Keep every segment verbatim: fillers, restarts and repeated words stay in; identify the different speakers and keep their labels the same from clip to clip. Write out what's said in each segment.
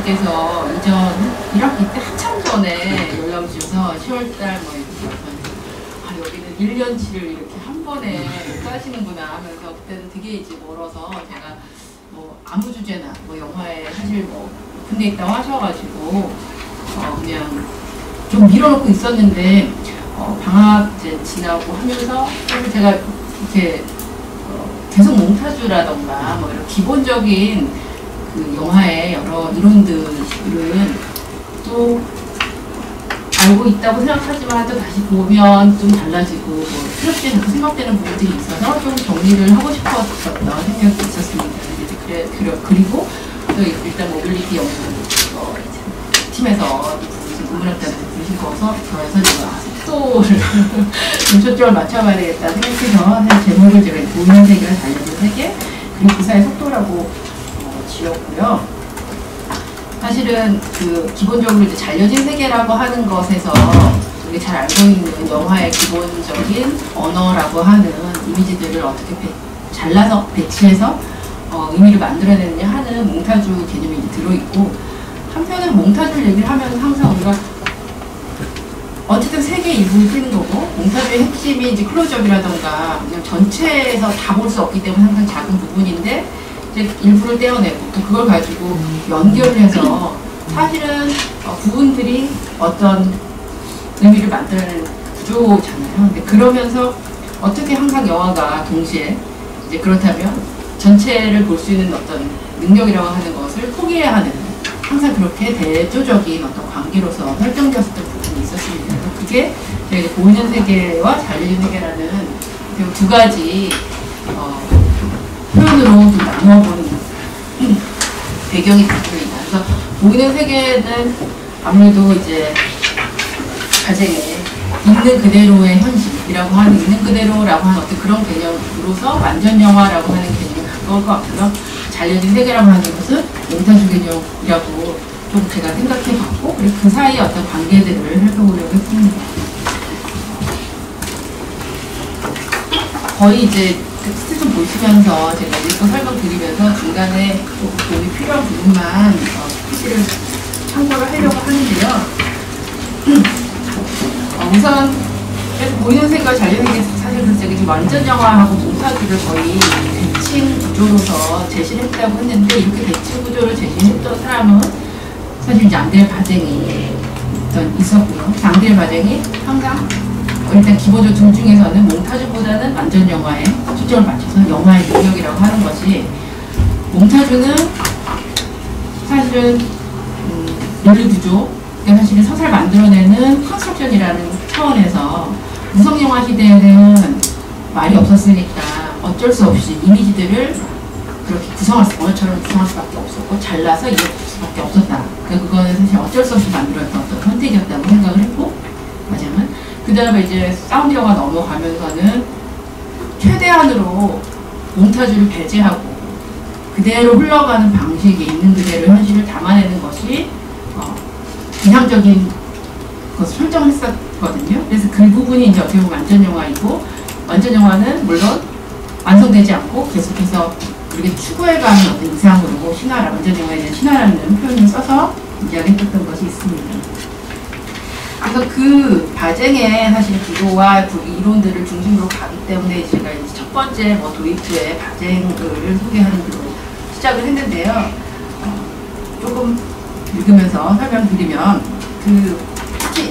Speaker 1: 교수님께서 이전 일 학기 때 한참 전에 연락 주셔서 시월달 뭐 이렇게 와서 아 여기는 일 년치를 이렇게 한 번에 짜시는구나 하면서 그때는 되게 이제 멀어서 제가 뭐 아무 주제나 뭐 영화에 사실 뭐 오픈돼 있다고 하셔가지고 어 그냥 좀 밀어놓고 있었는데 어 방학 이제 지나고 하면서 사실 제가 이렇게 어 계속 몽타주라던가 뭐 이런 기본적인 그 영화의 여러 이론들은 또 알고 있다고 생각하지만 또 다시 보면 좀 달라지고 뭐 새롭게 생각되는 부분들이 있어서 좀 정리를 하고 싶었던 생각이 있었습니다. 이제 그래, 그래, 그리고 또 일단 모빌리티 연구 어, 팀에서 문문학자들 부르시고서 저에서 제가 속도를 좀 초점을 맞춰봐야 되겠다 생각해서 사실 제목을 제가 보이는 세계를 달려진 세계 그리고 기사의 속도라고 어, 지었고요. 사실은 그 기본적으로 이제 잘려진 세계라고 하는 것에서 우리 잘 알고 있는 영화의 기본적인 언어라고 하는 이미지들을 어떻게 배, 잘라서 배치해서 어, 의미를 만들어내느냐 하는 몽타주 개념이 들어있고 한편으로 몽타주를 얘기를 하면 항상 우리가 어쨌든 세계의 일부를 그리는 거고 몽타주의 핵심이 이제 클로즈업이라던가 그냥 전체에서 다 볼 수 없기 때문에 항상 작은 부분인데 이제 일부를 떼어내고 또 그걸 가지고 연결을 해서 사실은 어, 부분들이 어떤 의미를 만들어내는 구조잖아요. 근데 그러면서 어떻게 항상 영화가 동시에 이제 그렇다면 전체를 볼 수 있는 어떤 능력이라고 하는 것을 포기해야 하는 항상 그렇게 대조적인 어떤 관계로서 설정되었던 부분이 있었습니다. 그게 저희 보이는 세계와 잘려진 세계라는 두 가지 어, 표현으로 좀 나누어보는 배경이 있습니다. 그래서 보이는 세계는 아무래도 이제 가정에 있는 그대로의 현실이라고 하는 있는 그대로라고 하는 어떤 그런 개념으로서 완전 영화라고 하는 개념이 가까울 것 같고요. 잘려진 세계라고 하는 것은 몽타주 개념이라고 좀 제가 생각해봤고 그리고 그 사이의 어떤 관계들을 살펴보려고 했습니다. 거의 이제 텍스트 좀 보시면서 제가 읽고 설명드리면서 중간에 도움이 필요한 부분만 어, 피디를 참고를 하려고 하는데요. 어, 우선 보이는 세계와 잘려진 세계 사실 그래서 제가 완전 영화하고 몽타주를 거의 대칭 구조로서 제시를 했다고 했는데 이렇게 대칭 구조를 제시했던 사람은 사실 이제 앙드레 바쟁이 있었고요. 앙드레 바쟁이 항상 일단 기본적으로 둘 중에서는 몽타주보다는 완전 영화에 초점을 맞춰서 영화의 능력이라고 하는 것이 몽타주는 사실은 음, 논리 구조 그러니까 사실은 서사를 만들어내는 컨스트럭션이라는 차원에서 무성영화 시대에는 말이 없었으니까 어쩔 수 없이 이미지들을 그렇게 구성할 수, 언어처럼 구성할 수밖에 없었고 잘라서 이해할 수밖에 없었다. 그러니까 그거는 사실 어쩔 수 없이 만들었던 어떤 선택이었다고 생각을 했고 맞으면 그 다음에 이제 사운드 영화 넘어가면서는 최대한으로 몽타주를 배제하고 그대로 흘러가는 방식이 있는 그대로 현실을 담아내는 것이 어, 이상적인 것을 설정을 했었거든요. 그래서 그 부분이 이제 어떻게 보면 완전 영화이고 완전 영화는 물론 완성되지 않고 계속해서 그렇게 추구해가는 어떤 이상으로 신화라 완전 영화에 대한 신화라는 표현을 써서 이야기했던 것이 있습니다. 그래서 그 바쟁의 사실 기도와 이론들을 중심으로 가기 때문에 제가 이제 첫 번째 뭐 도입부의 바쟁을 소개하는 대로 시작을 했는데요. 어, 조금 읽으면서 설명드리면 그 특히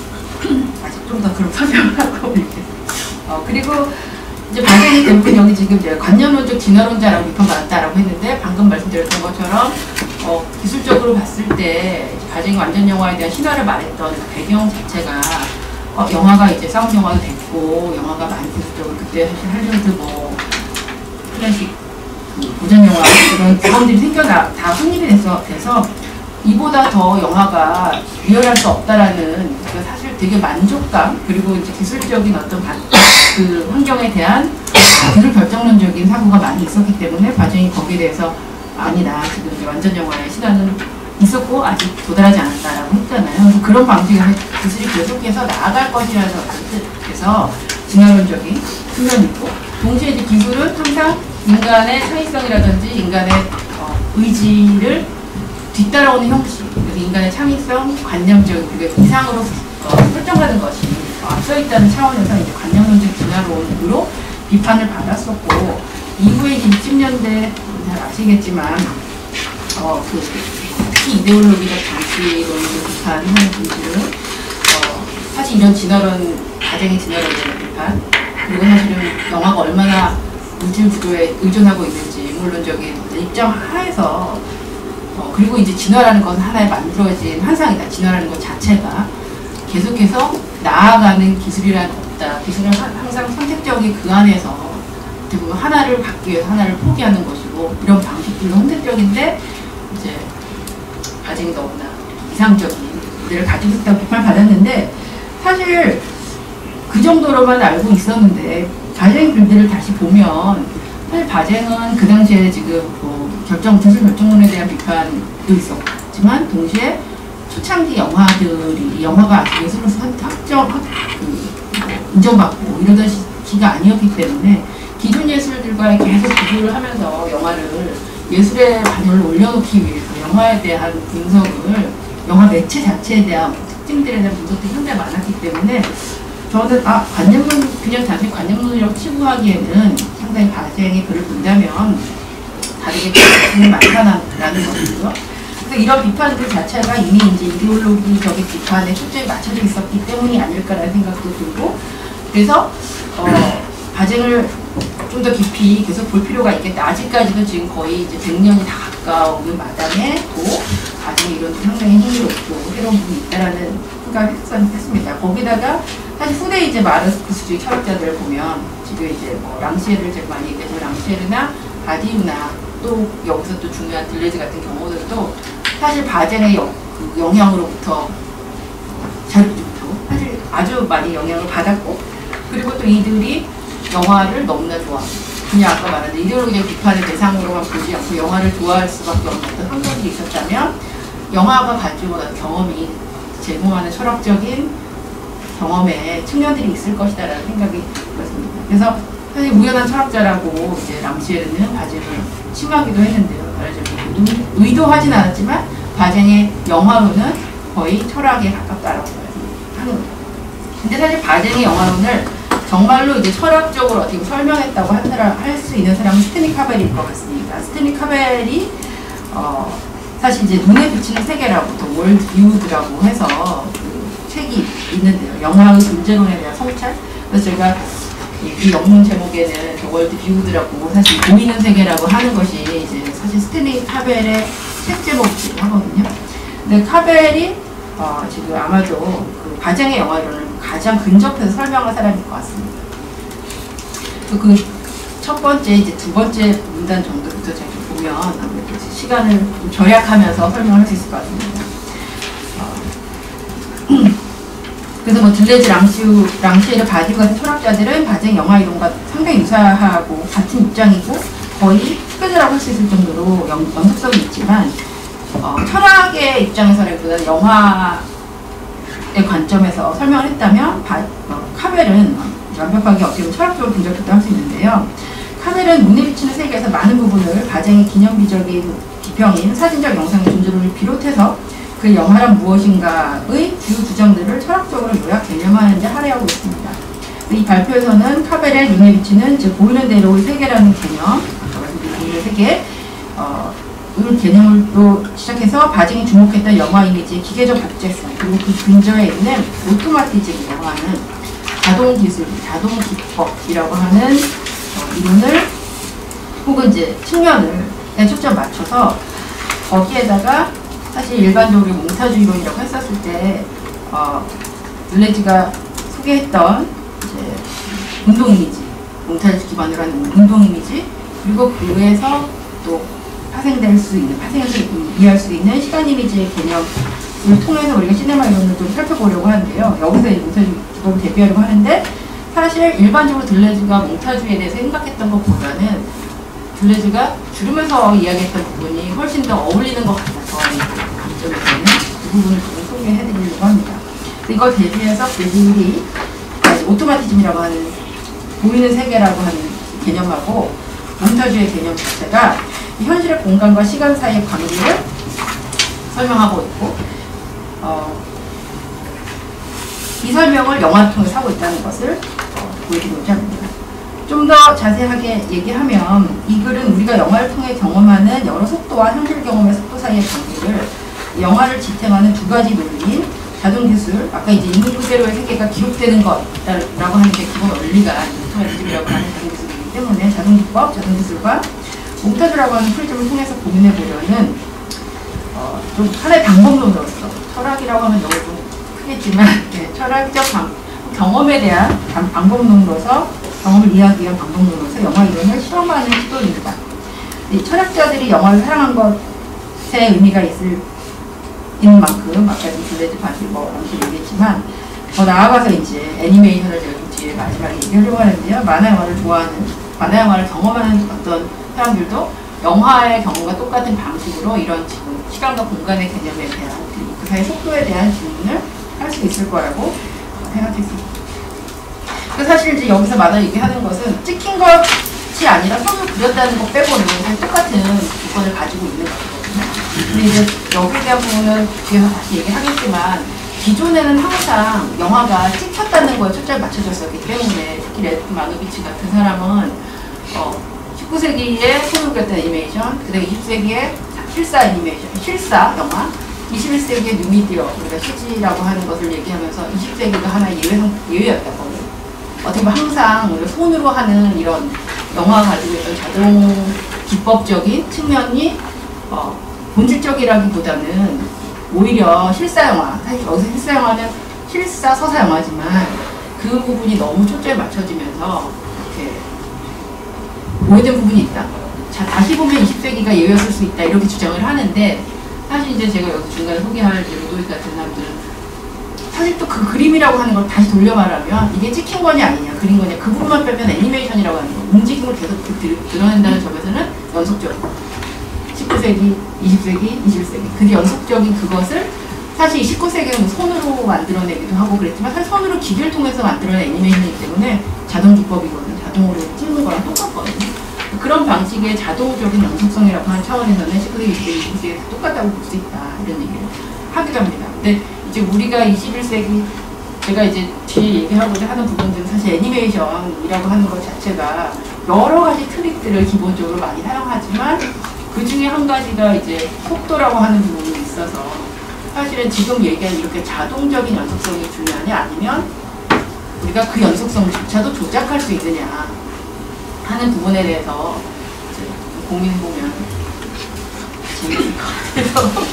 Speaker 1: 아직 좀 더 그런 설명을 하고 읽겠습니다. 어, 그리고 이제 바쟁이 대부분 여기 지금 이제 관념론적 진화론자라고 비판받았다라고 했는데 방금 말씀드렸던 것처럼 어, 기술적으로 봤을 때 바쟁이 완전 영화에 대한 신화를 말했던 배경 자체가 어, 영화가 이제 사운드 영화도 됐고 영화가 많이 기술적으로 그때 사실 할리우드 뭐 클래식 그 고전 영화 그런 구성들이 생겨나 다 확립이 돼서, 돼서 이보다 더 영화가 리얼할 수 없다라는 그 사실 되게 만족감 그리고 이제 기술적인 어떤 바, 그 환경에 대한 기술 결정론적인 사고가 많이 있었기 때문에 바쟁이 거기에 대해서 아니다. 지금 이제 완전 영화의 신화는 있었고 아직 도달하지 않았다라고 했잖아요. 그래서 그런 방식에서 기술이 계속해서 나아갈 것이라는 뜻에서 진화론적인 측면이 있고 동시에 이제 기술은 항상 인간의 창의성이라든지 인간의 어, 의지를 뒤따라오는 형식, 그래서 인간의 창의성, 관념적, 그리고 이상으로 어, 설정하는 것이 앞서 있다는 차원에서 이제 관념론적 진화론으로 비판을 받았었고, 이후에 육십 년대 잘 아시겠지만 어, 그 특히 이데올로기적 정치론을 비판하는 분들은 어, 사실 이런 진화론, 가정의 진화론에 대한 비판, 그리고 사실은 영화가 얼마나 물질 구조에 의존하고 있는지 인물론적인 입장 하에서 어, 그리고 이제 진화라는 것은 하나의 만들어진 환상이다. 진화라는 것 자체가 계속해서 나아가는 기술이란 없다. 기술은 항상 선택적인 그 안에서 대부분 하나를 갖기 위해서 하나를 포기하는 것이고, 이런 방식들도 선택적인데 이제 가정이 너무나 이상적인 무대를 가지고 있다고 비판받았는데, 사실 그 정도로만 알고 있었는데 바쟁의 글들을 다시 보면 사실 바쟁은 그 당시에 지금 뭐 결정, 기술 결정론에 대한 비판도 있었지만 동시에 초창기 영화들이 영화가 아직 예술로서 확정, 그, 인정받고 이러던 시기가 아니었기 때문에 기존 예술들과 계속 비교를 하면서 영화를 예술의 반열을 올려놓기 위해서 영화에 대한 분석을, 영화 매체 자체에 대한 특징들에 대한 분석들이 상당히 많았기 때문에 저는 아 관념론, 그냥 단순히 관념론이라고 치부하기에는 상당히 바쟁의 글을 본다면 다르게 관념이 많다라는 것이고요. 그래서 이런 비판들 자체가 이미 이제 이데올로기적인 비판에 초점이 맞춰져 있었기 때문이 아닐까라는 생각도 들고, 그래서 어, 바쟁을 좀 더 깊이 계속 볼 필요가 있겠다. 아직까지도 지금 거의 이제 백 년이 다 가까운 마당에 또 바쟁의 이론도 상당히 흥미롭고 새로운 부분이 있다라는 생각을 했습니다. 거기다가 사실 후대 이제 마르크스주의 철학자들을 보면 지금 이제 뭐 랑시에르를 제가 많이 얘기했지만 랑시에르나 바디우나 또 여기서 또 중요한 들레즈 같은 경우들도 사실 바쟁의 영, 그 영향으로부터 자료부터 사실 아주 많이 영향을 받았고, 그리고 또 이들이 영화를 너무나 좋아하고, 그냥 아까 말한 이데올로기적 비판의 대상으로만 보지 않고 영화를 좋아할 수밖에 없는 어떤 환경이 있었다면 영화가 가지고 온 경험이 제공하는 철학적인 경험의 측면들이 있을 것이다라는 생각이 들었습니다. 그래서 사실 우연한 철학자라고 이제 람시에르는 바쟁을 칭하기도 했는데요. 말하자면 의도하진 않았지만 바쟁의 영화론은 거의 철학에 가깝다라고 하는 거죠. 근데 사실 바쟁의 영화론을 정말로 이제 철학적으로 어떻게 설명했다고 할 수 있는 사람은 스탠리 카벨일 것 같습니다. 스탠리 카벨이 어 사실 이제 눈에 비치는 세계라고 또 월드 뷰드라고 해서 그 책이 있는데요. 영화의 존재론에 대한 성찰. 그래서 제가 이 영문 제목에는 월드 뷰드라고 사실 보이는 세계라고 하는 것이 이제 사실 스탠리 카벨의 책 제목이기도 하거든요. 근데 카벨이 어 지금 아마도 그 바쟁의 영화론을 가장 근접해서 설명한 사람일 것 같습니다. 그 첫 번째, 이제 두 번째 문단 정도부터 제가 보면 아무래도 시간을 좀 절약하면서 설명할 수 있을 것 같습니다. 어, 그래서 뭐 들레즈, 랑시우, 랑시에르, 바디우 같은 철학자들은 바쟁 영화 이론과 상당히 유사하고 같은 입장이고 거의 후배자라고 할 수 있을 정도로 연, 연속성이 있지만 어, 철학의 입장에서라기보다는 영화의 관점에서 설명을 했다면 바, 어, 카벨은 완벽하게 어떻게 보면 철학적으로 분석했다고 할 수 있는데요. 카벨은 눈에 비치는 세계에서 많은 부분을 바쟁의 기념비적인 비평인 사진적 영상의 존재론을 비롯해서 그 영화란 무엇인가의 주요 주장들을 철학적으로 요약 개념하는 데 할애하고 있습니다. 이 발표에서는 카벨의 눈에 비치는 즉 보이는 대로의 세계라는 개념, 보이는 세계, 어, 이 개념을 또 시작해서 바쟁이 주목했던 영화 이미지의 기계적 복제성, 그리고 그 근저에 있는 오토마티즘이라고 하는 자동 기술, 자동 기법이라고 하는 어, 이론을 혹은 이제 측면을 초점 맞춰서 거기에다가 사실 일반적으로 몽타주 이론이라고 했었을 때 어, 들레즈가 소개했던 이제 운동 이미지, 몽타주 기반으로 하는 운동 이미지, 그리고 그에서 또 파생될 수 있는, 파생해서 이해할 수 있는 시간 이미지의 개념을 통해서 우리가 시네마 이론을 좀 살펴보려고 하는데요. 여기서 몽타주 기법을 대비하려고 하는데 사실 일반적으로 들레즈가 몽타주에 대해서 생각했던 것보다는 들레즈가 줄이면서 이야기했던 부분이 훨씬 더 어울리는 것 같아서 관점에서는 그 부분을 좀 소개해드리려고 합니다. 이걸 대비해서 그들이 오토마티즘이라고 하는 보이는 세계라고 하는 개념하고 몽타주의 개념 자체가 현실의 공간과 시간 사이의 관계를 설명하고 있고, 어, 이 설명을 영화를 통해서 하고 있다는 것을 어, 보여드리고자 합니다. 좀 더 자세하게 얘기하면 이 글은 우리가 영화를 통해 경험하는 여러 속도와 현실 경험의 속도 사이의 관계를 영화를 지탱하는 두 가지 논리인 자동기술, 아까 이제 있는 그대로의 세계가 기록되는 것이라고 하는 게 기본 원리가 오토매티즘이라고 하는 자동기술이기 때문에 자동기법, 자동기술과 몽타주라고 하는 프리즘을 통해서 고민해 보려는 어, 좀 하나의 방법론으로서, 철학이라고 하면 너무 좀 크겠지만 네, 철학적 방, 경험에 대한 방법론으로서, 경험을 이해하기 위한 방법론으로서 영화 이론을 실험하는 시도입니다. 이 철학자들이 영화를 사랑한 것에 의미가 있을 있는 만큼 아까 블레드 파티 뭐 잠시 얘기했지만 더 나아가서 이제 애니메이션을 제가 좀 뒤에 마지막에 얘기하려고 하는데요. 만화 영화를 좋아하는, 만화 영화를 경험하는 어떤 사람들도 영화의 경험과 똑같은 방식으로 이런 지금 시간과 공간의 개념에 대한, 그리고 그 사이 속도에 대한 질문을 할 수 있을 거라고 생각했습니다. 그 사실 이제 여기서 만화 얘기하는 것은 찍힌 것이 아니라 선을 그렸다는 것 빼고는 사실 똑같은 조건을 가지고 있는 거거든요. 근데 이제 여기에 대한 부분은 뒤에서 다시 얘기하겠지만, 기존에는 항상 영화가 찍혔다는 거에 초점을 맞춰졌었기 때문에, 특히 레드 마노비치 같은 사람은 어, 십구 세기에 손을 그렸던 애니메이션, 그 다음에 이십 세기에 실사 애니메이션, 실사 영화, 이십일 세기의 뉴미디어, 우리가 씨지라고 하는 것을 얘기하면서 이십 세기가 하나의 예외, 예외였다고. 어떻게 보면 항상 우리가 손으로 하는 이런 영화가 가지고 있던 자동 기법적인 측면이 어, 본질적이라기보다는 오히려 실사 영화, 사실 여기서 실사 영화는 실사 서사 영화지만 그 부분이 너무 초점에 맞춰지면서 이렇게 오해된 부분이 있다. 자, 다시 보면 이십 세기가 예외였을 수 있다, 이렇게 주장을 하는데, 사실 이제 제가 여기 중간에 소개할 루도익 같은 사람들은 사실 또 그 그림이라고 하는 걸 다시 돌려 말하면 이게 찍힌 거냐 아니냐, 그린 거냐, 그 부분만 빼면 애니메이션이라고 하는 거, 움직임을 계속 드러낸다는 점에서는 연속적이고, 십구 세기, 이십 세기, 이십일 세기 그 연속적인 그것을 사실 십구 세기는 손으로 만들어내기도 하고 그랬지만, 사실 손으로 기계를 통해서 만들어낸 애니메이션이기 때문에 자동 기법이거든요. 자동으로 찍는 거랑 똑같거든요. 그런 방식의 자동적인 연속성이라고 하는 차원에서는 십구 세기, 이십 세기, 이십 세기에서 똑같다고 볼 수 있다, 이런 얘기를 하기도 합니다. 근데 이제 우리가 이십일 세기, 제가 이제 뒤에 얘기하고자 하는 부분들은 사실 애니메이션이라고 하는 것 자체가 여러 가지 트릭들을 기본적으로 많이 사용하지만, 그 중에 한 가지가 이제 속도라고 하는 부분이 있어서, 사실은 지금 얘기한 이렇게 자동적인 연속성이 중요하냐, 아니면 우리가 그 연속성조차도 조작할 수 있느냐 하는 부분에 대해서 이제 고민해보면 재밌을 것 같아서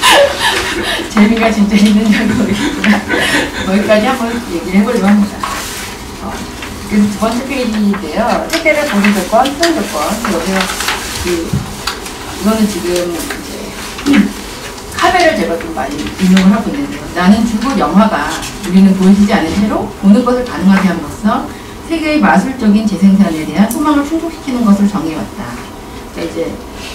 Speaker 1: 재미가 진짜 있는지 모르겠지만 거기까지 한번 얘기를 해보려고 합니다. 어, 그래서 두 번째 페이지인데요. 세계를 보는 조건, 수용 조건. 여기서 그, 이거는 지금 이제 카메라를 제가 좀 많이 인용을 하고 있는데요. 나는 죽을 영화가 우리는 보여지지 않은 채로 보는 것을 가능하게 함으로써 세계의 마술적인 재생산에 대한 소망을 충족시키는 것을 정해왔다. 그러니까 이제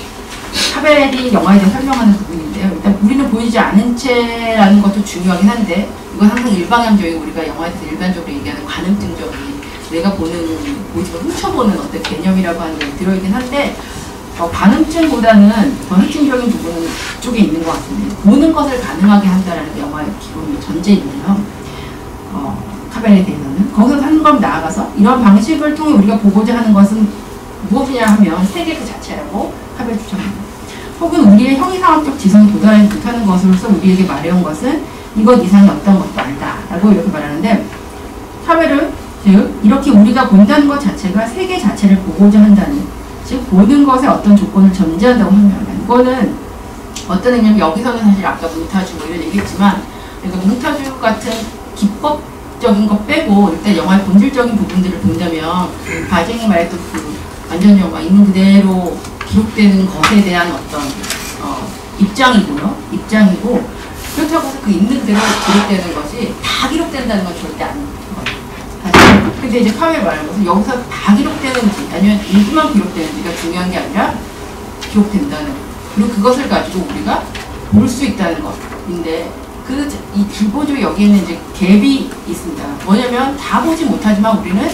Speaker 1: 카벨이 영화에 대해 설명하는 부분인데요. 일단 우리는 보이지 않은 채라는 것도 중요하긴 한데, 이건 항상 일방향적인, 우리가 영화에 대해서 일반적으로 얘기하는 관음증적인, 내가 보는, 보지가 훔쳐보는 어떤 개념이라고 하는 게 들어있긴 한데, 어, 관음증보다는 더 핵심적인 부분은 그쪽에 있는 것 같습니다. 보는 것을 가능하게 한다는 게 영화의 기본 전제이고요. 어, 카벨에 대해서는. 거기서 한 번 나아가서 이런 방식을 통해 우리가 보고자 하는 것은 무엇이냐 하면 세계 그 자체라고 카벨 주장합니다. 혹은 우리의 형이상학적 지성이 도달하지 못하는 것으로서 우리에게 말해온 것은 이것 이상의 어떤 것도 아니다 라고 이렇게 말하는데, 카벨은 즉 이렇게 우리가 본다는 것 자체가 세계 자체를 보고자 한다는, 즉 보는 것에 어떤 조건을 전제한다고 설명합니다. 이거는 어떤 의미냐면, 여기서는 사실 아까 몽타주 뭐 이런 얘기했지만, 그러니까 몽타주 같은 기법적인 것 빼고 일단 영화의 본질적인 부분들을 본다면, 바쟁이 말했던 그 완전 영화 있는 그대로 기록되는 것에 대한 어떤 어, 입장이고요. 입장이고, 그렇다고 해서 그 있는 그대로 기록되는 것이 다 기록된다는 건 절대 아닌 거예요. 근데 이제 카멜 말하는 것은 여기서 다 기록되는지 아니면 일부만 기록되는지가 중요한 게 아니라 기록된다는 것. 그리고 그것을 가지고 우리가 볼 수 있다는 것인데, 그 이 기본적으로 여기에는 이제 갭이 있습니다. 뭐냐면 다 보지 못하지만 우리는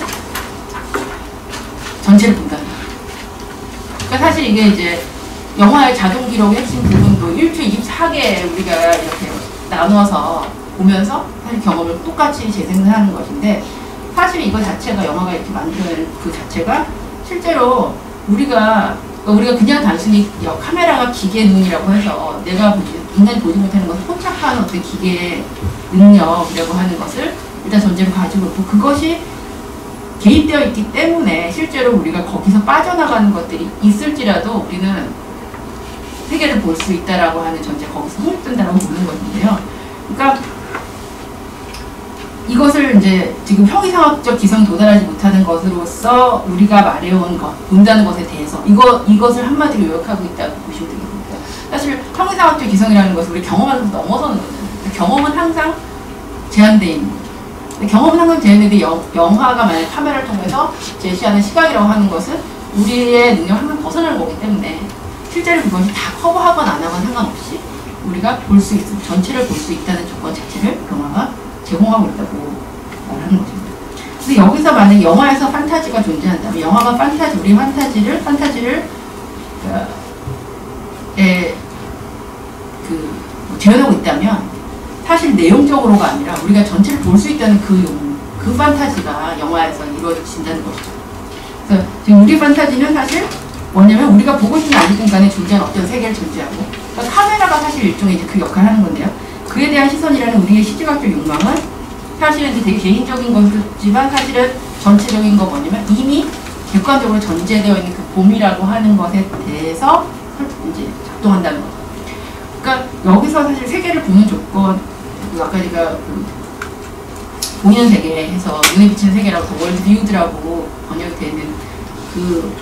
Speaker 1: 전체를 본다는 거예요. 그러니까 사실 이게 이제 영화의 자동 기록의 핵심 부분 뭐 일 주 이십사 개 우리가 이렇게 나눠서 보면서 사실 경험을 똑같이 재생하는 것인데, 사실 이거 자체가 영화가 이렇게 만드는 그 자체가 실제로 우리가 우리가 그냥 단순히 카메라가 기계 눈이라고 해서 내가 보지, 인간이 보지 못하는 것을 포착하는 어떤 기계 능력이라고 하는 것을 일단 전제로 가지고 있고, 그것이 개입되어 있기 때문에 실제로 우리가 거기서 빠져나가는 것들이 있을지라도 우리는 세계를 볼 수 있다라고 하는 전제, 거기서 성립된다라고 보는 것인데요. 그러니까 이것을 이제 지금 형이상학적 기성이 도달하지 못하는 것으로서 우리가 말해온 것, 본다는 것에 대해서 이거, 이것을 한마디로 요약하고 있다고 보시면 되겠습니다. 사실 형이상학적 기성이라는 것은 우리 경험하는 것을 넘어서는 거잖아요. 경험은 항상 제한되어 있는 거죠. 경험은 항상 제한되는데 영화가 만약 카메라를 통해서 제시하는 시각이라고 하는 것은 우리의 능력을 항상 벗어나는 거기 때문에 실제로 그것이 다 커버하거나 안 하거나 상관없이 우리가 볼 수 있, 전체를 볼 수 있다는 조건 자체를 영화가 제공하고 있다고 말하는 것입니다. 근데 여기서 만약 영화에서 판타지가 존재한다면, 영화가 판타지, 우리 판타지를, 판타지를, 어, 에, 그, 뭐, 재현하고 있다면, 사실 내용적으로가 아니라 우리가 전체를 볼 수 있다는 그 용, 그 판타지가 영화에서 이루어진다는 것이죠. 그래서 지금 우리 판타지는 사실 뭐냐면 우리가 보고 싶은 아직간에 존재하는 어떤 세계를 존재하고, 그러니까 카메라가 사실 일종의 이제 그 역할을 하는 건데요. 그에 대한 시선이라는 우리의 시각적 욕망은 사실은 이제 되게 개인적인 것이지만 사실은 전체적인 거 뭐냐면 이미 객관적으로 전제되어 있는 그 봄이라고 하는 것에 대해서 이제 작동한다는 거죠. 그러니까 여기서 사실 세계를 보는 조건, 그 아까 제가 그 보이는 세계에서 눈에 비치는 세계라고 더 월드 뷰드라고 번역이 되는 그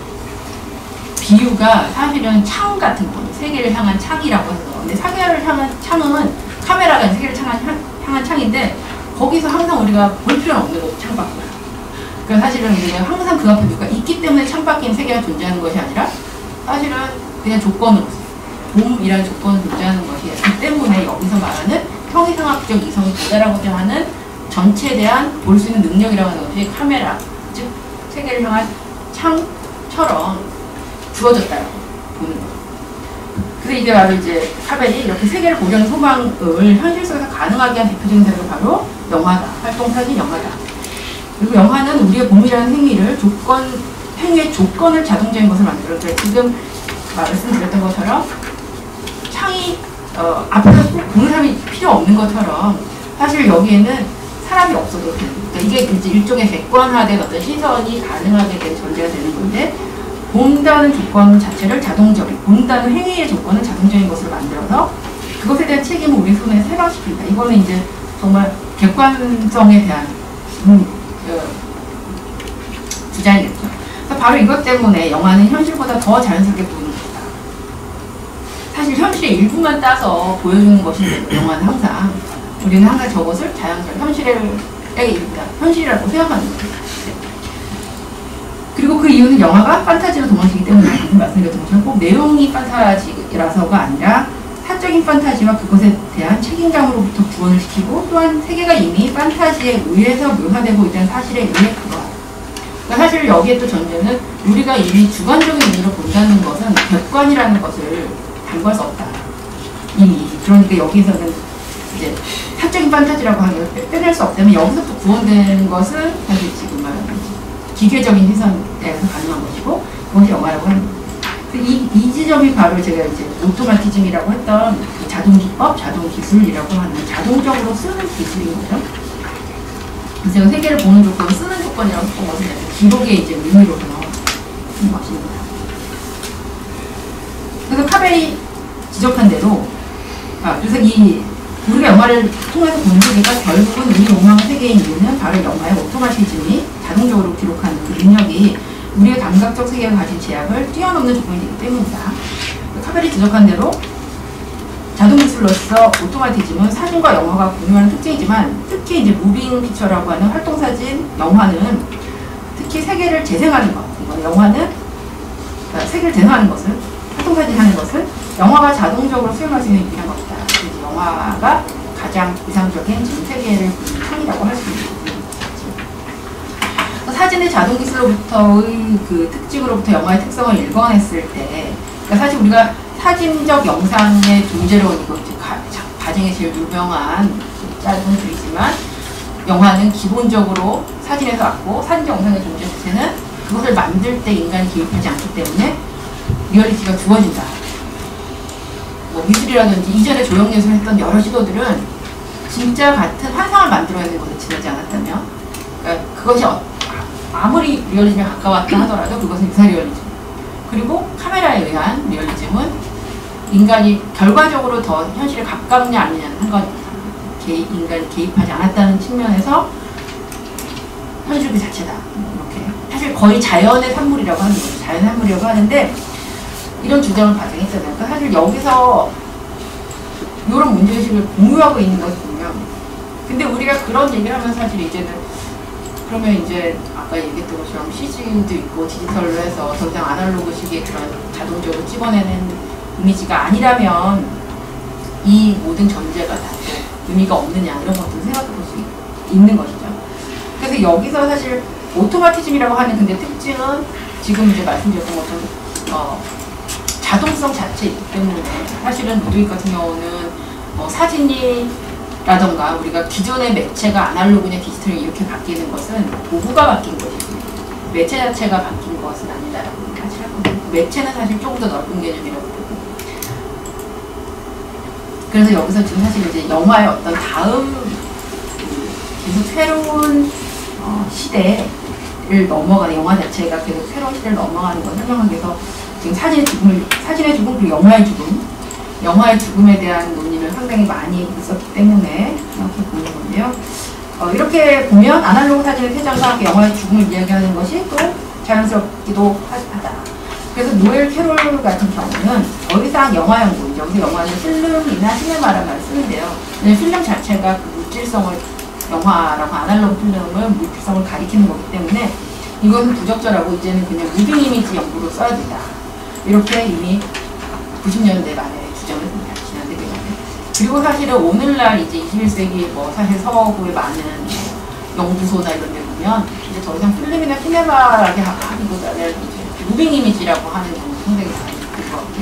Speaker 1: 비유가 사실은 창 같은 거예요. 세계를 향한 창이라고 해서. 근데 세계를 향한 창은 카메라가 세계를 향한, 향한 창인데 거기서 항상 우리가 볼 필요는 없는 거고, 창밖으로. 그러니까 사실은 우리가 항상 그 앞에 누가 있기 때문에 창밖에 세계가 존재하는 것이 아니라 사실은 그냥 조건으로서 봄이라는 조건은 존재하는 것이기 때문에 여기서 말하는 형이상학적 이성이 도달하고자 하는 전체에 대한 볼 수 있는 능력이라고 하는 것이 카메라, 즉 세계를 향한 창처럼 주어졌다고 보는 거죠. 그래서 이게 바로 이제 카벨이 이렇게 세계를 보려는 소망을 현실 속에서 가능하게 한 대표적인 사례가 바로 영화다. 활동사진 영화다. 그리고 영화는 우리의 봄이라는 행위를 조건, 행위의 조건을 자동적인 것을 만들어요. 그러니까 지금 말씀드렸던 것처럼 창이 어, 앞에서 꼭 보는 사람이 필요 없는 것처럼 사실 여기에는 사람이 없어도 되는, 그러니까 이게 이제 일종의 객관화된 어떤 시선이 가능하게 된 전제가 되는 건데, 본다는 조건 자체를 자동적인, 본다는 행위의 조건을 자동적인 것으로 만들어서 그것에 대한 책임을 우리 손에 세방시킵니다. 이거는 이제 정말 객관성에 대한 음, 그, 주장이겠죠. 그래서 바로 이것 때문에 영화는 현실보다 더 자연스럽게 보이는 것이다. 사실 현실의 일부만 따서 보여주는 것인데 영화는 항상 우리는 항상 저것을 자연스럽게 현실의 일부다, 현실이라고 생각하는 거예요. 그리고 그 이유는 영화가 판타지로 도망치기 때문에 말씀드렸던 것처럼 꼭 내용이 판타지라서가 아니라 사적인 판타지와 그것에 대한 책임감으로부터 구원을 시키고, 또한 세계가 이미 판타지에 의해서 묘사되고 있다는 사실에 의해 그러하다. 그러니까 사실 여기에 또 전제는 우리가 이미 주관적인 의미로 본다는 것은 객관이라는 것을 담보할 수 없다. 이미. 그러니까 여기서는 이제 사적인 판타지라고 하는 걸 빼낼 수 없다면 여기서부터 구원되는 것은 사실 지금 말하는 기계적인 시선에서 가능한 것이고, 그것이 영화라고 하는 겁니다. 이, 이 지점이 바로 제가 이제 오토마티즘이라고 했던 그 자동 기법, 자동 기술이라고 하는 자동적으로 쓰는 기술인 거죠. 그래서 제가 세계를 보는 조건, 쓰는 조건이라고 했던 것은 기록의 이제 의미로 나오는 것입니다. 그래서 카벨이 지적한 대로, 아, 그래서 이 우리가 영화를 통해서 보는 세계가 결국은 우리 욕망의 세계인 이유는 바로 영화의 오토마티즘이 자동적으로 기록하는 그 능력이 우리의 감각적 세계가 가진 제약을 뛰어넘는 조건이 되기 때문이다. 카벨이 지적한 대로 자동기술로서 오토마티즘은 사진과 영화가 공유하는 특징이지만, 특히 이제 무빙 피처라고 하는 활동사진, 영화는 특히 세계를 재생하는 것, 영화는 그러니까 세계를 재생하는 것을, 활동사진 하는 것을 영화가 자동적으로 수행할 수 있는 유일한 것이다. 그래서 영화가 가장 이상적인 지금 세계를 보는 창이라고 할 수 있는 사진의 자동기술로부터의 그 특징으로부터 영화의 특성을 일궈냈을 때, 그러니까 사실 우리가 사진적 영상의 존재로 이거 이제 가, 가정의 제일 유명한 짧은 글이지만 영화는 기본적으로 사진에서 왔고 사진적 영상의 존재 자체는 그것을 만들 때 인간이 개입하지 않기 때문에 리얼리티가 주어진다. 뭐 미술이라든지 이전에 조형예술 했던 여러 시도들은 진짜 같은 환상을 만들어내는 것을 지나지 않았다면 그러니까 그것이 어, 아무리 리얼리즘에 가까웠다 하더라도 그것은 유사 리얼리즘. 그리고 카메라에 의한 리얼리즘은 인간이 결과적으로 더 현실에 가깝냐 아니냐는 상관이 개입, 인간이 개입하지 않았다는 측면에서 현실 그 자체다. 이렇게 사실 거의 자연의 산물이라고 하는 거죠. 자연의 산물이라고 하는데 이런 주장을 발생했잖아요. 그러니까 사실 여기서 이런 문제의식을 공유하고 있는 것을 보면 근데 우리가 그런 얘기를 하면 사실 이제는 그러면 이제 아까 얘기했던 것처럼 씨지도 있고 디지털로 해서 더 이상 아날로그식의 그런 자동적으로 찍어내는 이미지가 아니라면 이 모든 전제가 다 의미가 없느냐 이런 것들을 생각해 볼 수 있는 것이죠. 그래서 여기서 사실 오토마티즘이라고 하는 근데 특징은 지금 이제 말씀드렸던 것처럼 어, 자동성 자체이기 때문에 사실은 루드윅 같은 경우는 어, 사진이라던가 우리가 기존의 매체가 아날로그냐 디지털이 이렇게 바뀌는 것은 도구가 바뀐 것이지 매체 자체가 바뀐 것은 아니다라고 사실 하거든요. 매체는 사실 조금 더 넓은 개념이라고 보고 그래서 여기서 지금 사실 이제 영화의 어떤 다음 계속 새로운 어, 시대를 넘어가는 영화 자체가 계속 새로운 시대를 넘어가는 걸 설명하기 위해서 지금 사진의 죽음을, 사진의 죽음 그리고 영화의 죽음 영화의 죽음에 대한 논의를 상당히 많이 있었기 때문에 이렇게 보는 건데요. 어, 이렇게 보면 아날로그 사진의 퇴장과 영화의 죽음을 이야기하는 것이 또 자연스럽기도 하다. 그래서 노엘 캐롤 같은 경우는 더 이상 영화 연구, 여기서 영화는 필름이나 시네마라는 말을 쓰는데요. 필름 자체가 그 물질성을 영화라고 아날로그 필름을 물질성을 가리키는 거기 때문에 이것은 부적절하고 이제는 그냥 무빙 이미지 연구로 써야 된다. 이렇게 이미 구십 년대 말에 주장을 했습니다. 지난 대개년에. 그리고 사실은 오늘날 이제 이십일 세기 뭐 사실 서구의 많은 뭐 연구소나 이런 데 보면 이제 더 이상 필름이나 시네마라게 하기보다는 이제 무빙 이미지라고 하는 경우가 상당히 많이 있거든요.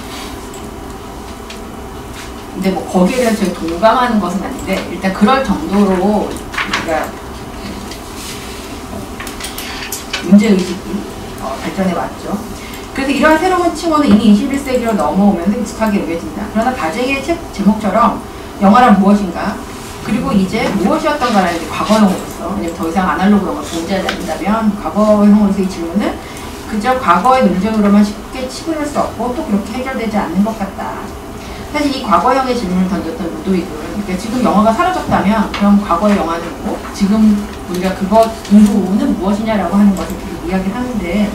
Speaker 1: 근데 뭐 거기에 대해서 저희 동감하는 것은 아닌데 일단 그럴 정도로 우리가 문제의식이 어, 발전해 왔죠. 그래서 이러한 새로운 칭호는 이미 이십일 세기로 넘어오면서 익숙하게 여겨진다. 그러나 바쟁의 책 제목처럼 영화란 무엇인가 그리고 이제 무엇이었던가라는 게 과거형으로서 왜냐면 더 이상 아날로그 영화가 존재하지 않는다면 과거형으로서 이 질문은 그저 과거의 논쟁으로만 쉽게 치부할 수 없고 또 그렇게 해결되지 않는 것 같다. 사실 이 과거형의 질문을 던졌던 루도윅은 그러니까 지금 영화가 사라졌다면 그럼 과거의 영화는 뭐 지금 우리가 그것 이후는 무엇이냐라고 하는 것을 계속 이야기를 하는데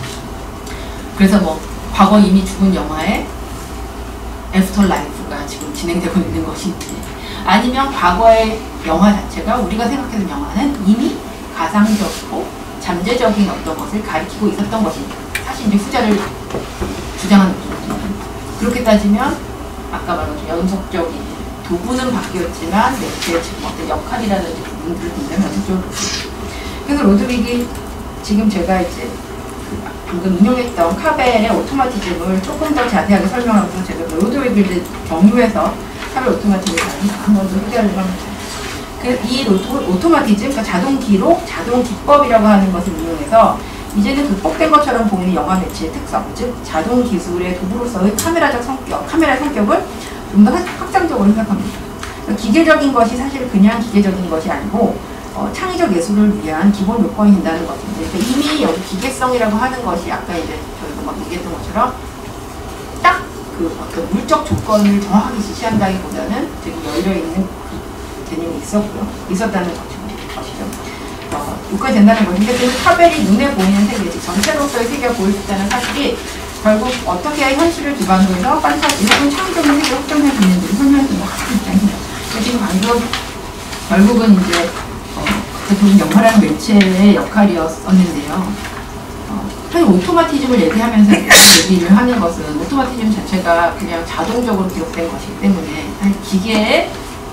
Speaker 1: 그래서 뭐 과거 이미 죽은 영화의 애프터 라이프가 지금 진행되고 있는 것인지 아니면 과거의 영화 자체가 우리가 생각하는 영화는 이미 가상적이고 잠재적인 어떤 것을 가리키고 있었던 것인지 사실 이제 후자를 주장하는 거죠. 그렇게 따지면 아까 말한 연속적인 도구는 바뀌었지만 매체의 지금 어떤 역할이라든지 부분들을 굉장히 연속적으로 그래서 로드윅이 지금 제가 이제 방금 인용했던 카벨의 오토마티즘을 조금 더 자세하게 설명하고 제가 로드윅을 경유해서 카벨 오토마티즘을 한 번 더 소개하려고 합니다. 이 오토마티즘, 그러니까 자동 기록, 자동 기법이라고 하는 것을 이용해서 이제는 극복된 것처럼 보이는 영화 매체의 특성, 즉 자동 기술의 도구로서의 카메라적 성격, 카메라의 성격을 좀 더 확장적으로 생각합니다. 그러니까 기계적인 것이 사실 그냥 기계적인 것이 아니고 어, 창의적 예술을 위한 기본 요건이 된다는 것인데 그러니까 이미 여기 기계성이라고 하는 것이 아까 이제 저희가 막 얘기했던 것처럼 딱 그 어떤 물적 조건을 정확하게 지시한다기보다는 되게 열려있는 그 개념이 있었고요. 있었다는 것이죠. 어, 요건이 된다는 것인데 그 카벨이 눈에 보이는 세계, 즉 전체로서의 세계가 보일 수 있다는 사실이 결국 어떻게 현실을 기반으로 해서 반사, 일본 창의적인 세계를 확정할 수 있는지 설명할 수 있는 확실한 입장입니다. 지금 방금 결국은 이제 어, 그 영화라는 매체의 역할이었었는데요. 어, 사실 오토마티즘을 얘기하면서 얘기를 하는 것은 오토마티즘 자체가 그냥 자동적으로 기록된 것이기 때문에 사실 기계의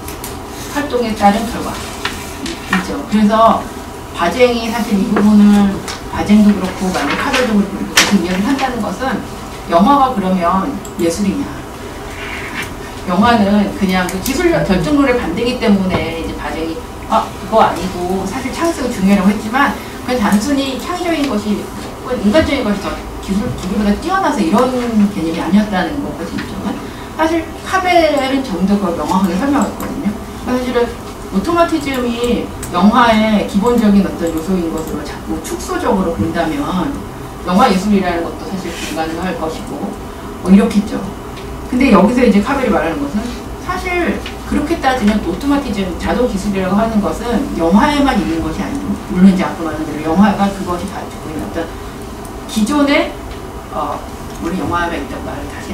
Speaker 1: 활동에 따른 결과이죠. 그래서 바쟁이 사실 이 부분을 바쟁도 그렇고 많은 카벨도 그렇고 이렇게 이야기를 한다는 것은 영화가 그러면 예술이냐? 영화는 그냥 그 기술 결정론에 반대이기 때문에 이제 바쟁이 아 그거 아니고 사실 창의성이 중요하다고 했지만 그냥 단순히 창의적인 것이 인간적인 것이 더 기술 기술보다 뛰어나서 이런 개념이 아니었다는 거거든요. 사실 카벨은 좀 더 그걸 명확하게 설명했거든요. 사실은 오토마티즘이 영화의 기본적인 어떤 요소인 것으로 자꾸 축소적으로 본다면 영화 예술이라는 것도 사실 불가능할 것이고 뭐 이렇겠죠. 근데 여기서 이제 카벨이 말하는 것은 사실 그렇게 따지면 오토마티즘 자동 기술이라고 하는 것은 영화에만 있는 것이 아니고 물론 이제 아까 말한 대로 영화가 그것이 가지고 있는 어떤 기존의 어 물론 영화에만 있다고 말을 다시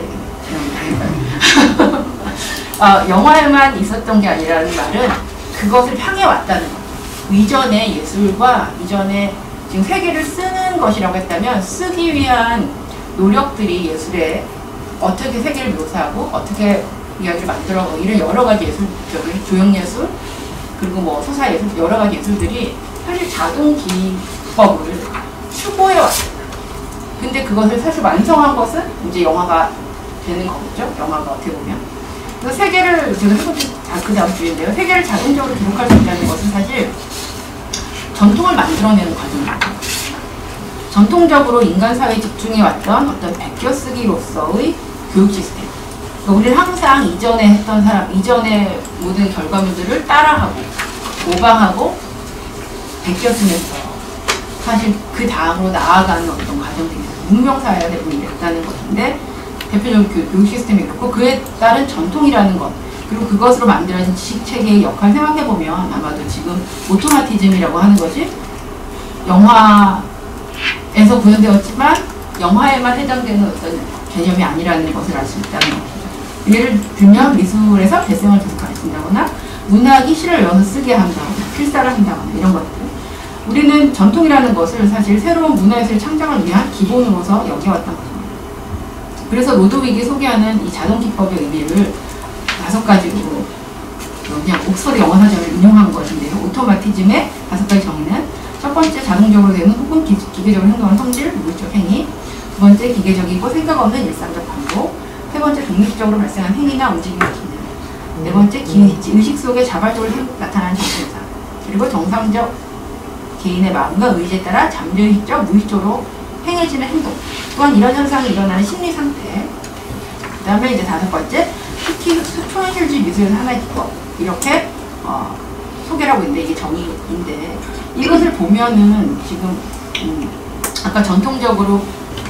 Speaker 1: 해야겠네요. 어, 영화에만 있었던 게 아니라는 말은 그것을 향해 왔다는 것. 이전의 예술과 이전의 지금 세계를 쓰는 것이라고 했다면 쓰기 위한 노력들이 예술에 어떻게 세계를 묘사하고 어떻게 이야기를 만들어가고 이런 여러 가지 예술적인 조형예술 그리고 뭐 서사예술 여러 가지 예술들이 사실 자동 기법을 추구해 왔습니다. 근데 그것을 사실 완성한 것은 이제 영화가 되는 거겠죠. 영화가 어떻게 보면. 그래서 세계를 제가 해보지 그 다음 주인데요. 세계를 자동적으로 기록할 수 있다는 것은 사실 전통을 만들어내는 과정입니다. 전통적으로 인간 사회에 집중해왔던 어떤 베껴쓰기로서의 교육 시스템. 그러니까 우리는 항상 이전에 했던 사람, 이전의 모든 결과물들을 따라하고, 모방하고, 베껴쓰면서 사실 그 다음으로 나아가는 어떤 과정들이 있어요. 문명사회가 대부분 이랬다는 것인데, 대표적으로 교육, 교육 시스템이 그렇고, 그에 따른 전통이라는 것, 그리고 그것으로 만들어진 지식체계의 역할을 생각해보면 아마도 지금 오토마티즘이라고 하는 것이 영화에서 구현되었지만 영화에만 해당되는 어떤 개념이 아니라는 것을 알 수 있다는 것이죠. 예를 들면 미술에서 대생을 계속 가르친다거나 문학이 시를 외워서 쓰게 한다거나 필사를 한다거나 이런 것들. 우리는 전통이라는 것을 사실 새로운 문화예술 창작을 위한 기본으로서 여겨왔던 것입니다. 그래서 로드윅이 소개하는 이 자동 기법의 의미를 다섯 가지로 그냥 옥스퍼드 영어사전을 인용한 것인데요. 오토마티즘의 다섯 가지 정의는 첫 번째, 자동적으로 되는 혹은 기, 기계적으로 행동하는 성질, 물리적 행위. 두 번째, 기계적이고 생각 없는 일상적 반복. 세 번째, 독립적으로 발생한 행위나 움직임의 기능. 네 번째, 기, 의식 속에 자발적으로 나타나는 정신상. 그리고 정상적 개인의 마음과 의지에 따라 잠재의식적, 무의식적으로 행해지는 행동. 또한 이런 현상이 일어나는 심리 상태. 그 다음에 이제 다섯 번째, 특히 초현실주의 미술에서 하나의 기법. 이렇게 어, 소개를 하고 있는데 이게 정의인데 이것을 보면은 지금 음, 아까 전통적으로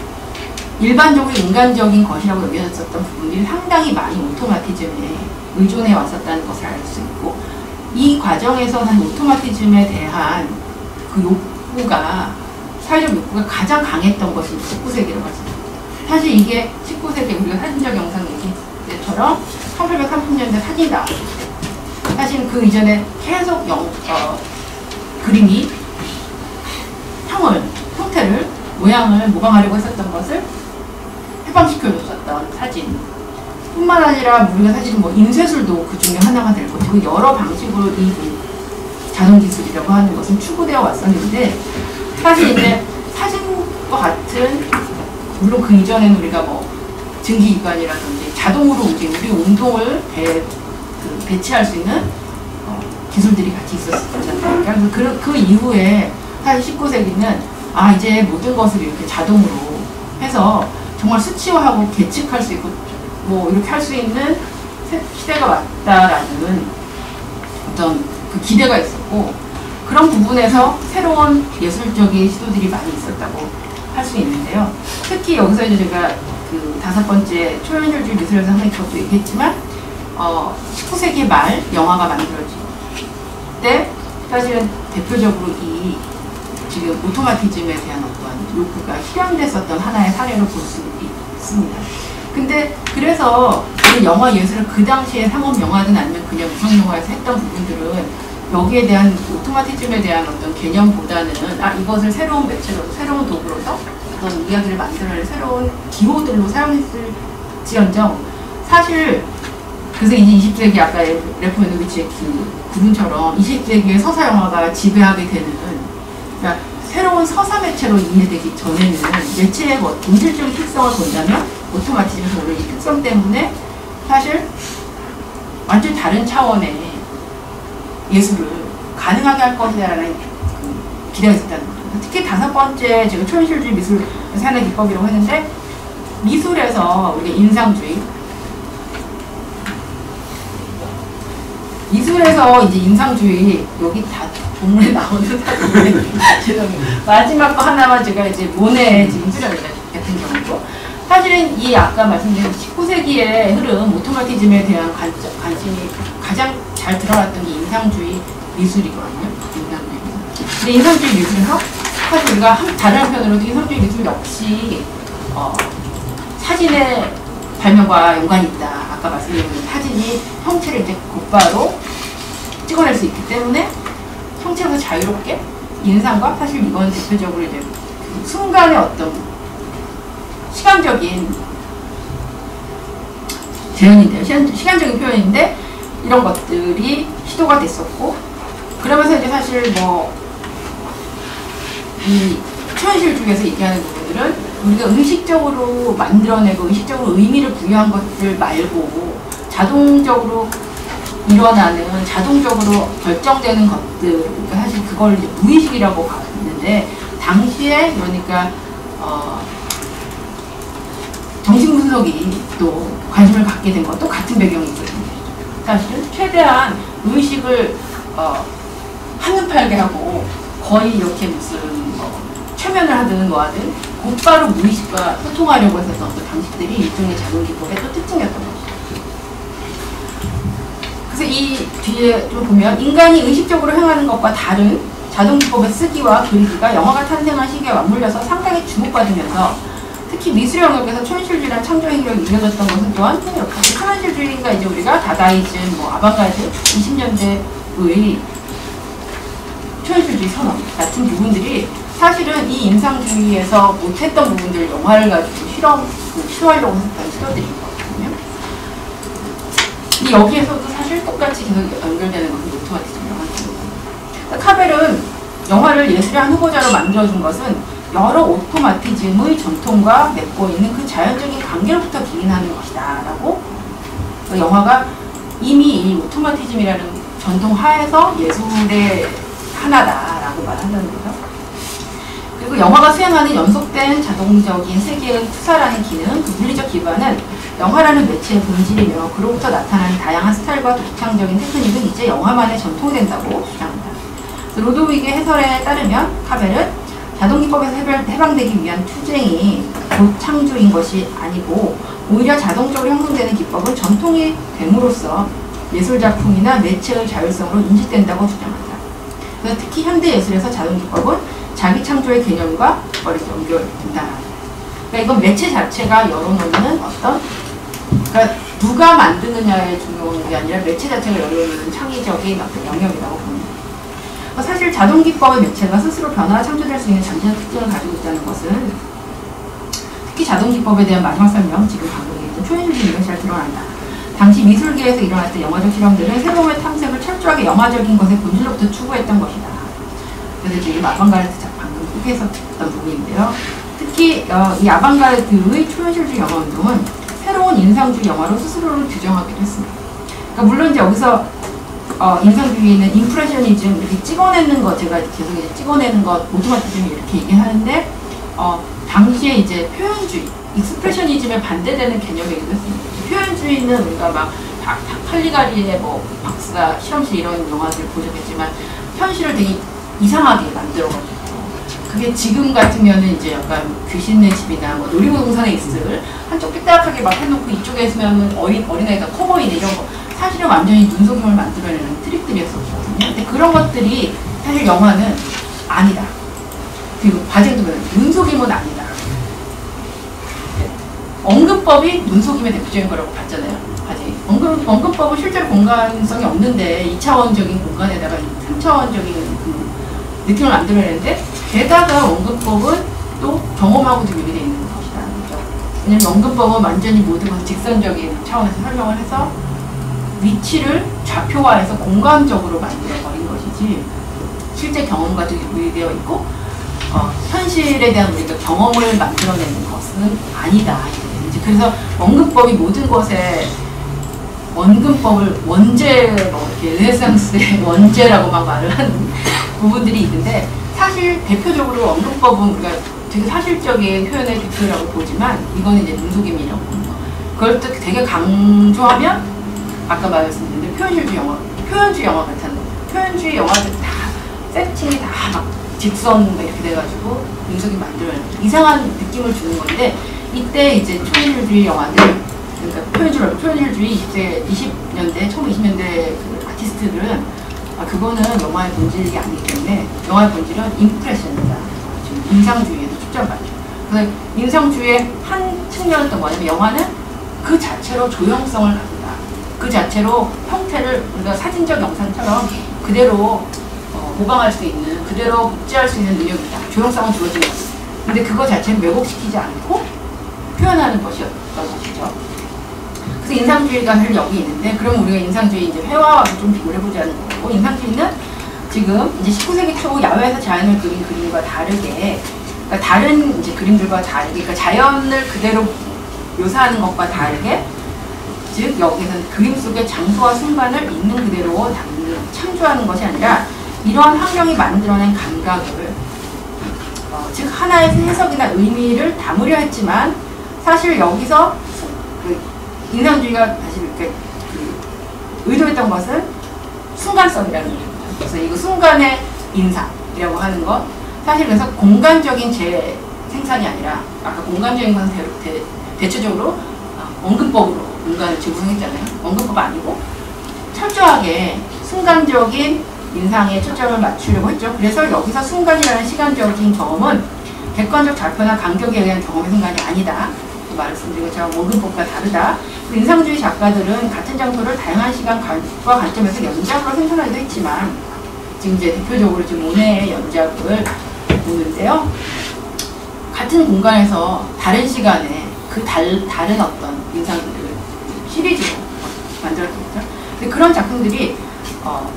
Speaker 1: 일반적으로 인간적인 것이라고 여겨졌었던 부분들이 상당히 많이 오토마티즘에 의존해 왔었다는 것을 알 수 있고 이 과정에서 한 오토마티즘에 대한 그 욕구가 사회적 욕구가 가장 강했던 것이 십구 세기라고 할 수 있습니다. 사실 이게 십구 세기 우리가 사진적 영상 얘기 때처럼 천팔백삼십 년대 사진이 나왔을 때 사실 그 이전에 계속 영, 어, 그림이 형을, 형태를, 모양을 모방하려고 했었던 것을 해방시켜줬었던 사진 뿐만 아니라 우리가 사실은 뭐 인쇄술도 그 중에 하나가 될 것이고 여러 방식으로 이 자동기술이라고 하는 것은 추구되어 왔었는데 사실 이제 사진과 같은 물론 그 이전에는 우리가 뭐 증기기관이라든지 자동으로 움직이는 우리 운동을 배, 그 배치할 수 있는 어, 기술들이 같이 있었잖아요. 그래서 그, 그 이후에 사실 십구 세기는 아 이제 모든 것을 이렇게 자동으로 해서 정말 수치화하고 계측할 수 있고 뭐 이렇게 할 수 있는 시대가 왔다라는 어떤 그 기대가 있었고 그런 부분에서 새로운 예술적인 시도들이 많이 있었다고 할 수 있는데요. 특히 여기서 이제 제가 그 다섯 번째 초현실주의 미술에서 항상 저도 얘기했지만 어, 십구 세기 말 영화가 만들어질 때 사실은 대표적으로 이 지금 오토마티즘에 대한 어떤 욕구가 실현됐었던 하나의 사례로 볼 수 있습니다. 근데 그래서 이 영화 예술을 그 당시에 상업 영화든 아니면 그냥 무성 영화에서 했던 부분들은 여기에 대한 오토마티즘에 대한 어떤 개념보다는 아 이것을 새로운 매체로 새로운 도구로서 어떤 이야기를 만들어낼 새로운 기호들로 사용했을지언정 사실 그래서 이제 이십 세기 아까 레프 메노비치의 그 구분처럼 이십 세기의 서사 영화가 지배하게 되는 그러니까 새로운 서사 매체로 이해되기 전에는 매체의 뭐 본질적인 특성을 본다면 오토마티즘에서 오는 이 특성 때문에 사실 완전 다른 차원의 예술을 가능하게 할 것이라는 그 기대가 있었다는 거죠. 특히 다섯 번째 제가 초현실주의 미술 사는 기법이라고 했는데, 미술에서 우리가 인상주의, 미술에서 이제 인상주의, 여기 다 동물에 나오는 사진인데 죄송해요. 마지막 거 하나만 제가 이제 모네의 지금 수련 같은 경우도 사실은 이 아까 말씀드린 십구 세기의 흐름 오토마티즘에 대한 관점, 관심이 가장 잘 드러났던 게 인상주의 미술이거든요. 인상주의 미술. 근데 인상주의 미술은 사실 우리가 한, 다른 한편으로도 인상주의 미술 역시 어, 사진의 발명과 연관이 있다. 아까 말씀드린 사진이 형체를 이제 곧바로 찍어낼 수 있기 때문에 형체에서 자유롭게 인상과, 사실 이건 대표적으로 이제 순간의 어떤 시간적인 재현인데요. 시간, 시간적인 표현인데 이런 것들이 시도가 됐었고, 그러면서 이제 사실 뭐 이 초현실 중에서 얘기하는 부분들은 우리가 의식적으로 만들어내고 의식적으로 의미를 부여한 것들 말고 자동적으로 일어나는, 자동적으로 결정되는 것들, 그러니까 사실 그걸 이제 무의식이라고 봤는데, 당시에 그러니까 어 정신분석이 또 관심을 갖게 된 것도 같은 배경이 있거든요. 사실은 최대한 의식을 어, 한눈팔게 하고 거의 이렇게 무슨 뭐 최면을 하든 뭐 하든 곧바로 무의식과 소통하려고 했었던 그 당시들이 일종의 자동기법의 또 특징이었던 거죠. 그래서 이 뒤에 좀 보면 인간이 의식적으로 행하는 것과 다른 자동기법의 쓰기와 그리기가 영화가 탄생한 시기에 맞물려서 상당히 주목받으면서 특히 미술 영역에서 초현실주의란 창조 행위로 이루어졌던 것은 또한 흥미롭고, 초현실주의가 이제 우리가 다다이즘, 뭐 아방가르드, 이십 년대의 초현실주의 선언 같은 부분들이 사실은 이 인상주의에서 못했던 부분들을 영화를 가지고 실험, 그 시도하려고 했던 시도들인 거거든요. 이 여기에서도 사실 똑같이 계속 연결되는 것은 오토마티즘이라고 하는 거거든요. 카벨은 영화를 예술의 한 후보자로 만들어준 것은 여러 오토마티즘의 전통과 맺고 있는 그 자연적인 관계로부터 기인하는 것이다 라고, 영화가 이미 이 오토마티즘이라는 전통 하에서 예술의 하나다라고 말한다는 거죠. 그리고 영화가 수행하는 연속된 자동적인 세계의 투사라는 기능, 그 물리적 기반은 영화라는 매체의 본질이며 그로부터 나타나는 다양한 스타일과 독창적인 테크닉은 이제 영화만의 전통이 된다고 주장합니다. 로드윅의 해설에 따르면 카벨은 자동기법에서 해방되기 위한 투쟁이 곧 창조인 것이 아니고 오히려 자동적으로 형성되는 기법은 전통이 됨으로써 예술작품이나 매체의 자율성으로 인식된다고 주장합니다. 그래서 특히 현대예술에서 자동기법은 자기 창조의 개념과 머리 연결된다. 그러니까 이건 매체 자체가 열어놓는 어떤, 그러니까 누가 만드느냐의 중요한 게 아니라 매체 자체가 열어놓는 창의적인 어떤 영역이라고 봅니다. 사실 자동기법의 매체가 스스로 변화와 창조될 수 있는 잠재적 특징을 가지고 있다는 것은 특히 자동기법에 대한 마지막 설명, 지금 방금 얘기했던 초현실주의가 잘 드러난다. 당시 미술계에서 일어났던 영화적 실험들은 새로움의 탐색을 철저하게 영화적인 것의 본질로부터 추구했던 것이다. 그래서 지금 아방가르드 방금 소개했었던 부분인데요. 특히 어, 이 아방가르드의 초현실주의 영화 운동은 새로운 인상주의 영화로 스스로를 규정하기도 했습니다. 그러니까 물론 이제 여기서 어, 인상주의는 인프레셔니즘 이렇게 찍어내는 것, 제가 계속 이제 찍어내는 것, 오토마티즘 이렇게 얘기하는데, 어, 당시에 이제 표현주의, 익스프레셔니즘에 반대되는 개념이기도 했습니다. 표현주의는 우리가 막 칼리가리의 뭐 박사 실험실 이런 영화들 보셨겠지만 현실을 되게 이상하게 만들어가지고, 그게 지금 같으면은 이제 약간 귀신의 집이나 뭐 놀이동산에 있을 한쪽 삐딱하게 막 해놓고 이쪽에 있으면은 어린 어린아이가 커 보이는 이런 거. 사실은 완전히 눈속임을 만들어내는 트릭들이었었거든요. 근데 그런 것들이 사실 영화는 아니다. 그리고 과제도 그래요. 눈속임은 아니다. 언급법이 눈속임의 대표적인 거라고 봤잖아요. 과제. 언급, 언급법은 실제로 공간성이 없는데 이 차원적인 공간에다가 삼 차원적인 그 느낌을 만들어내는데, 게다가 언급법은 또 경험하고도 연결되어 있는 것이다. 그렇죠? 왜냐면 언급법은 완전히 모든 것을 직선적인 차원에서 설명을 해서 위치를 좌표화해서 공간적으로 만들어버린 것이지 실제 경험과도 연결되어 있고 어, 현실에 대한 우리가 경험을 만들어내는 것은 아니다. 이제 그래서 원근법이 모든 것에 원근법을 원제, 뭐 이렇게 르네상스의 원제라고 막 말을 하는 부분들이 있는데, 사실 대표적으로 원근법은 우리가 되게 사실적인 표현의 대표라고 보지만, 이거는 이제 능속임이라고 보는 거. 그걸 또 되게 강조하면 아까 말씀드린 대로 표현주의 영화, 표현주의 영화 같은 거. 표현주의 영화들 다 세팅이 다 막 직선 이렇게 돼가지고 능속임 만들어내는 이상한 느낌을 주는 건데, 이때 이제 초현실주의 영화들, 그러니까 표현주의, 표현주의 이십 대, 이십 년대, 처음 이십 년대 그 아티스트들은 아, 그거는 영화의 본질이 아니기 때문에 영화의 본질은 임프레션이다. 지금 인상주의에도 초점을 맞죠. 그래서 인상주의의 한 측면은 또 뭐냐면 영화는 그 자체로 조형성을 갖는다. 그 자체로 형태를 우리가 사진적 영상처럼 그대로 어, 보강할 수 있는, 그대로 복제할 수 있는 능력이다. 조형성은 주어지는 거죠. 근데 그거 자체는 왜곡시키지 않고 표현하는 것이었던 것이죠. 그래서 인상주의가 사실 여기 있는데, 그럼 우리가 인상주의 이제 회화와 좀 비교를 해보자는 거고, 인상주의는 지금 이제 십구 세기 초 야외에서 자연을 그린 그림과 다르게, 그러니까 다른 이제 그림들과 다르게, 그러니까 자연을 그대로 묘사하는 것과 다르게, 즉 여기서는 그림 속의 장소와 순간을 있는 그대로 담는, 창조하는 것이 아니라 이러한 환경이 만들어낸 감각을, 어, 즉 하나의 해석이나 의미를 담으려 했지만, 사실 여기서 그 인상주의가 다시 이렇게 그 의도했던 것은 순간성이라는 겁니다. 그래서 이거 순간의 인상이라고 하는 것, 사실 그래서 공간적인 재생산이 아니라, 아까 공간적인 것은 대, 대, 대체적으로 원근법으로 공간을 재구성했잖아요. 원근법 아니고 철저하게 순간적인 인상에 초점을 맞추려고 했죠. 그래서 여기서 순간이라는 시간적인 경험은 객관적 좌표나 간격에 의한 경험의 순간이 아니다. 말씀드린 것처럼 원근법과 다르다. 인상주의 작가들은 같은 장소를 다양한 시간과 관점에서 연작으로 생산하기도 했지만, 지금 이제 대표적으로 지금 모네의 연작을 보는데요. 같은 공간에서 다른 시간에 그 달, 다른 어떤 인상들을 시리즈로 만들었던 거죠. 근데 그런 작품들이 어,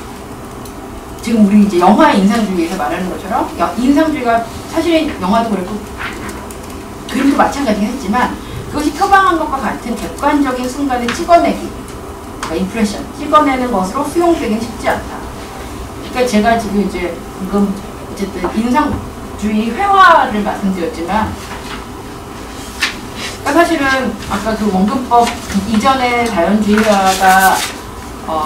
Speaker 1: 지금 우리 이제 영화의 인상주의에서 말하는 것처럼, 인상주의가 사실 영화도 그렇고 그림도 마찬가지긴 했지만, 그것이 표방한 것과 같은 객관적인 순간을 찍어내기, 그러니까 인프레션, 찍어내는 것으로 수용되기는 쉽지 않다. 그러니까 제가 지금 이제 지금 어쨌든 인상주의 회화를 말씀드렸지만, 그러니까 사실은 아까 그 원근법 이전의 자연주의화가 어,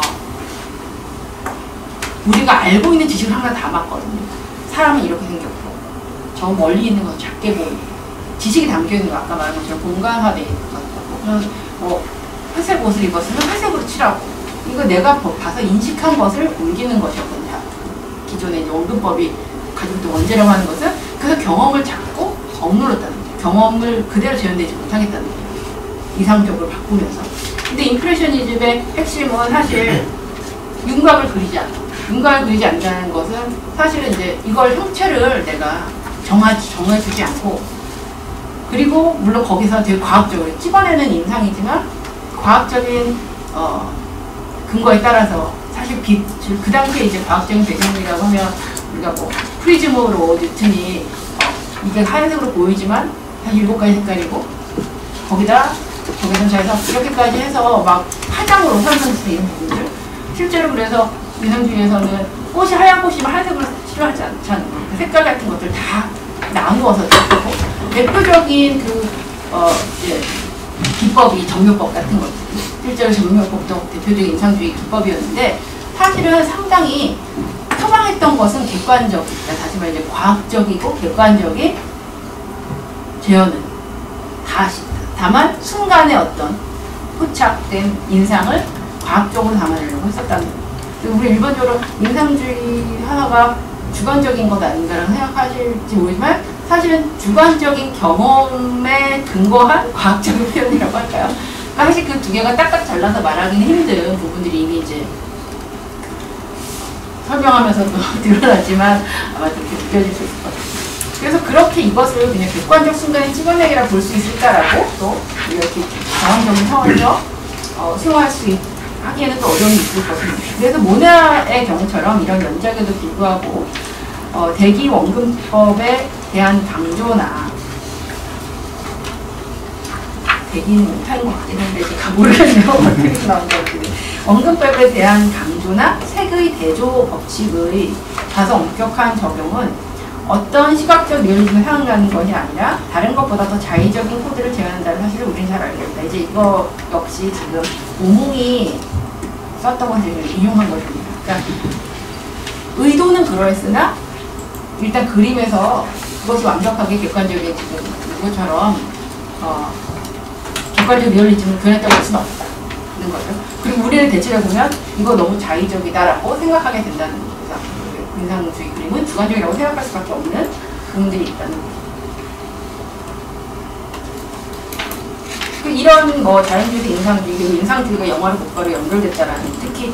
Speaker 1: 우리가 알고 있는 지식을 하나 담았거든요. 사람은 이렇게 생겼고, 저 멀리 있는 건 작게 보이고, 지식이 담겨있는 거, 아까 말한 것처럼 공간화되어 있는 거, 뭐 회색 옷을 입었으면 회색으로 칠하고, 이거 내가 봐서 인식한 것을 옮기는 것이었거든요. 기존의 이제 원근법이 가지고 있던 원제라고 하는 것은, 그래서 경험을 자꾸 억눌렀다는 거예요. 경험을 그대로 재현되지 못하겠다는 거예요. 이상적으로 바꾸면서. 근데 임프레셔니즘의 핵심은 사실 윤곽을 그리지 않아. 윤곽을 그리지 않는다는 것은 사실은 이제 이걸 형체를 내가 정하지, 정해주지 않고, 그리고 물론 거기서 되게 과학적으로 찍어내는 인상이지만, 과학적인 어, 근거에 따라서 사실 빛, 그 당시에 이제 과학적인 배경이라고 하면 우리가 뭐 프리즘으로 뉴턴이 어, 이게 하얀색으로 보이지만 한 일곱 가지 색깔이고, 거기다 적외선차에서 이렇게까지 해서 막 화장으로 선선수 이런 부분들, 실제로 그래서 인상주의에서는 꽃이 하얀 꽃이면 하얀색으로 싫어하지 않잖아요. 그 색깔 같은 것들 다 나누어서 찍고, 대표적인 그, 어, 이제, 기법이 정묘법 같은 것들. 실제로 정묘법도 대표적인 인상주의 기법이었는데, 사실은 상당히 표방했던 것은 객관적, 다시 말해 이제 과학적이고 객관적인 재현은 다, 다만 순간의 어떤 포착된 인상을 과학적으로 담아내려고 했었다는 거예요. 우리 일반적으로 인상주의 하나가 주관적인 것 아닌가라고 생각하실지 모르지만, 사실은 주관적인 경험에 근거한 과학적인 표현이라고 할까요? 그러니까 사실 그 두 개가 딱딱 잘라서 말하기는 힘든 부분들이 이미 이제 설명하면서도 드러나지만 아마 그렇게 느껴질 수 있을 것 같아요. 그래서 그렇게 이것을 그냥 객관적 순간의 찍어내기라 볼 수 있을까라고 또 이렇게 과학적인 차원에서 어, 수용할 수 있, 하기에는 또 어려움이 있을 것입니다. 그래서 모네의 경우처럼 이런 연작에도 불구하고 어, 대기 원근법에 대한 강조나 되기는 못하는 것 같긴 한데 제가 모르겠네요. 어떻게 나온 건지. 언급법에 대한 강조나 색의 대조 법칙의 다소 엄격한 적용은 어떤 시각적 리얼리즘을 상응하는 것이 아니라 다른 것보다 더 자의적인 코드를 제안한다는 사실을 우리는 잘 알게 됩니다. 이제 이거 역시 지금 오몽이 썼던 것을 인용한 것입니다. 그러니까 의도는 그러했으나 일단 그림에서 그것이 완벽하게 객관적인 지금 이것처럼 어, 객관적 리얼리즘을 표현했다고 할 수는 없다는 거죠. 그리고 우리는 대체로 보면 이거 너무 자의적이다라고 생각하게 된다는 거죠. 인상주의 그림은 주관적이라고 생각할 수밖에 없는 부분들이 있다는 거죠. 이런 뭐 자연주의적 인상주의, 그리고 인상주의가 영화로 국가로 연결됐다라는, 특히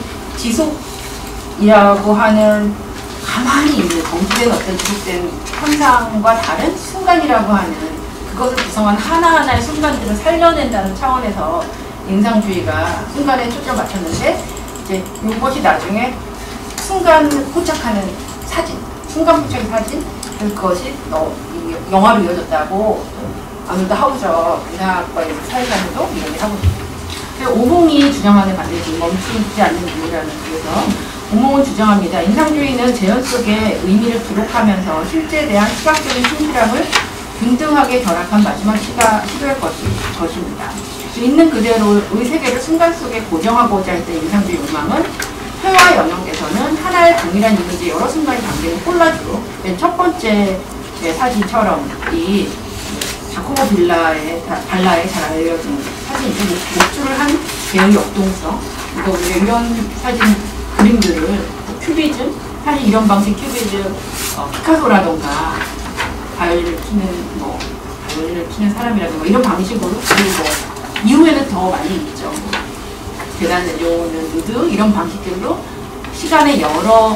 Speaker 1: 지속이라고 하는 가만히 있는 정지된 어떤 지속된 현상과 다른 순간이라고 하는 그것을 구성한 하나하나의 순간들을 살려낸다는 차원에서 인상주의가 순간에 초점을 맞췄는데, 이제 이것이 나중에 순간 포착하는 사진, 순간 포착의 사진, 그것이 너, 영화로 이어졌다고 아무도 하우저 문학과의 사회자들도 이야기를 하고 있습니다. 오몽이 주장하는 반대지 멈추지 않는 이유라는 쪽에서 오몽은 주장합니다. 인상주의는 재현 속의 의미를 기록하면서 실제에 대한 시각적인 충실함을 균등하게 결합한 마지막 시가, 시도의 것이, 것입니다. 있는 그대로의 세계를 순간 속에 고정하고자 했던 인상주의 욕망은 회화 영역에서는 하나의 동일한 이미지의 여러 순간이 담기는 콜라주로, 맨 첫 번째 사진처럼 이 자코보 빌라의, 발라에 잘 알려진 사진이죠. 목줄을 한 배우의 역동성, 그러니까 우리가 이런 사진 그림들을 큐비즘, 사실 이런 방식 큐비즘, 어, 피카소라던가 바이올린을 치는 뭐 바이올린을 치는 사람이라든가 이런 방식으로, 그리고 뭐 이후에는 더 많이 있죠. 계단 내려오는 누드 이런 방식들로 시간의 여러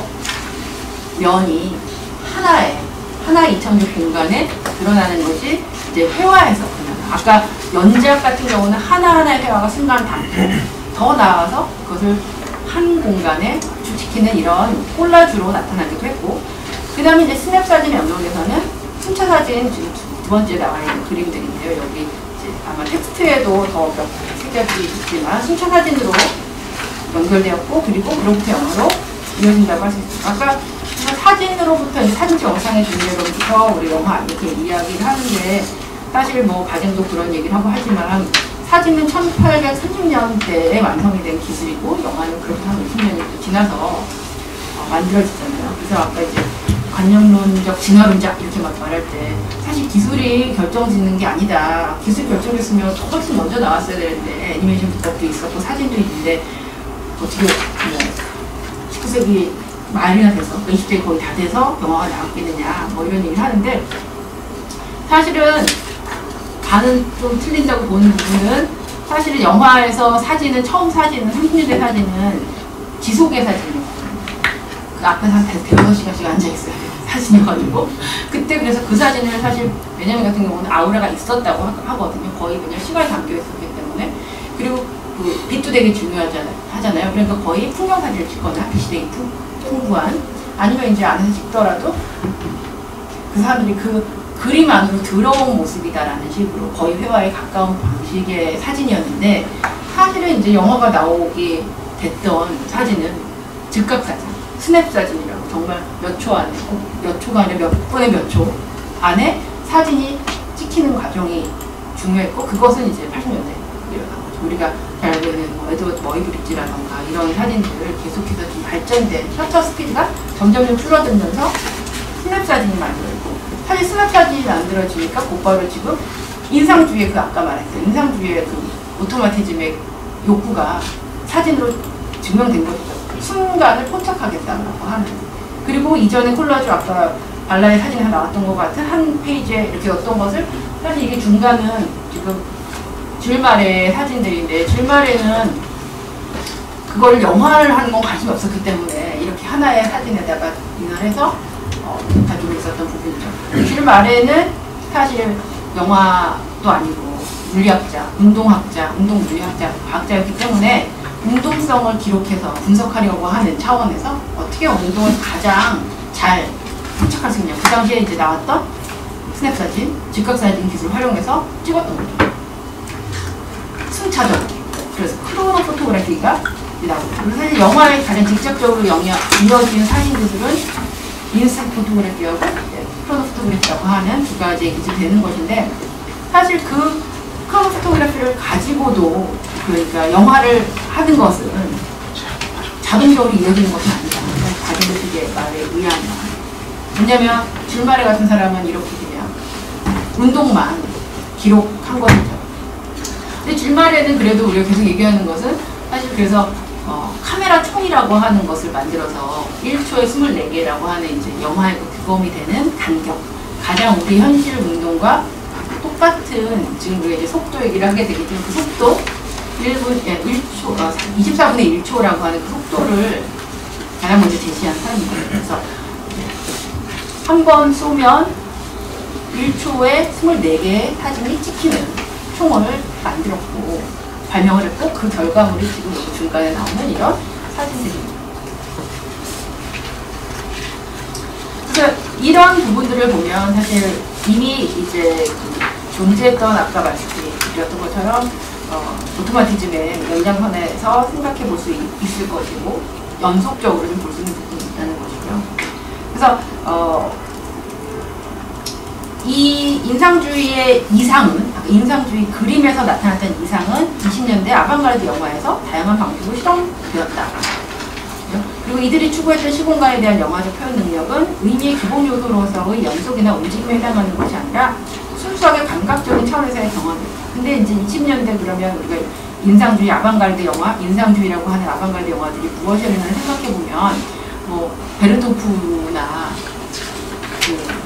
Speaker 1: 면이 하나의 하나의 이차원적 공간에 드러나는 것이 이제 회화에서 드러나요. 아까 연작 같은 경우는 하나하나의 회화가 순간 담고, 더 나아가서 그것을 한 공간에 축지키는 이런 콜라주로 나타나기도 했고, 그 다음에 이제 스냅 사진 영역에서는 순차 사진 두 번째 나와 있는 그림들인데요. 여기 이제 아마 텍스트에도 더 몇 색깔이 있지만 순차 사진으로 연결되었고, 그리고 그로부터 영어로 이어진다고 할 수 있습니다. 아까 사진으로부터 이제 사진적 영상의 존재로부터 우리 영화 이렇게 이야기를 하는데, 사실 뭐 바쟁도 그런 얘기를 하고 하지만 사진은 천팔백삼십 년대에 완성이 된 기술이고 영화는 그로부터 한 이십 년이 지나서 어, 만들어지잖아요. 그래서 아까 이제 관념론적 진화론적 이렇게 막 말할 때 사실 기술이 결정짓는 게 아니다. 기술 결정했으면 훨씬 먼저 나왔어야 되는데 애니메이션 기법도 있었고 사진도 있는데 어떻게 뭐 십구 세기 말이나 돼서 이십 세기 거의 다 돼서 영화가 나왔겠느냐 뭐 이런 얘기를 하는데, 사실은 반은 좀 틀린다고 보는 부분은, 사실은 영화에서 사진은 처음 사진은 삼십 년대 사진은 지속의 사진이에요. 그 앞에 한 대여섯 시간씩 앉아있어요. 사진이가지고 그때 그래서 그 사진을 사실 베냐민 같은 경우는 아우라가 있었다고 하, 하거든요. 거의 그냥 시간이 담겨 있었기 때문에. 그리고 그 빛도 되게 중요하잖아요. 하잖아요. 그러니까 거의 풍경 사진을 찍거나 빛이 되게 풍, 풍부한, 아니면 이제 안에서 찍더라도 그 사람들이 그 그림 안으로 들어온 모습이다라는 식으로 거의 회화에 가까운 방식의 사진이었는데, 사실은 이제 영화가 나오게 됐던 사진은 즉각 사진, 스냅 사진이라고 정말 몇 초 안에, 몇 초가 아니라 몇 분의 몇 초 안에 사진이 찍히는 과정이 중요했고, 그것은 이제 팔십 년대 일어난 거죠. 우리가 잘 알고 있는 뭐 에드워드 머이 브릿지라던가 이런 사진들을 계속해서 좀 발전된 셔터 스피드가 점점 줄어들면서 스냅 사진이 만들어지고, 사실 스냅 사진이 만들어지니까 곧바로 지금 인상주의의 그 아까 말했던 인상주의의 그 오토마티즘의 욕구가 사진으로 증명된 것이죠. 순간을 포착하겠다고 하는. 그리고 이전에 콜라주 아까 발라의 사진에 나왔던 것 같은 한 페이지에 이렇게 어떤 것을, 사실 이게 중간은 지금 줄말의 사진들인데, 줄말에는 그걸 영화를 하는 건 관심이 없었기 때문에 이렇게 하나의 사진에다가 인화해서 어, 가지고 있었던 부분이죠. 줄말에는 사실 영화도 아니고 물리학자, 운동학자, 운동물리학자, 과학자였기 때문에 운동성을 기록해서 분석하려고 하는 차원에서 어떻게 운동을 가장 잘 포착할 수 있냐. 그 당시에 이제 나왔던 스냅사진, 즉각사진 기술을 활용해서 찍었던 거죠. 순차적. 그래서 크로노 포토그래피가 나옵니다. 그래서 사실 영화에 가장 직접적으로 영향, 이어지는 사진들은 인스턴트 포토그래피하고 크로노 포토그래피라고 하는 두 가지에 기준되는 것인데, 사실 그 크로노 포토그래피를 가지고도 그러니까 영화를 하는 것은 자동적으로 이어지는 것은 아니다. 가정의식의 말에 의하면. 왜냐면 줄마레 같은 사람은 이렇게 그냥 운동만 기록한 거죠. 근데 줄마레는 그래도 우리가 계속 얘기하는 것은 사실 그래서 어, 카메라 총이라고 하는 것을 만들어서 일 초에 스물네 개라고 하는 이제 영화에 득범이 되는 간격, 가장 우리 현실 운동과 똑같은, 지금 우리가 이제 속도 얘기를 하게 되겠지만 그 속도 일 분, 예, 일 초, 어, 이십사분의 일 초라고 하는 그 속도를 가장 먼저 제시한 사람입니다. 그래서 한 번 쏘면 일 초에 스물네 개의 사진이 찍히는 총을 만들었고 발명을 했고, 그 결과물이 지금 여기 중간에 나오는 이런 사진들입니다. 그래서 이런 부분들을 보면 사실 이미 이제 그 존재했던, 아까 말씀드렸던 것처럼 어, 오토마티즘의 연장선에서 생각해 볼 수 있을 것이고 연속적으로 좀 볼 수 있는 부분이 있다는 것이고요. 그래서 어, 이 인상주의의 이상은, 인상주의 그림에서 나타났던 이상은 이십 년대 아방가르드 영화에서 다양한 방식으로 실험되었다. 그리고 이들이 추구했던 시공간에 대한 영화적 표현 능력은 의미의 기본 요소로서의 연속이나 움직임에 해당하는 것이 아니라 순수하게 감각적인 차원에서의 경험입니다. 근데 이제 이십 년대 그러면 우리가 인상주의 아방가르드 영화, 인상주의라고 하는 아방가르드 영화들이 무엇이었나 생각해보면 뭐 베르토프나 그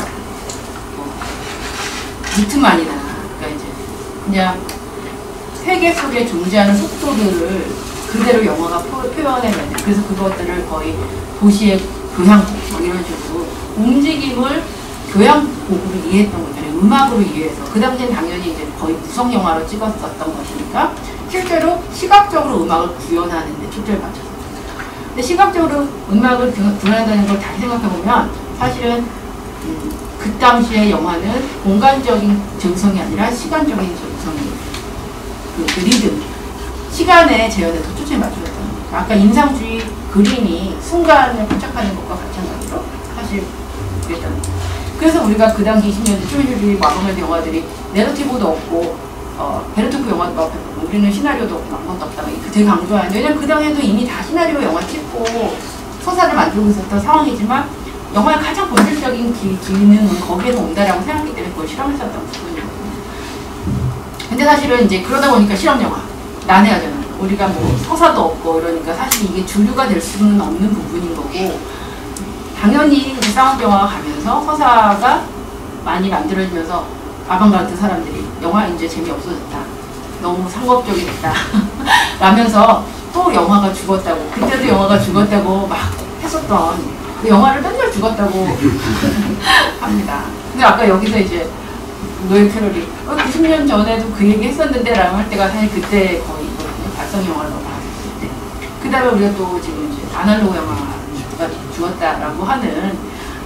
Speaker 1: 리트만이나, 그러니까 이제 그냥 세계 속에 존재하는 속도들을 그대로 영화가 표현해내는, 그래서 그것들을 거의 도시의 교향곡 뭐 이런 식으로 움직임을 교향곡으로 이해했던 거잖아요. 음악으로 이해해서. 그 당시엔 당연히 이제 거의 무성 영화로 찍었었던 것이니까 실제로 시각적으로 음악을 구현하는 데 초점을 맞춰서. 근데 시각적으로 음악을 구현한다는 걸 다시 생각해보면 사실은 음, 그 당시의 영화는 공간적인 정성이 아니라 시간적인 정성이, 그, 그 리듬, 시간의 재현에 더 초점이 맞춰졌다는 거죠. 아까 인상주의 그림이 순간을 포착하는 것과 마찬가지로 사실 그랬다는 거죠. 그래서 우리가 그 당시 이십 년대 초미주의 마그멜드 영화들이 내러티브도 없고 어, 베르토프 영화도 없고 우리는 시나리오도 없고 아무것도 없다고 되게 강조하는데, 왜냐면 그 당시에도 이미 다 시나리오 영화 찍고 서사를 만들고 있었던 상황이지만 영화의 가장 본질적인 기, 기능은 거기에서 온다라고 생각했기 때문에 그걸 실험했었던 부분이거든요. 근데 사실은 이제 그러다 보니까 실험 영화 난해하잖아요. 우리가 뭐 서사도 없고 이러니까 사실 이게 주류가 될 수는 없는 부분인 거고, 당연히 사운드 영화가 가면서 서사가 많이 만들어지면서 아방가르드 사람들이 영화 이제 재미없어졌다, 너무 상업적이겠다 라면서 또 영화가 죽었다고, 그때도 영화가 죽었다고 막 했었던, 그 영화를 맨날 죽었다고 합니다. 근데 아까 여기서 이제 노엘 캐럴이 어, 구십 년 전에도 그 얘기 했었는데 라고 할 때가 사실 그때 거의 발성 영화를 봤을 때, 그 다음에 우리가 또 지금 이제 아날로그 영화가 죽었다라고 하는,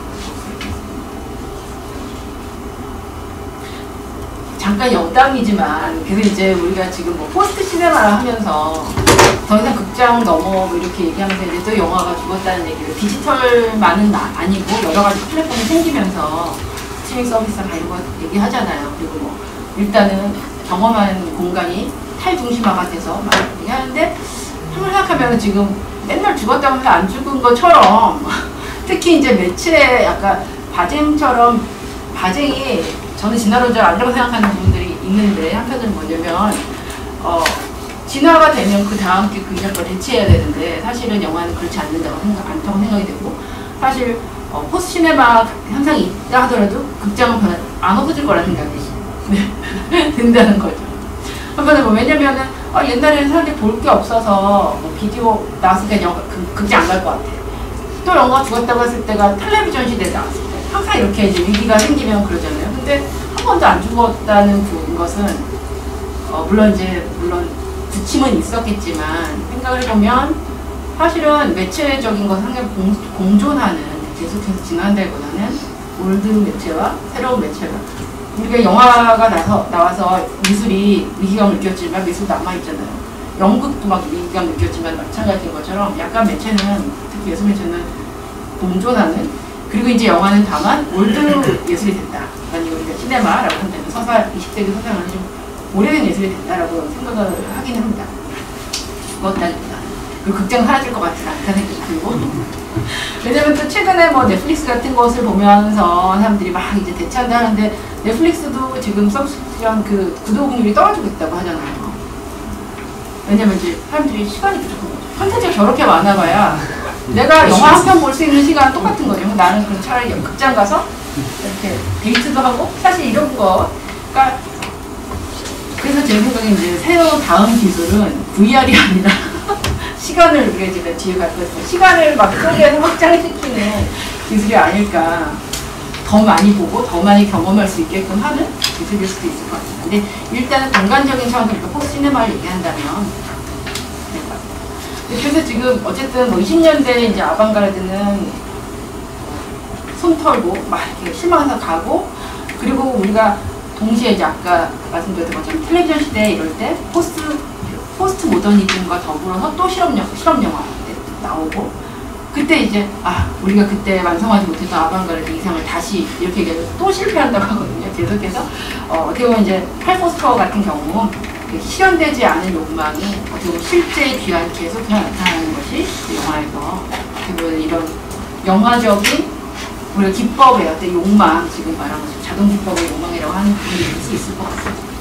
Speaker 1: 잠깐 영담이지만 그래서 이제 우리가 지금 뭐 포스트 시네마를 하면서 더 이상 극장 넘어 뭐 이렇게 얘기하면서 이제 또 영화가 죽었다는 얘기를, 디지털만은 아니고 여러 가지 플랫폼이 생기면서 스트리밍 서비스나 이런 거 얘기하잖아요. 그리고 뭐 일단은 경험하는 공간이 탈중심화가 돼서 막 얘기하는데, 한번 생각하면 지금 맨날 죽었다고 해서 안 죽은 것처럼 특히 이제 매체에 약간 바쟁처럼, 바쟁이 저는 진화론적 아니라고 생각하는 부분들이 있는데, 한편은 뭐냐면 어, 진화가 되면 그 다음 게 그 이전 걸 대체해야 되는데 사실은 영화는 그렇지 않는다고 생각, 않다고 생각이 되고, 사실 어, 포스트 시네마 현상이 있다 하더라도 극장은 변화, 안 없어질 거라는 생각이 든다는 거죠. 한편은 뭐 왜냐면은 어, 옛날에는 사람들이 볼 게 없어서 뭐 비디오 나왔을 때 영화, 그, 극장 안 갈 것 같아. 또 영화 죽었다고 했을 때가 텔레비전 시대에 나왔을 때 항상 이렇게 이제 위기가 생기면 그러잖아요. 근데 한 번도 안 죽었다는 그, 것은 어, 물론 이제 물론 부침은 있었겠지만 생각을 해보면 사실은 매체적인 것 상당히 공, 공존하는, 계속해서 진화한다기보다는 올드 매체와 새로운 매체가 우리가 영화가 나서, 나와서 미술이 위기감을 느꼈지만 미술 남아있잖아요. 연극도 막 위기감 느꼈지만 마찬가지인 것처럼 약간 매체는, 특히 예술 매체는 공존하는, 그리고 이제 영화는 다만 올드 예술이 됐다. 아니 우리가 시네마라고 한다면 서사, 이십 세기 서사는 좀 오래된 예술이 됐다라고 생각을 하기는 합니다. 그것다기보다. 그리고 극장 사라질 것 같지 않다는 생각이 들고. 왜냐면 또 최근에 뭐 넷플릭스 같은 것을 보면서 사람들이 막 이제 대체한다 하는데, 넷플릭스도 지금 서브스크립션 그 구독률이 떨어지고 있다고 하잖아요. 왜냐면 이제 사람들이 시간이 부족한 거죠. 컨텐츠가 저렇게 많아봐야 내가 영화 한 편 볼 수 있는 시간은 똑같은 거죠. 나는 그럼 차라리 극장 가서 이렇게 데이트도 하고, 사실 이런 거, 그러니까 그래서 제 생각에 이제 새로운 다음 기술은 브이알이 아니라 시간을 우리가 이제 뒤에 갈 것같아요. 시간을 막 속에서 확장시키는 기술이 아닐까. 더 많이 보고 더 많이 경험할 수 있게끔 하는 기술일 수도 있을 것 같아요. 근데 일단은 공간적인 차원에서 포스시네마를 얘기한다면, 그래서 지금 어쨌든 뭐 이십 년대 이제 아방가르드는 손 털고 막 이렇게 실망해서 가고, 그리고 우리가 동시에 이제 아까 말씀드렸던 것처럼 텔레비전 시대 이럴 때 포스트 포스트 모더니즘과 더불어서 또 실험 영화 실험 영화 나오고, 그때 이제 아 우리가 그때 완성하지 못했던 아방가르드 이상을 다시 이렇게 얘기해서 또 실패한다고 하거든요. 계속해서 어, 어떻게 보면 이제 팔 포스터 같은 경우 실현되지 않은 욕망이 어떻게 보면 실제 귀환 계속 나타나는 것이 그 영화에서 어떻게 보면 이런 영화적인 우리가 기법의 어떤 욕망, 지금 말하는 것처럼 자동 기법의 욕망이라고 하는 부분이 있을 수 있을 것 같아요.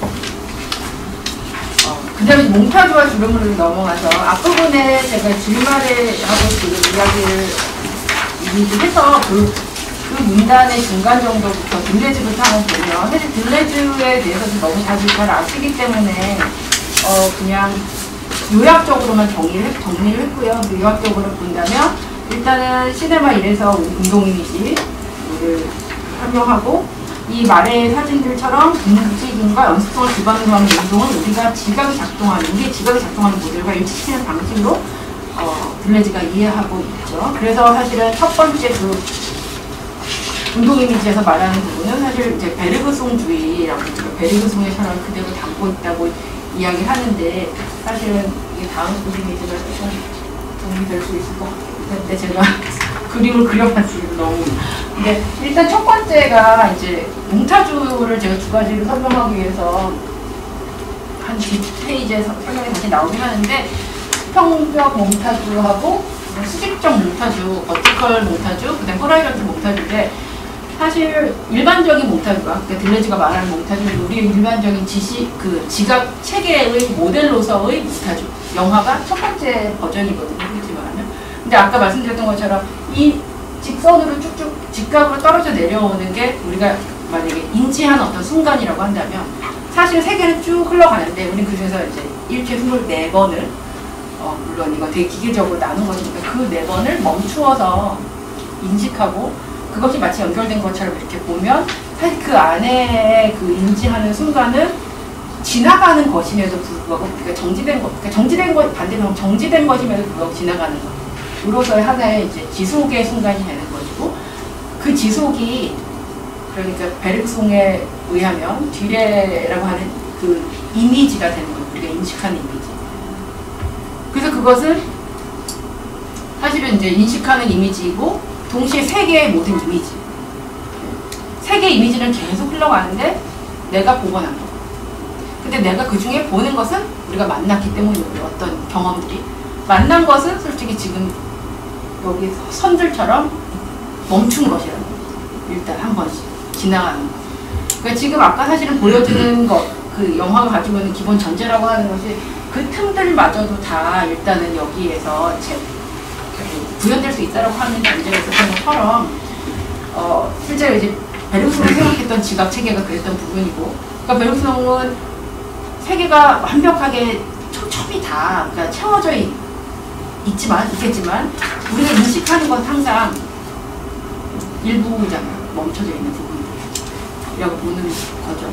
Speaker 1: 어, 그 다음에 몽타주와 주름으로 넘어가서 앞부분에 제가 줄말에 하고 지금 이야기를 얘기를 해서 그, 그 문단의 중간 정도부터 들레즈부터 한번 보면, 사실 들레즈에 대해서도 너무 자주 잘 아시기 때문에 어, 그냥 요약적으로만 정리를, 정리를 했고요. 요약적으로 본다면 일단은 시네마 일에서 운동 이미지를 설명하고, 이 말의 사진들처럼 움직임과 연습성을 기반으로 하는 운동은 우리가 지각이 작동하는, 우리의 지각이 작동하는 모델과 일치시키는 방식으로 어, 들레즈가 이해하고 있죠. 그래서 사실은 첫 번째 그 운동 이미지에서 말하는 부분은 사실 이제 베르그송주의라고 하죠. 베르그송의 철학을 그대로 담고 있다고 이야기하는데, 사실은 이게 다음 이미지가 조금 도움이 될 수 있을 것 같아요. 근데 제가 그림을 그려봤어요, 너무. 근데 일단 첫 번째가 이제 몽타주를 제가 두 가지를 설명하기 위해서 한 뒷페이지에 설명이 다시 나오긴 하는데, 수평적 몽타주하고 수직적 몽타주, 버티컬 몽타주, 그 다음 호라이전트 몽타주인데, 사실 일반적인 몽타주가, 그러니까 들레즈가 말하는 몽타주는 우리의 일반적인 지시, 그 지각 체계의 모델로서의 몽타주, 영화가 첫 번째 버전이거든요, 그렇게 말하면. 근데 아까 말씀드렸던 것처럼 이 직선으로 쭉쭉 직각으로 떨어져 내려오는 게 우리가 만약에 인지한 어떤 순간이라고 한다면, 사실 세계는 쭉 흘러가는데 우리는 그 중에서 이제 일주일에 이십사 번을 어, 물론 이건 되게 기계적으로 나눈 것이니까 그 네 번을 멈추어서 인식하고, 그것이 마치 연결된 것처럼 이렇게 보면 사실 그 안에 그 인지하는 순간은 지나가는 것임에도 불구하고, 그러니까 정지된 것, 그러니까 정지된 것, 반대로 정지된 것임에도 불구하고 지나가는 것. 으로서의 하나의 이제 지속의 순간이 되는 것이고, 그 지속이 그러니까 베르그송에 의하면 뒤레라고 하는 그 이미지가 되는 거예요. 우리가 인식하는 이미지. 그래서 그것은 사실은 이제 인식하는 이미지이고 동시에 세계의 모든 이미지. 세계 이미지는 계속 흘러가는데 내가 보고 난 거. 근데 내가 그 중에 보는 것은 우리가 만났기 때문이고요. 어떤 경험들이. 만난 것은 솔직히 지금 여기 선들처럼 멈춘 것이라는 거죠. 일단 한 번씩 지나가는 거. 그러니까 지금 아까 사실은 보여주는 것, 그 영화가 가지고 있는 기본 전제라고 하는 것이 그 틈들마저도 다 일단은 여기에서 제, 구현될 수 있다라고 하는 전제가 있었던 것처럼, 어, 실제로 이제 베르그송이 생각했던 지각 체계가 그랬던 부분이고, 그러니까 베르그송은 세계가 완벽하게 촘촘히 다 그러니까 채워져 있, 있지만, 있겠지만, 우리가 인식하는 건 항상 일부잖아요. 멈춰져 있는 부분이라고 보는 거죠.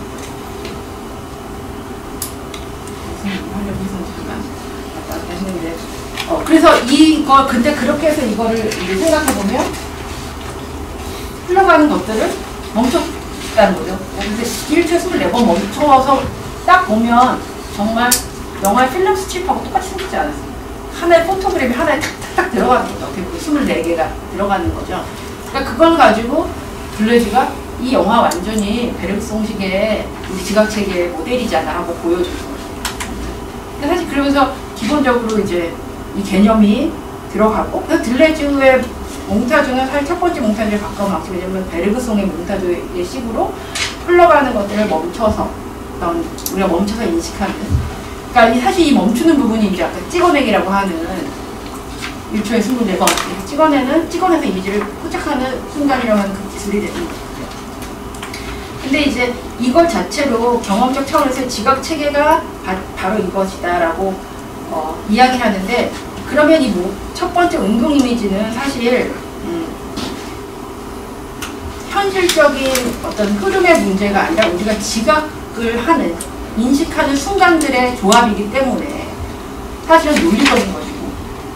Speaker 1: 무슨 하려고 해서 잠깐 왔다 갔다 했는데, 어, 그래서 이거, 근데 그렇게 해서 이거를 이제 생각해보면, 흘러가는 것들을 멈춰, 있다는 거죠. 그래서 일 초에 이십사 번 멈춰서 딱 보면 정말 영화의 필름 스트립하고 똑같이 생기지 않았어요. 하나의 포토그램이 하나에 탁탁탁 들어가는 거죠. 어떻게 보면 이십사 개가 들어가는 거죠. 그러니까 그걸 가지고 블레즈가 이 영화 완전히 베르그송식의 우리 지각체계의 모델이잖아 하고 보여주는 거죠. 사실 그러면서 기본적으로 이제 이 개념이 들어가고, 그래서 들레즈의 몽타주는 사실 첫 번째 몽타주에 가까운 방식, 왜냐면 베르그송의 몽타주의 식으로 흘러가는 것들을 멈춰서 어떤 우리가 멈춰서 인식하는, 그러니까 사실 이 멈추는 부분이 이제 아까 찍어내기라고 하는 일 초에 이십사 번 찍어내는, 찍어내서 이미지를 포착하는 순간이라고 하는 그 기술이 되는 거죠. 근데 이제 이걸 자체로 경험적 차원에서 지각 체계가 바, 바로 이것이다라고 어, 이야기를 하는데, 그러면 이 첫 번째 운동 이미지는 사실 음, 현실적인 어떤 흐름의 문제가 아니라 우리가 지각을 하는, 인식하는 순간들의 조합이기 때문에 사실은 논리적인 것이고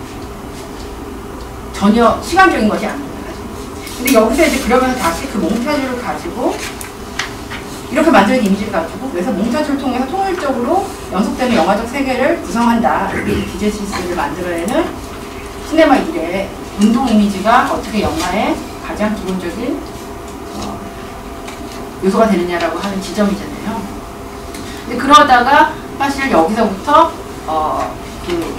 Speaker 1: 전혀 시간적인 것이 아닙니다. 근데 여기서 이제 그러면서 다시 그 몽타주를 가지고 이렇게 만든 이미지를 가지고, 그래서 몽타주를 통해서 통일적으로 연속되는 영화적 세계를 구성한다. 이게 디제시스를 만들어내는 시네마 일의 운동 이미지가 어떻게 영화의 가장 기본적인 어, 요소가 되느냐라고 하는 지점이잖아요. 근데 그러다가 사실 여기서부터 어, 그,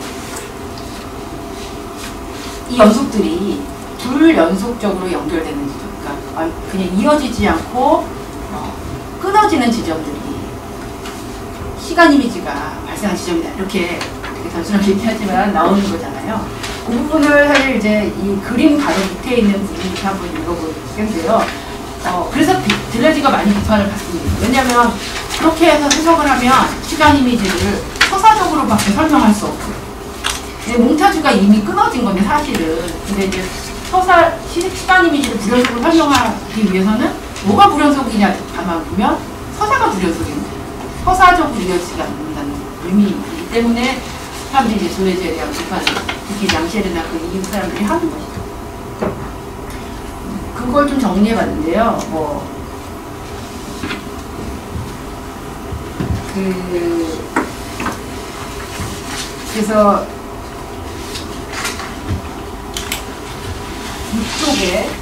Speaker 1: 이 연속들이 불연속적으로 연결되는 지점, 그러니까 그냥 이어지지 않고 어, 끊어지는 지점들이 시간 이미지가 발생한 지점이다. 이렇게 되게 단순하게 얘기하지만 나오는 거잖아요. 그 부분을 사실 이제 이 그림 바로 밑에 있는 부분부터 한번 읽어보겠는데요. 어, 그래서 들레즈가 많이 비판을 받습니다. 왜냐하면 그렇게 해서 해석을 하면 시간 이미지를 서사적으로밖에 설명할 수 없고, 몽타주가 이미 끊어진 건데 사실은. 근데 이제 서사 시간 이미지를 불연속으로 설명하기 위해서는 뭐가 불연속이냐 가만 보면 서사가 불연속입니다. 서사적으로 이어지지 않는다는 의미이기 때문에 사람들이 이제 들레즈에 대한 비판을, 특히 양셰르나 그 이후 사람들이 하는 것이죠. 그걸 좀 정리해봤는데요. 뭐, 그, 그래서 이쪽에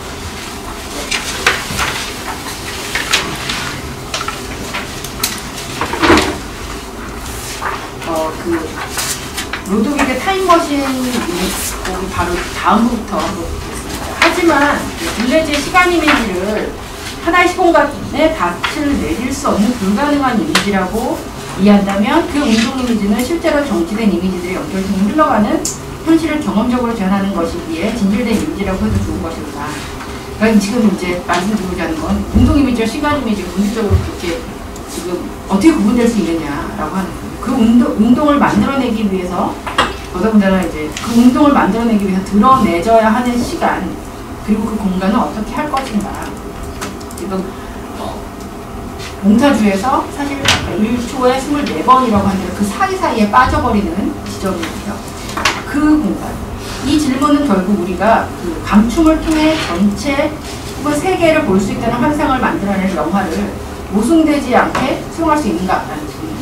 Speaker 1: 어, 그, 로드윅의 타임머신 거기 바로 다음부터 보겠습니다. 하지만 들레즈의 시간 이미지를 하나의 시공간에 닻을 내릴 수 없는 불가능한 이미지라고 이해한다면 그 운동 이미지는 실제로 정치된 이미지들의 연결성이 흘러가는 현실을 경험적으로 제한하는 것이기에 진실된 이미지라고 해도 좋은 것이다. 그러니까 지금 이제 말씀드리고자 하는 건 운동 이미지와 시간 이미지가 본질적으로 그렇게 지금 어떻게 구분될 수 있느냐라고 하는 거예요. 그 운동, 운동을 만들어내기 위해서, 더더군다나 이제 그 운동을 만들어내기 위해서 드러내져야 하는 시간, 그리고 그 공간을 어떻게 할 것인가. 지금 어, 몽타주에서 사실 일 초에 이십사 번이라고 하는 그 사이사이에 빠져버리는 지점이고요. 그 공간. 이 질문은 결국 우리가 그 감춤을 통해 전체 혹은 세계를 볼 수 있다는 환상을 만들어내는 영화를 모순되지 않게 수용할 수 있는가라는 질문이죠.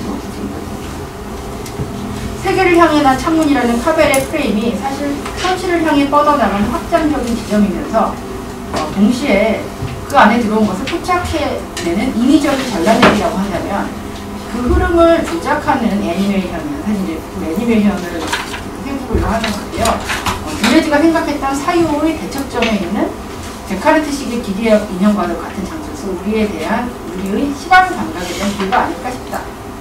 Speaker 1: 세계를 향해 난 창문이라는 카벨의 프레임이 사실 현실을 향해 뻗어나가는 확장적인 지점이면서 어, 동시에 그 안에 들어온 것을 포착해내는 인위적인 잘라내기라고 한다면 그 흐름을 조작하는 애니메이션은 사실 이제 그 애니메이션을 생각을 하는 건데요. 어, 들레즈가 생각했던 사유의 대척점에 있는 데카르트식의 기계 인형과도 같은 장소에서 우리에 대한 우리의 시간 감각에 대한 기회가 아닐까 싶다.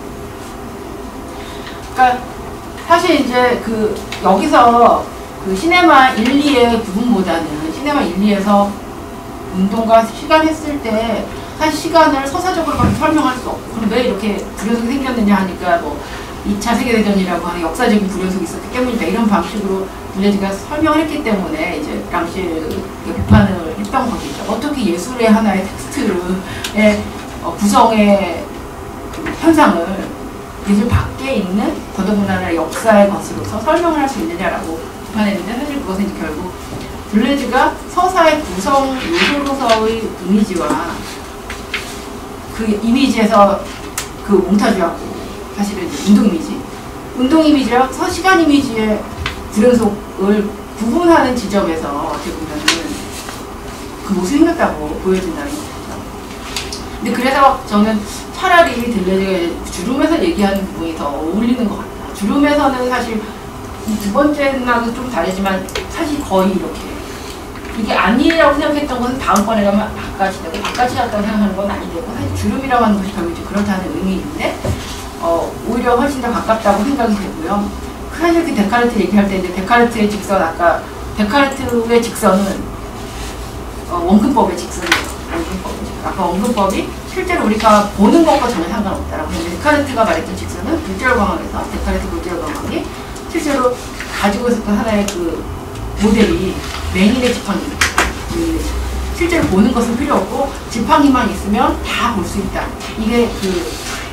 Speaker 1: 그러니까 사실 이제 그 여기서 그 시네마 일, 이의 구분보다는 시네마 일, 이에서 운동과 시간 했을 때 사실 시간을 서사적으로밖에 설명할 수 없고, 그럼 왜 이렇게 불연속이 생겼느냐 하니까 뭐 이 차 세계대전이라고 하는 역사적인 불연속이 있었기 때문이다, 이런 방식으로 들레즈가 설명을 했기 때문에 이제 랑시의 비판을 했던 것이죠. 어떻게 예술의 하나의 텍스트의 어, 구성의 그 현상을 예술 밖에 있는 더더군다나 역사의 것으로서 설명을 할 수 있느냐라고 비판했는데, 사실 그것은 이제 결국 들레즈가 서사의 구성 요소로서의 이미지와 그 이미지에서 그 몽타주하고 사실은 이제 운동 이미지, 운동 이미지랑 서시간 이미지의 드론속을 구분하는 지점에서 어떻게 보면은 그 모습이 생겼다고 보여진다는 거죠. 근데 그래서 저는 차라리 들레즈가 주름에서 얘기하는 부분이 더 어울리는 것 같아요. 주름에서는 사실 두 번째 음악은 좀 다르지만 사실 거의 이렇게 이게 아니라고 생각했던 것은 다음번에 가면 바깥이 되고 바깥이 같다고 생각하는 건 아니 되고 사실 주름이라고 하는 것이 결국 이제 그렇다는 의미인데 어, 오히려 훨씬 더 가깝다고 생각이 되고요. 사실 그 데카르트 얘기할 때 이제 데카르트의 직선 아까 데카르트의 직선은 어, 원근법의 직선이에요. 원근법. 아까 원근법이 실제로 우리가 보는 것과 전혀 상관없다라고 했는데 데카르트가 말했던 직선은 물질광학에서 데카르트 물질광학이 실제로 가지고 있었던 하나의 그 모델이 맹인의 지팡이입니다. 실제로 보는 것은 필요 없고 지팡이만 있으면 다 볼 수 있다. 이게 그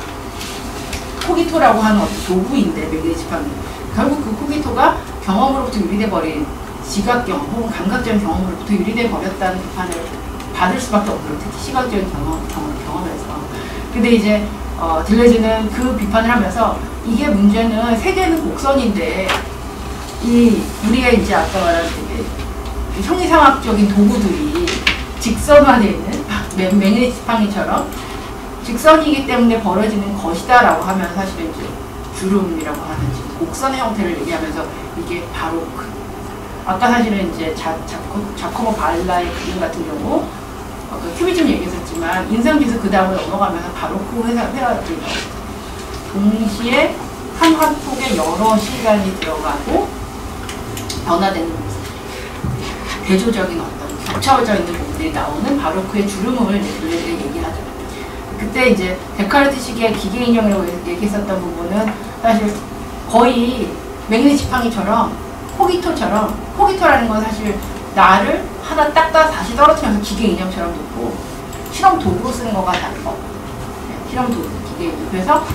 Speaker 1: 코기토라고 하는 어떤 도구인데 맹인의 지팡이. 결국 그 코기토가 경험으로부터 유리돼 버린 지각 경험 혹은 감각적인 경험으로부터 유리돼 버렸다는 비판을 받을 수밖에 없는 특히 시각적인 경험, 경험, 경험에서. 근데 이제 어, 들레즈는 그 비판을 하면서 이게 문제는 세계는 곡선인데 이 우리가 이제 아까 말한 되게 형이상학적인 도구들이 직선화되어 있는 맹인의 지팡이처럼 직선이기 때문에 벌어지는 것이다라고 하면 사실은 이제 주름이라고 하는 곡선의 형태를 얘기하면서 이게 바로 그 아까 사실은 이제 자, 자코, 자코모 발라의 그림 같은 경우 어, 그 큐비즘 얘기했었지만 인상지에서 그 다음을 넘어가면서 바로크 회사 회화들이 동시에 한 한 폭에 여러 시간이 들어가고 변화되는 모습, 대조적인 어떤 겹쳐져 있는 부분들이 나오는 바로크의 주름을 들레즈가 얘기하죠. 그때 이제 데카르트식의 기계 인형이라고 얘기했었던 부분은 사실 거의 맹인의 지팡이처럼 코기토처럼 코기토라는 건 사실 나를 하나 닦다 다시 떨어뜨려서 기계 인형처럼 놓고 실험 도구로 쓰는 거가 다른 거. 네, 실험 도구, 기계 인형. 그래서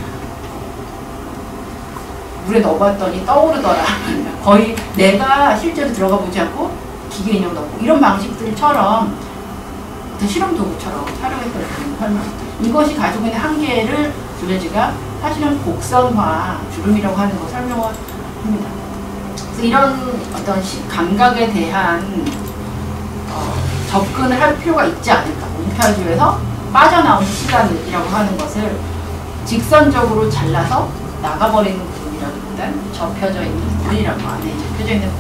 Speaker 1: 물에 넣어봤더니 떠오르더라. 거의 내가 실제로 들어가 보지 않고 기계 인형 넣고 이런 방식들처럼 실험 도구처럼 촬영했던 설명. 이것이 가지고 있는 한계를 들레즈가 사실은 곡선화, 주름이라고 하는 걸 설명을 합니다. 그래서 이런 어떤 시, 감각에 대한 어, 접근을 할 필요가 있지 않을까. 몽타주에서 빠져나오는 시간이라고 하는 것을 직선적으로 잘라서 나가버리는 부분이라기보단 접혀져 있는 부분이라고 안에 접혀져 있는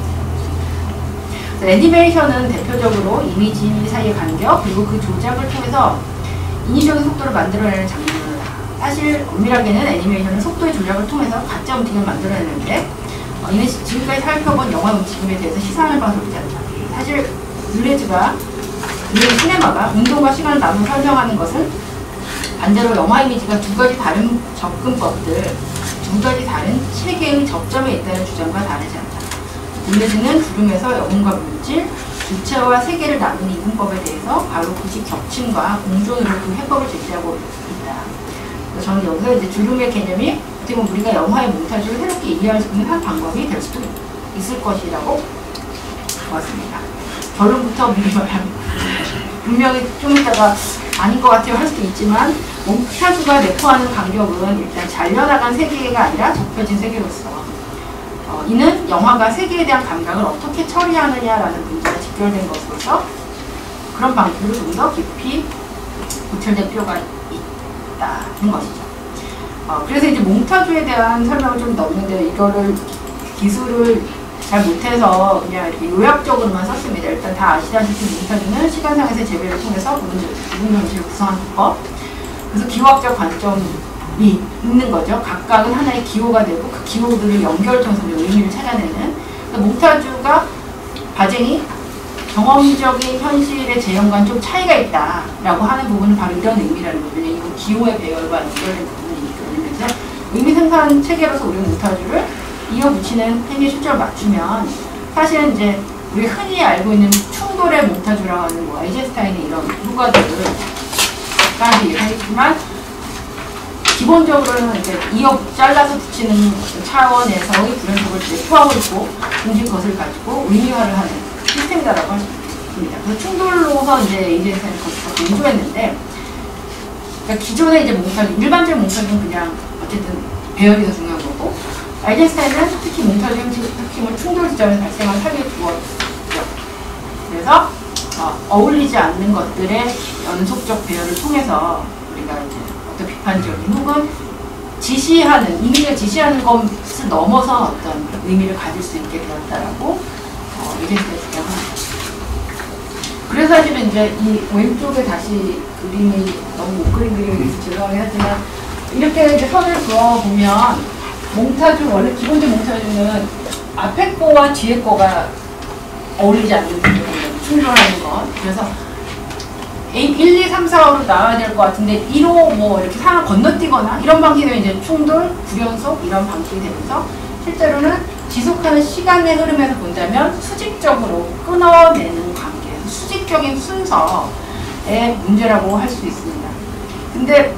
Speaker 1: 부분. 애니메이션은 대표적으로 이미지 사이의 간격 그리고 그 조작을 통해서 인위적인 속도를 만들어내는 장면을 사실 엄밀하게는 애니메이션은 속도의 조작을 통해서 가짜 움직임을 만들어내는데 어, 이는 지금까지 살펴본 영화 움직임에 대해서 시상을 봐서 그렇지 않다. 사실 들레즈가 이 시네마가 운동과 시간을 나눠 설명하는 것은 반대로 영화 이미지가 두 가지 다른 접근법들, 두 가지 다른 체계의 접점에 있다는 주장과 다르지 않다. 들레즈는 주름에서 영혼과 물질, 주체와 세계를 나누는 이분법에 대해서 바로 그식 겹침과 공존으로 그 해법을 제시하고 있다. 그래서 저는 여기서 이제 주름의 개념이 어떻게 보면 우리가 영화의 몽타주를 새롭게 이해할 수 있는 한 방법이 될 수도 있을 것이라고 보았습니다. 결론부터 미리 말합니다. 분명히 좀 이따가 아닌 것 같아요 할 수도 있지만 몽타주가 내포하는 간격은 일단 잘려나간 세계가 아니라 접혀진 세계로서 어, 이는 영화가 세계에 대한 감각을 어떻게 처리하느냐라는 문제가 직결된 것으로서 그런 방식으로 좀 더 깊이 고찰될 필요가 있다는 것이죠. 어, 그래서 이제 몽타주에 대한 설명을 좀 넣었는데 이거를 기술을 잘 못해서 그냥 이렇게 요약적으로만 썼습니다. 일단 다 아시다시피 몽타주는 시간상에서의 재배를 통해서 부분 정신을 구성한 기법. 그래서 기호학적 관점이 있는 거죠. 각각은 하나의 기호가 되고 그 기호들을 연결을 통해서 의미를 찾아내는. 그러니까 몽타주가 과정이 경험적인 현실의 재현과는 좀 차이가 있다라고 하는 부분은 바로 이런 의미라는 거죠. 이건 기호의 배열과 연결된 부분이니까. 그래서 의미 생산 체계로서 우리 몽타주를 이어붙이는 행위 수치를 맞추면 사실은 이제 우리가 흔히 알고 있는 충돌의 몽타주라고 하는 뭐 아이젠슈타인의 이런 효과들을 약간 얘기하겠지만 기본적으로는 이제 이어 잘라서 붙이는 차원에서의 불연속을 내포하고 있고 동시에 그것을 가지고 의미화를 하는 시스템이라고 할 수 있습니다. 그래서 충돌로서 이제 에이젠슈타인이 거기서 공조했는데 그러니까 기존의 이제 몽타주, 일반적인 몽타주는 그냥 어쨌든 배열이 더 중요한 거고, 아이젠슈타인은 특히 몽타주 핵심을 충돌 지점에 발생한 사기의 주어죠. 그래서 어, 어울리지 않는 것들의 연속적 배열을 통해서 우리가 이제 어떤 비판적인 혹은 지시하는, 이미지가 지시하는 것을 넘어서 어떤 의미를 가질 수 있게 되었다라고 어, 아이젠슈타인이 주장합니다. 그래서 사실은 이제 이 왼쪽에 다시 그림이 너무 못 그린 그림이 죄송하긴 하지만 이렇게 이제 선을 그어보면 몽타주, 원래 기본적 몽타주는 앞에 거와 뒤에 거가 어울리지 않는 거예요. 충돌하는 것. 그래서 일, 이, 삼, 사로 나와야 될 것 같은데 일호 뭐 이렇게 상을 건너뛰거나 이런 방식의 이제 충돌, 불연속 이런 방식이 되면서 실제로는 지속하는 시간의 흐름에서 본다면 수직적으로 끊어내는 관계, 수직적인 순서의 문제라고 할 수 있습니다. 근데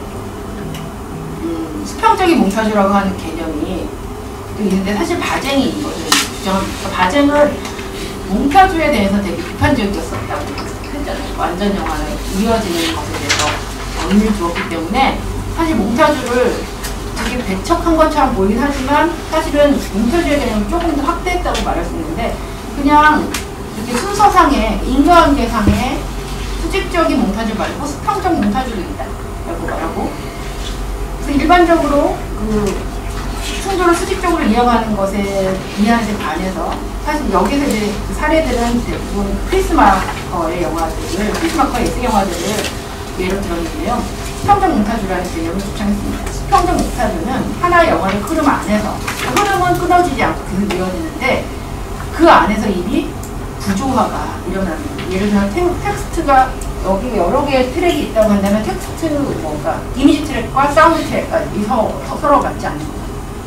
Speaker 1: 음, 수평적인 몽타주라고 하는 개념이 또 있는데 사실 바쟁이 이거를 주장합니다. 바쟁은 몽타주에 대해서 되게 비판적이었었다고 했잖아요. 완전 영화는 이어지는 것에 대해서 의미를 주었기 때문에 사실 몽타주를 되게 배척한 것처럼 보이긴 하지만 사실은 몽타주의 개념을 조금 더 확대했다고 말할 수 있는데 그냥 이렇게 순서상의 인과관계상의 수직적인 몽타주 말고 수평적 몽타주도 있다 라고 말하고, 그래서 일반적으로 그 충돌을 수직적으로 이어가는 것에 이해하는 데 반해서 사실 여기서 이제 그 사례들은 대부분 크리스마커의 영화들을, 크리스마커의 에세 영화들을 예로 들었는데요. 수평적 몽타주라는 개념을 주장했습니다. 수평적 몽타주는 하나의 영화의 흐름 안에서, 흐름은 끊어지지 않고 계속 이어지는데 그 안에서 이미 구조화가 일어나는 거예요. 예를 들면 텍스트가 여기 여러 개의 트랙이 있다고 한다면 텍스트 뭔가 이미지 트랙과 사운드 트랙까지 서로, 서로 맞지 않는 거예요.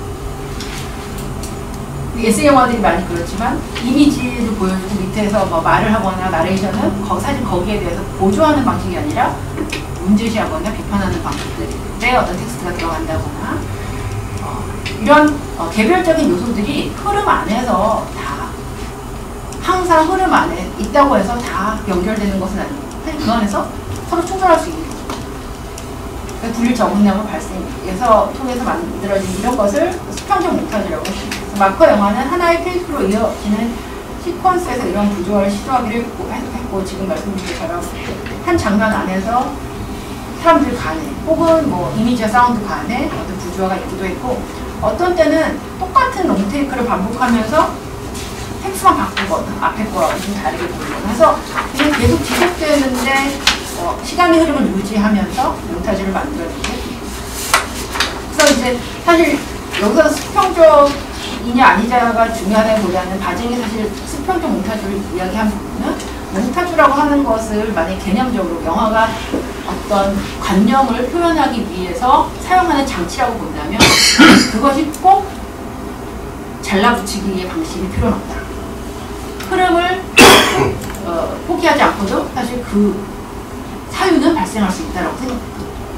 Speaker 1: 에세 영화들이 많이 그렇지만 이미지를 보여주고 밑에서 뭐 말을 하거나 나레이션은 거, 사실 거기에 대해서 보조하는 방식이 아니라 문제시하거나 비판하는 방식들에 어떤 텍스트가 들어간다거나 어, 이런 어, 개별적인 요소들이 흐름 안에서 다 항상 흐름 안에 있다고 해서 다 연결되는 것은 아닙니다. 사실 그 안에서 서로 충돌할 수 있는 거죠. 분리 적응량을 발생해서 통해서 만들어진 이런 것을 수평적 몽타주라고 했습니다. 마커 영화는 하나의 페이스로 이어지는 시퀀스에서 이런 구조화를 시도하기를 했고, 했고 지금 말씀드린 것처럼 한 장면 안에서 사람들 간에 혹은 뭐 이미지와 사운드 간에 어떤 구조화가 있기도 했고, 어떤 때는 똑같은 롱테이크를 반복하면서 텍스트만 바꾸거나 앞에 거랑 좀 다르게 보이거나 해서 이게 계속 지속되는데 어, 시간의 흐름을 유지하면서 몽타주를 만들어내게. 그래서 이제 사실 여기서 수평적이냐 아니냐가 중요하다기보다는 바쟁이 사실 수평적 몽타주를 이야기한 부분은 몽타주라고 하는 것을 만약 개념적으로 영화가 어떤 관념을 표현하기 위해서 사용하는 장치라고 본다면 그것이 꼭 잘라붙이기의 방식이 필요는 없다. 흐름을 어, 포기하지 않고도 사실 그 사유는 발생할 수 있다고 생각합니다.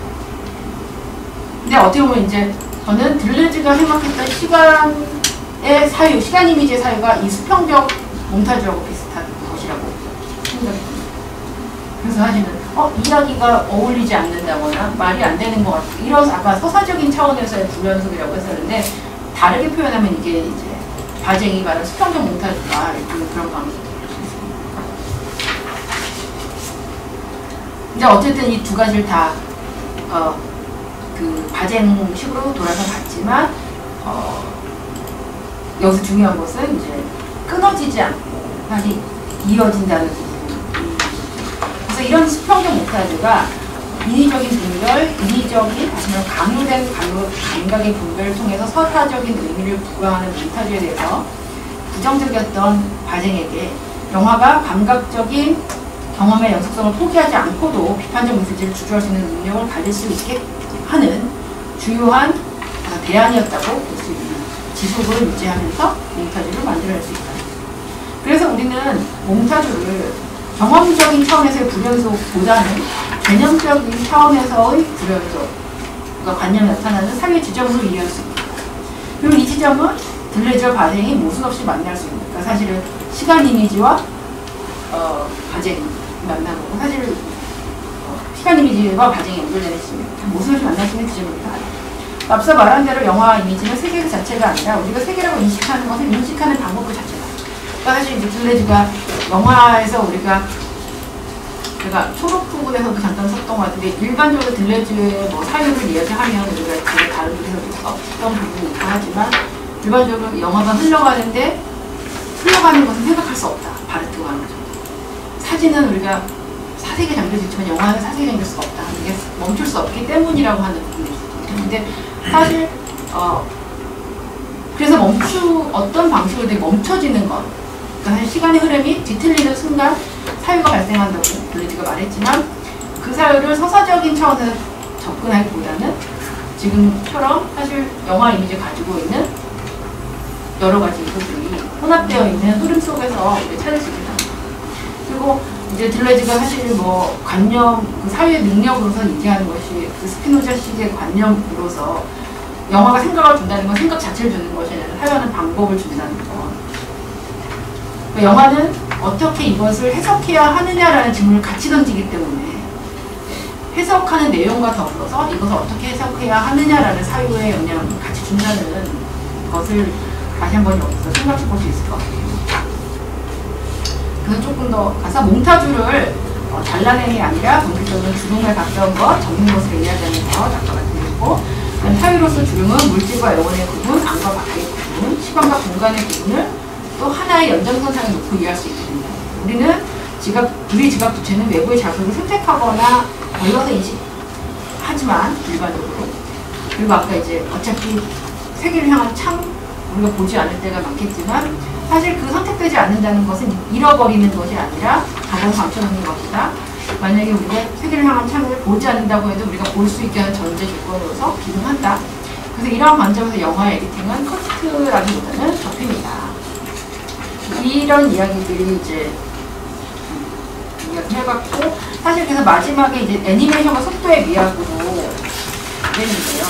Speaker 1: 근데 어떻게 보면 이제 저는 들레즈가 생각했던 시간의 사유, 시간 이미지의 사유가 이 수평적 몽타주하고 비슷한 것이라고 생각합니다. 그래서 사실은 어, 이야기가 어울리지 않는다거나 말이 안 되는 것 같아. 이런 아까 서사적인 차원에서의 불연속이라고 했었는데 다르게 표현하면 이게 이제 바쟁이 말하는 수평적 몽타주가 그런 방식입니다. 이제 어쨌든 이 두 가지를 다 어, 그 바쟁식으로 돌아서 봤지만 어, 여기서 중요한 것은 이제 끊어지지 않고 다시 이어진다는 부분. 그래서 이런 수평적 몽타주가 인위적인 분별, 인위적인 아니면 강요된 감각의 분별을 통해서 서사적인 의미를 부과하는 몽타주에 대해서 부정적이었던 바쟁에게 영화가 감각적인 경험의 연속성을 포기하지 않고도 비판적 메시지를 주저할 수 있는 능력을 가질 수 있게 하는 주요한 대안이었다고 볼 수 있는, 지속을 유지하면서 몽타주를 만들어낼 수 있다. 그래서 우리는 몽타주를 경험적인 차원에서의 불연속보다는 개념적인 차원에서의 불연속과 관념이 나타나는 사회 지점으로 이해할 수 있습니다. 그리고 이 지점은 들레저 바쟁이 모순 없이 만날 수 있는, 그러니까 사실은 시간 이미지와 어, 바쟁이 만나는 거고, 사실 어, 시간 이미지와 과정이 연결되는 시점입니다. 무슨 것을 만나시는 지점입니다. 앞서 말한 대로 영화 이미지는 세계 그 자체가 아니라 우리가 세계라고 인식하는 것을 인식하는 방법 그 자체다. 그러니까 사실 이제 들레즈가 영화에서 우리가 제가 초록 부분에서도 잠깐 썼던 것 같은데 일반적으로 들레즈의 뭐 사유를 이야기하면 우리가 제가 다른 곳에서도 썼던 부분이 있고 하지만 일반적으로 영화가 흘러가는데 흘러가는 것은 생각할 수 없다. 바르트가 하는 거죠. 사진은 우리가 사색에 잠길 수 있지만 영화는 사색에 잠길 수가 없다. 이게 멈출 수 없기 때문이라고 하는 부분이 있습니다. 근데 사실 어 그래서 멈추 어떤 방식으로 되게 멈춰지는 것 그러니까 사실 시간의 흐름이 뒤틀리는 순간 사유가 발생한다고 블레즈가 말했지만 그 사유를 서사적인 차원에서 접근하기보다는 지금처럼 사실 영화 이미지 가지고 있는 여러 가지 요소들이 혼합되어 있는 흐름 속에서 우리가 찾을 수 있다. 그리고 이제 들레즈가 사실 뭐 관념, 그 사유의 능력으로서 얘기하는 것이 그 스피노자식의 관념으로서 영화가 생각을 준다는 건 생각 자체를 주는 것이 아니라 사유하는 방법을 준다는 거. 그러니까 영화는 어떻게 이것을 해석해야 하느냐라는 질문을 같이 던지기 때문에 해석하는 내용과 더불어서 이것을 어떻게 해석해야 하느냐라는 사유의 영향을 같이 준다는 것을 다시 한번 여기서 생각해 볼 수 있을 것 같아요. 그래서 조금 더 가서 몽타주를 어, 잘라내는 게 아니라 본질적으로 주름에 가까운 것, 적는 것을 이야기하는 것 작가가 드렸고 사유로서 주름은 물질과 영혼의 구분, 안과 밖의 구분, 시간과 공간의 구분을 또 하나의 연장선상에 놓고 이해할 수 있게 된다. 우리는 지각, 우리 지각 주체는 외부의 자극을 선택하거나 걸러서 인식하지만 일반적으로 그리고 아까 이제 어차피 세계를 향한 창 우리가 보지 않을 때가 많겠지만 사실 그 선택되지 않는다는 것은 잃어버리는 것이 아니라 가장 감춰놓는 것이다. 만약에 우리가 세계를 향한 창을 보지 않는다고 해도 우리가 볼 수 있게 하는 전제 조건으로서 기능한다. 그래서 이러한 관점에서 영화의 에디팅은 커트라기보다는 접힙니다. 이런 이야기들이 이제 이야기해봤고 사실 그래서 마지막에 이제 애니메이션과 속도의 미학으로 되는데요.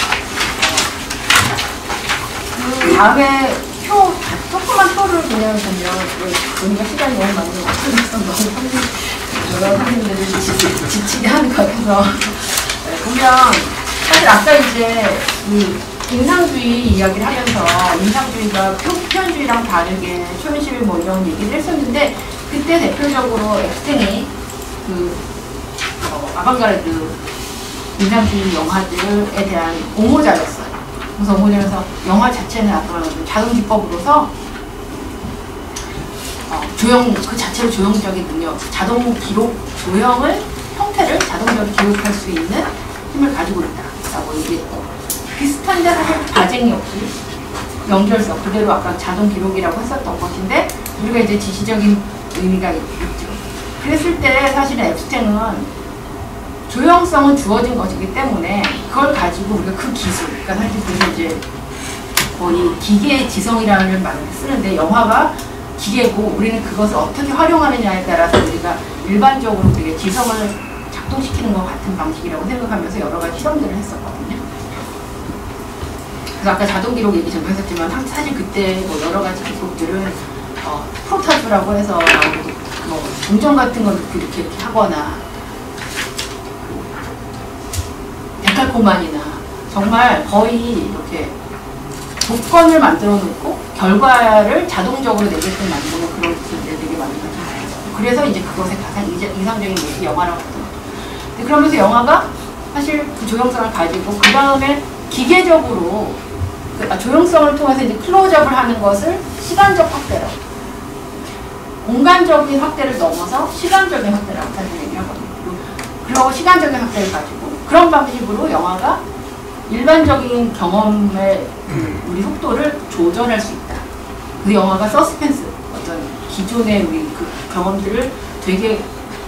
Speaker 1: 그 다음에 표, 조그만 표를 그냥 보면 보니까 시간이 너무 많이 없어져서 너무 여러 선생님들을 지치게 하는 것 같아서 네, 보면 사실 아까 이제 그 인상주의 이야기를 하면서 인상주의가 표, 표현주의랑 다르게 초현실 뭐 이런 얘기를 했었는데 그때 대표적으로 엑스탱이 그 어, 아방가르드 인상주의 영화들에 대한 옹호자였어요. 그래서 옹호자에서 영화 자체는 아까 말한 자동 기법으로서 어, 조형 그 자체로 조형적인 능력, 자동 기록 조형을 형태를 자동적으로 기록할 수 있는 힘을 가지고 있다라고 얘기했고 비슷한데 사실 과쟁이 없이 연결성 그대로 아까 자동 기록이라고 했었던 것인데 우리가 이제 지시적인 의미가 있죠. 그랬을 때 사실은 앱스탱은 조형성은 주어진 것이기 때문에 그걸 가지고 우리가 그 기술, 그러니까 사실 그게 이제 거의 기계의 지성이라는 말을 쓰는데 영화가 기계고 우리는 그것을 어떻게 활용하느냐에 따라서 우리가 일반적으로 되게 지성을 작동시키는 것 같은 방식이라고 생각하면서 여러 가지 실험들을 했었거든요. 그래서 아까 자동 기록 얘기 전에 했었지만 사실 그때 뭐 여러 가지 기록들은 어, 프로타주라고 해서 뭐 동전 같은 걸 이렇게, 이렇게 하거나 데칼코만이나 정말 거의 이렇게 조건을 만들어 놓고 결과를 자동적으로 내게끔 만드는 그런 기술들이 되게 많은 것 같아요. 그래서 이제 그것의 가장 이상적인 모습이 영화라고 하더라고요. 그러면서 영화가 사실 그 조형성을 가지고 그 다음에 기계적으로 그, 아, 조형성을 통해서 이제 클로즈업을 하는 것을 시간적 확대라고 공간적인 확대를 넘어서 시간적인 확대라고 사실 얘기하거든요. 그리고 시간적인 확대를 가지고 그런 방식으로 영화가 일반적인 경험의 그 우리 속도를 조절할 수 있다. 그 영화가 서스펜스, 어떤 기존의 우리 그 경험들을 되게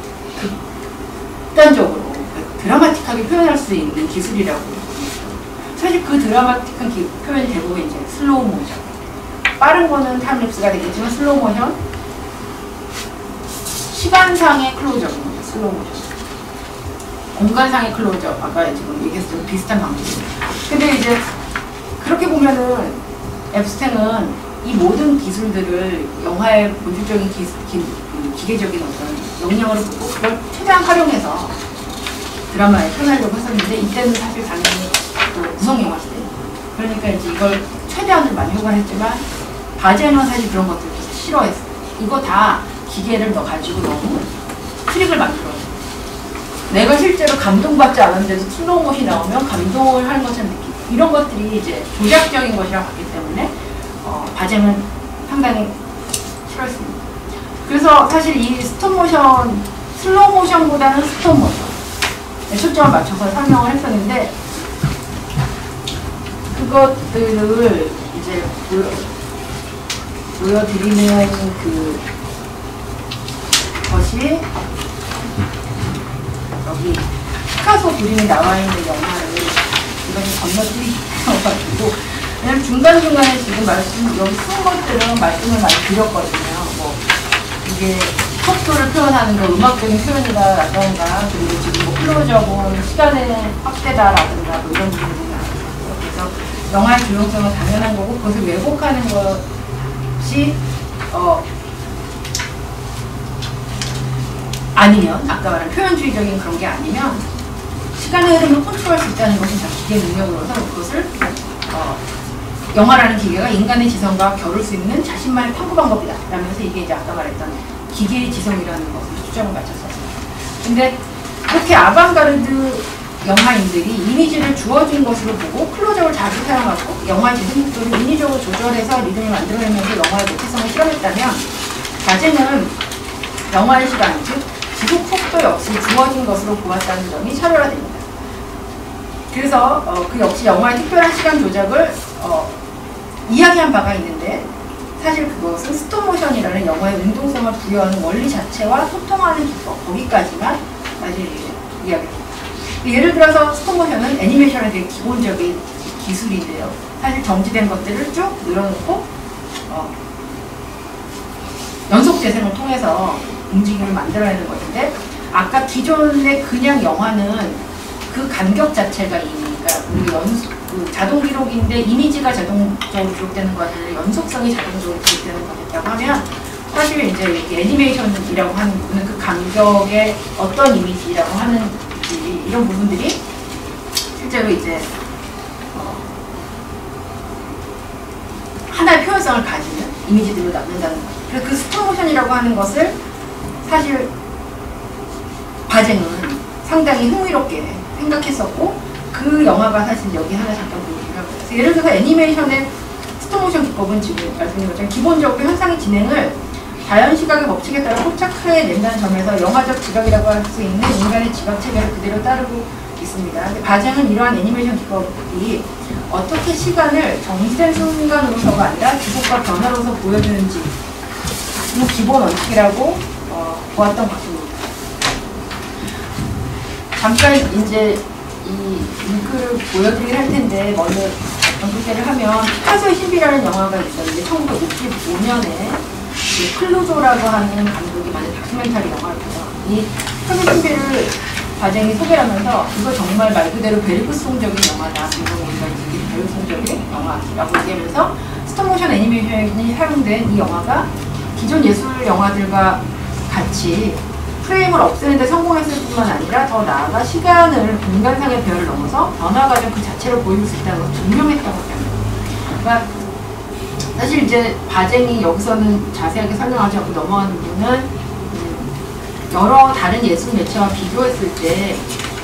Speaker 1: 극단적으로 드라마틱하게 표현할 수 있는 기술이라고 사실 그 드라마틱한 기, 표현이 대부분 이제 슬로우 모션. 빠른 거는 타임랩스가 되겠지만 슬로우 모션, 시간상의 클로즈업입니다. 슬로우 모션. 공간상의 클로즈업, 아까 지금 얘기했던 비슷한 방식입니다. 근데 이제 그렇게 보면은 앱스탱은 이 모든 기술들을 영화의 본질적인 기, 기, 기계적인 어떤 역량으로 보고 그걸 최대한 활용해서 드라마에 표현하려고 했었는데 이때는 사실 당연히 또 구성영화 시대. 그러니까 이제 이걸 최대한으로 많이 효과했지만 바제는 사실 그런 것들을 싫어했어요. 이거 다 기계를 넣어가지고 너무 트릭을 만들어요. 내가 실제로 감동받지 않았는데도 슬로우모션이 나오면 감동을 하는 것처럼 느끼고 이런 것들이 이제 조작적인 것이라고 봤기 때문에 어, 바제는 상당히 싫어했습니다. 그래서 사실 이 스톱모션, 슬로우모션보다는 스톱모션에 초점을 맞춰서 설명을 했었는데 그것들을 이제 보여, 보여드리는 그 것이 여기 피카소 그림이 나와 있는 영화를 이건 건너뛰어가지고 왜냐면 중간중간에 지금 말씀 여기 쓴 것들은 말씀을 많이 드렸거든요. 뭐 이게 속도를 표현하는 거 음악적인 표현이다라던가 그리고 지금 뭐 클로즈업은 시간의 확대다라든가 뭐 이런 부분이 나왔어요. 그래서 영화의 조용성은 당연한 거고 그것을 왜곡하는 것이 어 아니면 아까 말한 표현주의적인 그런 게 아니면 시간의 흐름을 컨트롤할 수 있다는 것이 다 기계 능력으로서 그것을 어, 영화라는 기계가 인간의 지성과 겨룰 수 있는 자신만의 탐구 방법이다 라면서 이게 이제 아까 말했던 기계의 지성이라는 것을 초점을 맞췄었어요. 근데 그렇게 아방가르드 영화인들이 이미지를 주어진 것으로 보고 클로즈업을 자주 사용하고 영화의 재생 속도를 인위적으로 조절해서 리듬을 만들어내면서 영화의 독특성을 실험했다면 바제는 영화의 시간, 즉 지속 속도 역시 주어진 것으로 보았다는 점이 차별화됩니다. 그래서 어, 그 역시 영화의 특별한 시간 조작을 어, 이야기한 바가 있는데 사실 그것은 스톱모션이라는 영화의 운동성을 부여하는 원리 자체와 소통하는 기법, 거기까지만 사실 이야기합니다. 예를 들어서 스톱모션은 애니메이션의 되게 기본적인 기술인데요. 사실 정지된 것들을 쭉 늘어놓고 어, 연속 재생을 통해서 움직임을 만들어내는 것인데 아까 기존의 그냥 영화는 그 간격 자체가 이미니까 그리고 연속 그 자동 기록인데 이미지가 자동적으로 기록되는 것들 연속성이 자동적으로 기록되는 것이라고 하면 사실 이제 이렇게 애니메이션이라고 하는 부분은 그 간격의 어떤 이미지라고 하는 이런 부분들이 실제로 이제 어 하나의 표현성을 가지는 이미지들로 남는다는 거죠. 그래서 그 스톱모션이라고 하는 것을 사실 바제는 상당히 흥미롭게 생각했었고 그 영화가 사실 여기 하나 잠깐 보여드리려고 해요. 예를 들어서 애니메이션의 스톱모션 기법은 지금 말씀드린 것처럼 기본적으로 현상의 진행을 자연시각의 법칙에 따라 포착해 낸다는 점에서 영화적 지각이라고 할 수 있는 인간의 지각 체계를 그대로 따르고 있습니다. 근데 바제는 이러한 애니메이션 기법이 어떻게 시간을 정지된 순간으로서가 아니라 지속과 변화로서 보여주는지 이 기본 원칙이라고 어, 보았던 것입니다. 잠깐 이제 이 링크를 보여드리긴 할 텐데 먼저 전개를 하면 피카소의 신비라는 영화가 있었는데 천구백육십오 년에 클루조라고 하는 감독이 만든 다큐멘터리 영화고요. 이 피카소의 신비를 바쟁이 소개를 하면서 이거 정말 말 그대로 베르크송적인 영화다. 그리고 우리가 이제 베르크송적인 영화라고 얘기하면서 스톱모션 애니메이션이 사용된 이 영화가 기존 예술 영화들과 같이 프레임을 없애는 데 성공했을 뿐만 아니라 더 나아가 시간을 공간상의 배열을 넘어서 변화 과정 그 자체를 보여줄 수 있다는 것을 증명했다고 합니다. 그러니까 사실 이제 바쟁이 여기서는 자세하게 설명하지 않고 넘어가는 부분은 음, 여러 다른 예술 매체와 비교했을 때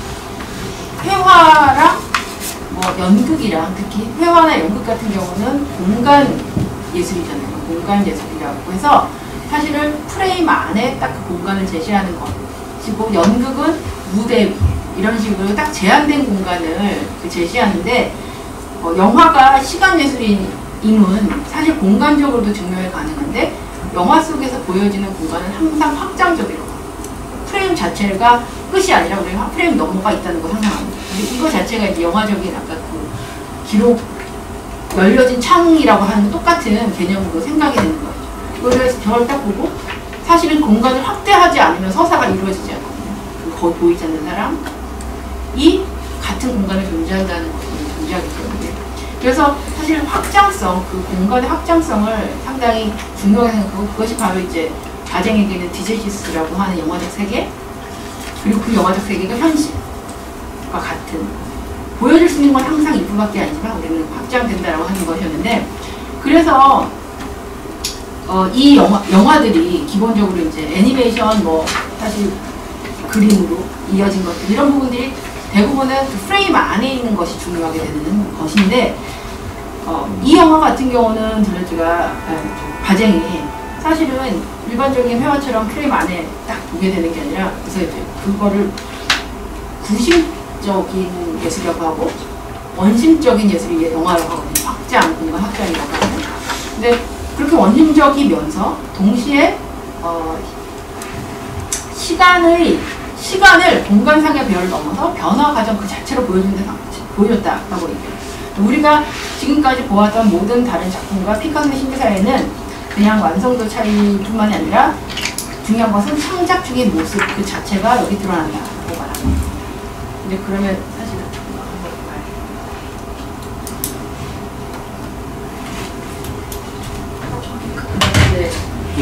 Speaker 1: 회화랑 뭐 연극이랑 특히 회화나 연극 같은 경우는 공간 예술이잖아요. 공간 예술이라고 해서 사실은 프레임 안에 딱 그 공간을 제시하는 것. 그리고 연극은 무대 위 이런 식으로 딱 제한된 공간을 그 제시하는데 어, 영화가 시간 예술임은 사실 공간적으로도 증명이 가능한데 영화 속에서 보여지는 공간은 항상 확장적이라고 합니다. 프레임 자체가 끝이 아니라 우리가 프레임 넘어가 있다는 걸 상상합니다. 근데 이거 자체가 이제 영화적인 아까 그 기록 열려진 창이라고 하는 똑같은 개념으로 생각이 되는 거죠. 그래서 저를 딱 보고 사실은 공간을 확대하지 않으면 서사가 이루어지지 않거든요. 그 거기 보이지 않는 사람이 같은 공간에 존재한다는 것이 존재하기 때문에 그래서 사실 확장성, 그 공간의 확장성을 상당히 중요하게 생각하고 그것이 바로 이제 바쟁에게는 디제시스라고 하는 영화적 세계 그리고 그 영화적 세계가 현실 같은 보여줄 수 있는 건 항상 일부밖에 아니지만 우리는 확장된다라고 하는 것이었는데 그래서 어, 이 영화, 영화들이 기본적으로 이제 애니메이션 뭐 사실 그림으로 이어진 것들 이런 부분들이 대부분은 그 프레임 안에 있는 것이 중요하게 되는 것인데 어, 이 영화 같은 경우는 들려주가 바쟁이 사실은 일반적인 회화처럼 프레임 안에 딱 보게 되는 게 아니라 그래서 이제 그거를 구심적인 예술이라고 하고 원심적인 예술이 영화라고 하거든요. 확장, 공간 확장이라고 하거든요. 근데 그렇게 원심적이면서 동시에 어, 시간의 시간을 공간상의 배열을 넘어서 변화 과정 그 자체로 보여준다, 보여줬다라고 얘기해요. 우리가 지금까지 보았던 모든 다른 작품과 피카소의 신비 사이에는 그냥 완성도 차이뿐만이 아니라 중요한 것은 창작 중인 모습 그 자체가 여기 드러난다고 말합니다. 근데 그러면 사실은 한번 봐요. 네.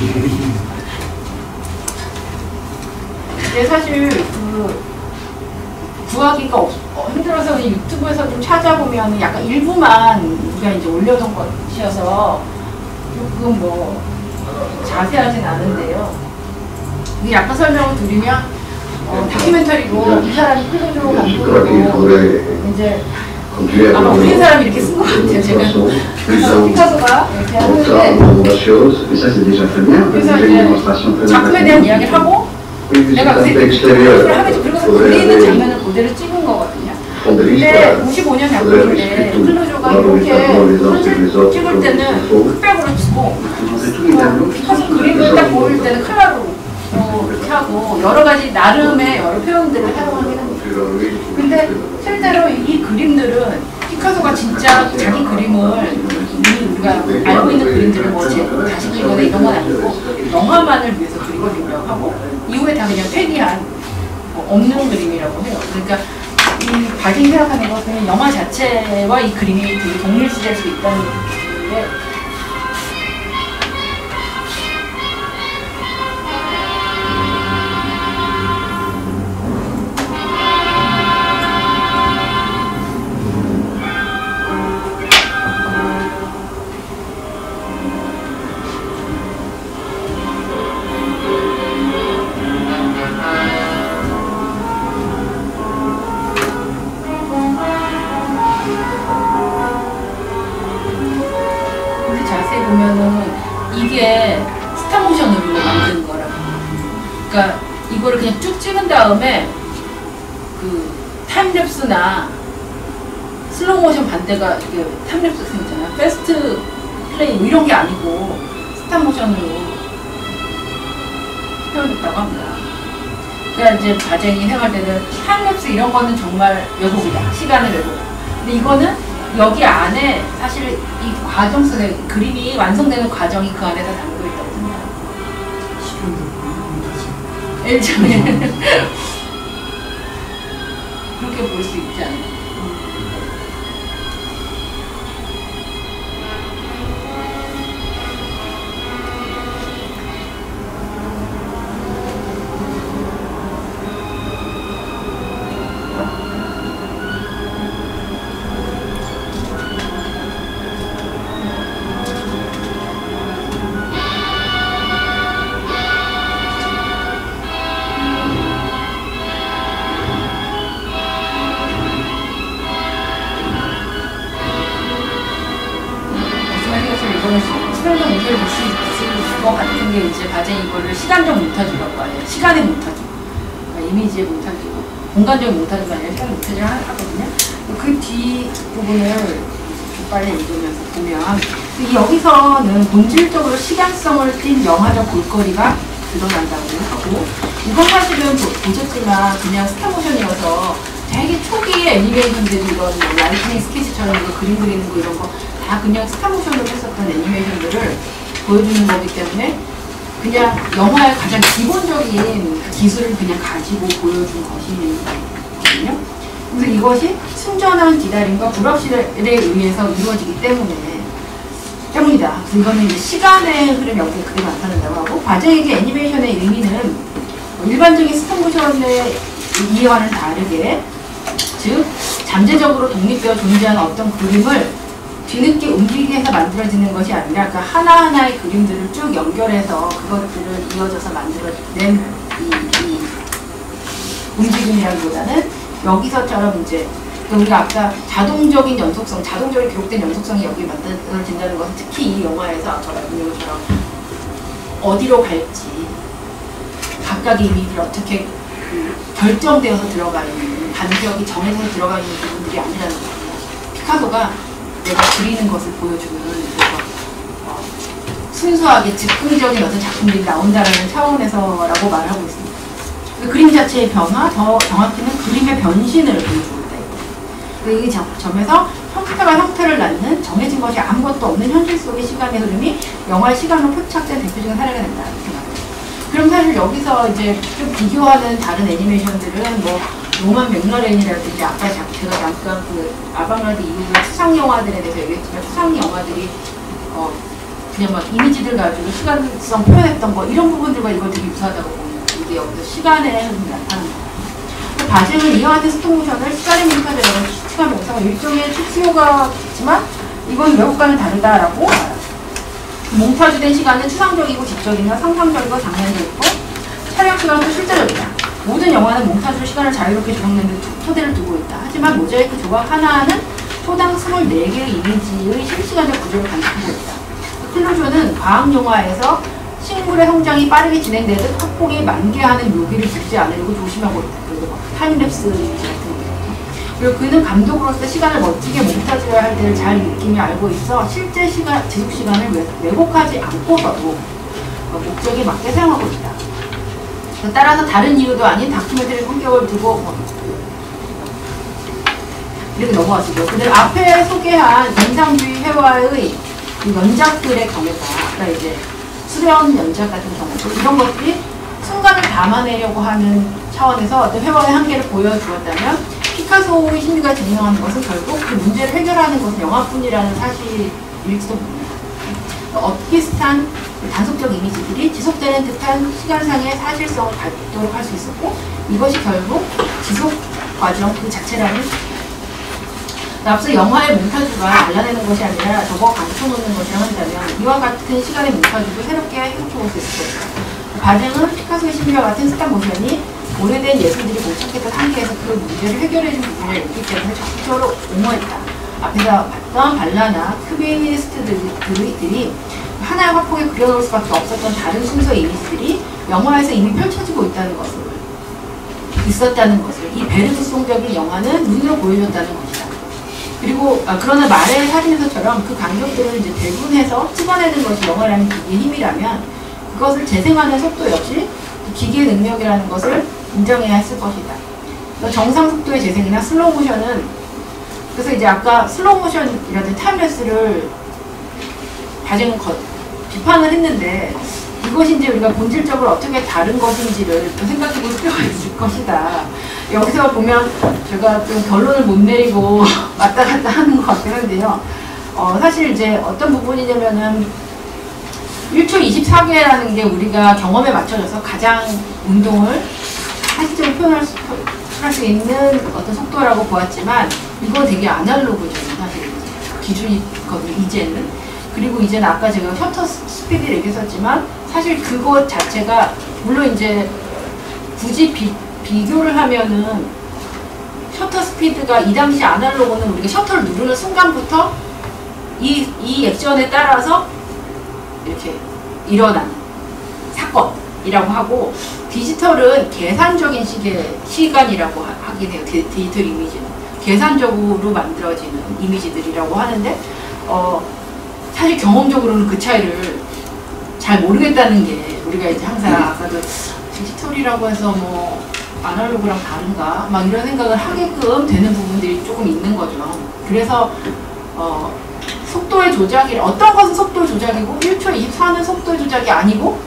Speaker 1: 근데 사실 그 구하기가 없, 어, 힘들어서 유튜브에서 좀 찾아보면 약간 일부만 우리가 이제 올려놓은 것이어서 조금 뭐 자세하진 않은데요. 이게 약간 설명을 드리면 어, 다큐멘터리고 이 사람이 클로즈로 감독이고 이제 아마 우리 사람이 이렇게 쓴 것 같아요. 제가 피카소가 이렇게 하는데 그래서 이제 작품에 대한 이야기를 하고 내가 그걸 하면서 그리고서 그리는 장면을 그대로 찍은 거거든요. 근데 오십오 년 작품인데 클로저가 이렇게 사진 찍을 때는 흑백으로 치고 어, 피카소 그림을 딱 보일 때는 컬러로 어, 이렇게 하고 여러 가지 나름의 여러 표현들을 사용하긴 합니다. 근데 실제로 이 그림들은 피카소가 진짜 자기 그림을 이미 우리가 알고 있는 그림들을 뭐 다시 그리거나 이런 건 아니고 영화만을 위해서 그리거든요 하고 이후에 다 그냥 폐기한 뭐 없는 그림이라고 해요. 그러니까 이 바징이 생각하는 것은 영화 자체와 이 그림이 되게 동일시될 수 있다는 건데 이게 스탑모션으로 만드는 거라고. 그러니까 이거를 그냥 쭉 찍은 다음에 그 타임랩스나 슬로우모션 반대가 이게 타임랩스 생겼잖아요. 패스트 플레이 뭐 이런 게 아니고 스탑모션으로 표현했다고 합니다. 그러니까 이제 과정이 행할 때는 타임랩스 이런 거는 정말 왜곡이다. 시간의 왜곡. 근데 이거는 여기 안에 사실 이 과정 속에 그림이 완성되는 과정이 그 안에 다 담겨 있다고 생각해요. 그렇게 볼 수 있지 않나요? 시간적 문제를 볼 수 있을 것 같은 게 이제 바쟁이 이거를 시간적 몬타주라고 해요. 시간의 몬타주. 그러니까 이미지의 몬타주고 공간적인 몬타주가 아니라 시간의 몬타주를 하거든요. 그 뒤부분을 빨리 읽으면서 보면 여기서는 본질적으로 시간성을 띈 영화적 볼거리가 드러난다고 하고 이건 사실은 보셨지만 그냥 스탑모션이어서 되게 초기의 애니메이션들이 이런 뭐 라이트닝 스케치처럼 이거 그림 그리는 거 이런 거 다 그냥 스탑모션으로 했었던 애니메이션들을 보여주는 거기 때문에 그냥 영화의 가장 기본적인 기술을 그냥 가지고 보여준 것이거든요. 그래서 이것이 순전한 기다림과 불확실에 의해서 이루어지기 때문에 때문이다. 그래서 이거는 이제 시간의 흐름 여기에 그게 나타난다고 하고 과정에게 애니메이션의 의미는 일반적인 스톱모션의 이해와는 다르게 즉 잠재적으로 독립되어 존재하는 어떤 그림을 뒤늦게 움직이게 해서 만들어지는 것이 아니라 그 하나하나의 그림들을 쭉 연결해서 그것들을 이어져서 만들어낸 이, 이 움직임이라기보다는 여기서처럼 이제 우리가 아까 자동적인 연속성, 자동적으로 기록된 연속성이 여기 만들어진다는 것은 특히 이 영화에서 아까 말씀드린 것처럼 어디로 갈지 각각의 이미지를 어떻게 그 결정되어서 들어가 있는 간격이 정해서 들어가 있는 부분들이 아니라는 거예요. 피카소가 내가 그리는 것을 보여주는 어, 순수하게 즉흥적인 어떤 작품들이 나온다는 차원에서라고 말하고 있습니다. 그 그림 자체의 변화, 더 정확히는 그림의 변신을 보여주고 있다. 그 점에서 형태가 형태를 낳는 정해진 것이 아무것도 없는 현실 속의 시간의 흐름이 영화의 시간으로 포착된 대표적인 사례가 된다. 이렇게 말합니다. 그럼 사실 여기서 이제 좀 비교하는 다른 애니메이션들은 뭐 로만 맥러렌이라든지 아까 제가 잠깐 그 아방가르드 이후의 수상 영화들에 대해서 얘기했지만 수상 영화들이 어 그냥 막 이미지들 가지고 시간성 표현했던 거 이런 부분들과 이걸 되게 유사하다고 보면 이게 여기서 시간의 흐름이 나타나는 거예요. 바징은 이와 같은 스톱모션을 시간의 뭉타제라고 시간 몽상은 일종의 특수효과지만 이건 외국과는 다르다라고 말합니다. 몽타주된 시간은 추상적이고 직접이나 상상적이고 장면적이고 촬영 시간도 실제적이다. 모든 영화는 몽타주로 시간을 자유롭게 조각내는 데 토대를 두고 있다. 하지만 모자이크 조각 하나는 초당 스물네 개의 이미지의 실시간적 구조를 간직하고 있다. 클로저는 과학 영화에서 식물의 성장이 빠르게 진행되듯 확폭이 만개하는 묘기를 주지 않으려고 조심하고 있다. 그리고 막 타임랩스 이미지 같은 거. 그리고 그는 감독으로서 시간을 멋지게 몽타주해야 할 때를 잘 느끼며 알고 있어 실제 시간, 지속 시간을 왜곡하지 않고서도 목적에 맞게 사용하고 있다. 따라서 다른 이유도 아닌 다큐멘터리 성격을 두고 이렇게 넘어가시죠. 근데 앞에 소개한 인상주의 회화의 연작들의 경우가 아까 이제 수련 연작 같은 경우도 이런 것들이 순간을 담아내려고 하는 차원에서 어떤 회화의 한계를 보여주었다면 피카소의 심리가 증명하는 것은 결국 그 문제를 해결하는 것은 영화뿐이라는 사실일지도 모릅니다. 엇비슷한 단속적 이미지들이 지속되는 듯한 시간상의 사실성을 갖도록 할 수 있었고 이것이 결국 지속 과정 그 자체라는 앞서 영화의 몽타주가 잘라내는 것이 아니라 저거 감춰놓는 것이라 한다면 이와 같은 시간의 몽타주도 새롭게 해석해볼 수 있을 것이다. 바징은 피카소의 심리와 같은 스탑 모션이 오래된 예술들이 봉착했던 한계에서 그 문제를 해결해준 부분을 있기 때문에 적극적으로 옹호했다. 앞에서 봤던 발라나 큐비니스트들이 하나의 화폭에 그려놓을 수밖에 없었던 다른 순서의 이미지들이 영화에서 이미 펼쳐지고 있다는 것을 있었다는 것을 이 베르그송적인 영화는 눈으로 보여줬다는 것이다. 그리고 아, 그러나 말의 사진에서처럼 그 간격들을 이제 배분해서 찍어내는 것이 영화라는 기기의 힘이라면 그것을 재생하는 속도 역시 기계의 능력이라는 것을 인정해야 했을 것이다. 정상 속도의 재생이나 슬로우 모션은 그래서 이제 아까 슬로우 모션이라든지 타임랩스를 바징은 비판을 했는데 이것이 이제 우리가 본질적으로 어떻게 다른 것인지를 또 생각해 볼 필요가 있을 것이다. 여기서 보면 제가 좀 결론을 못 내리고 왔다 갔다 하는 것 같긴 한데요. 어, 사실 이제 어떤 부분이냐면은 일 초 이십사 개라는 게 우리가 경험에 맞춰져서 가장 운동을 사실적으로 표현할 수, 할 수 있는 어떤 속도라고 보았지만 이거 되게 아날로그죠. 사실 기준이거든요. 이제는. 그리고 이제는 아까 제가 셔터 스피드를 얘기했었지만 사실 그것 자체가 물론 이제 굳이 비, 비교를 하면은 셔터 스피드가 이 당시 아날로그는 우리가 셔터를 누르는 순간부터 이, 이 액션에 따라서 이렇게 일어나는 사건이라고 하고 디지털은 계산적인 시계, 시간이라고 하게 돼요. 디, 디지털 이미지는 계산적으로 만들어지는 이미지들이라고 하는데 어, 사실 경험적으로는 그 차이를 잘 모르겠다는 게 우리가 이제 항상 아까도 디지털이라고 해서 뭐 아날로그랑 다른가 막 이런 생각을 하게끔 되는 부분들이 조금 있는 거죠. 그래서 어, 속도의 조작이 어떤 것은 속도 조작이고 일 초 이십사는 속도 조작이 아니고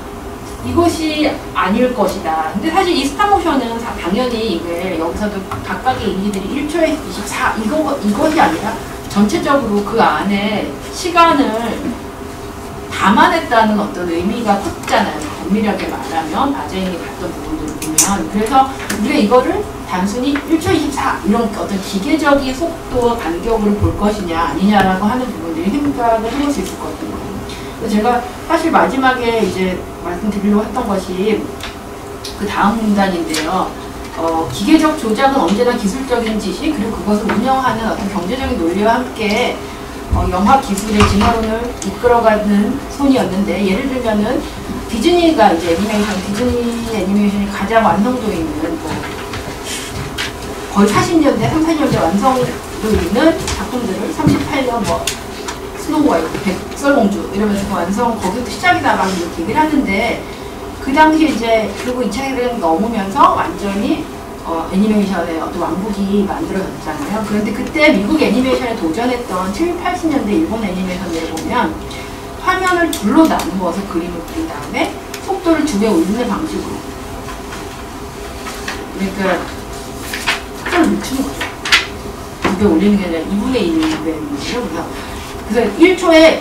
Speaker 1: 이것이 아닐 것이다. 근데 사실 이 스탑모션은 당연히 이게 여기서도 각각의 이미지들이 일 초에 이십사 이거, 이것이 아니라 전체적으로 그 안에 시간을 담아냈다는 어떤 의미가 컸잖아요. 엄밀하게 말하면 아재인이 봤던 부분들을 보면 그래서 우리가 이거를 단순히 일 초 이십사 이런 어떤 기계적인 속도 간격으로 볼 것이냐 아니냐라고 하는 부분들이 생각을 해볼 수 있을 것 같아요. 제가 사실 마지막에 이제 말씀드리려고 했던 것이 그 다음 문단인데요. 어, 기계적 조작은 언제나 기술적인 지식 그리고 그것을 운영하는 어떤 경제적인 논리와 함께 어, 영화 기술의 진화론을 이끌어가는 손이었는데 예를 들면은 디즈니가 이제 애니메이션, 디즈니 애니메이션이 가장 완성도 있는 뭐 거의 사십 년대, 삼십 년대 완성도 있는 작품들을 삼십팔 년 뭐 스노우 화이트, 백설공주 이러면서 완성 거기부터 시작이다 막 이렇게 얘기를 하는데 그 당시에 이제 그리고 이천 년대가 넘으면서 완전히 어, 애니메이션의 어떤 왕국이 만들어졌잖아요. 그런데 그때 미국 애니메이션에 도전했던 칠십, 팔십 년대 일본 애니메이션을 보면 화면을 둘로 나누어서 그림을 그린 다음에 속도를 두 배 올리는 방식으로 그러니까 속도를 늦추는 거죠. 두 배 올리는 게 아니라 이분의 일 배이죠. 그래서 일 초에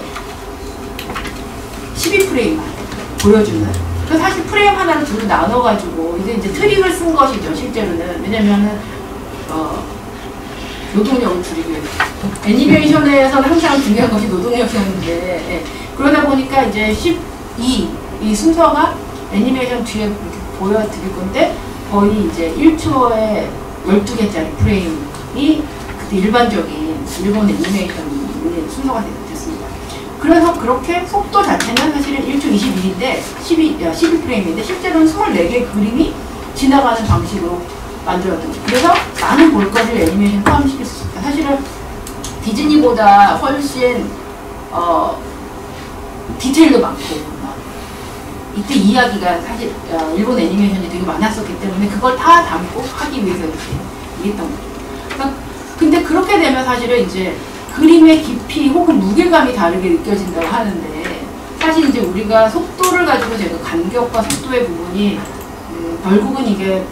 Speaker 1: 십이 프레임만 보여주는 그 사실 프레임 하나를 둘로 나눠가지고 이제 이제 트릭을 쓴 것이죠 실제로는. 왜냐면은 어 노동력을 줄이기 위해서 애니메이션에서는 항상 중요한 것이 노동력이었는데 예. 그러다 보니까 이제 십이 이 순서가 애니메이션 뒤에 이렇게 보여드릴 건데 거의 이제 일 초에 열두 개짜리 프레임이 그때 일반적인 일본 애니메이션의 순서가 됐습니다. 그래서 그렇게 속도 자체는 사실은 일 초 이십일인데 십이, 십이 프레임인데 실제로는 이십사 개의 그림이 지나가는 방식으로 만들었던 거예요. 그래서 많은 볼거리를 애니메이션 포함시킬 수 있습니다. 사실은 디즈니보다 훨씬 어, 디테일도 많고 이때 이야기가 사실 어, 일본 애니메이션이 되게 많았었기 때문에 그걸 다 담고 하기 위해서 이렇게 했던 거죠. 그러니까 근데 그렇게 되면 사실은 이제 그림의 깊이 혹은 무게감이 다르게 느껴진다고 하는데 사실 이제 우리가 속도를 가지고 제가 간격과 속도의 부분이 음, 결국은 이게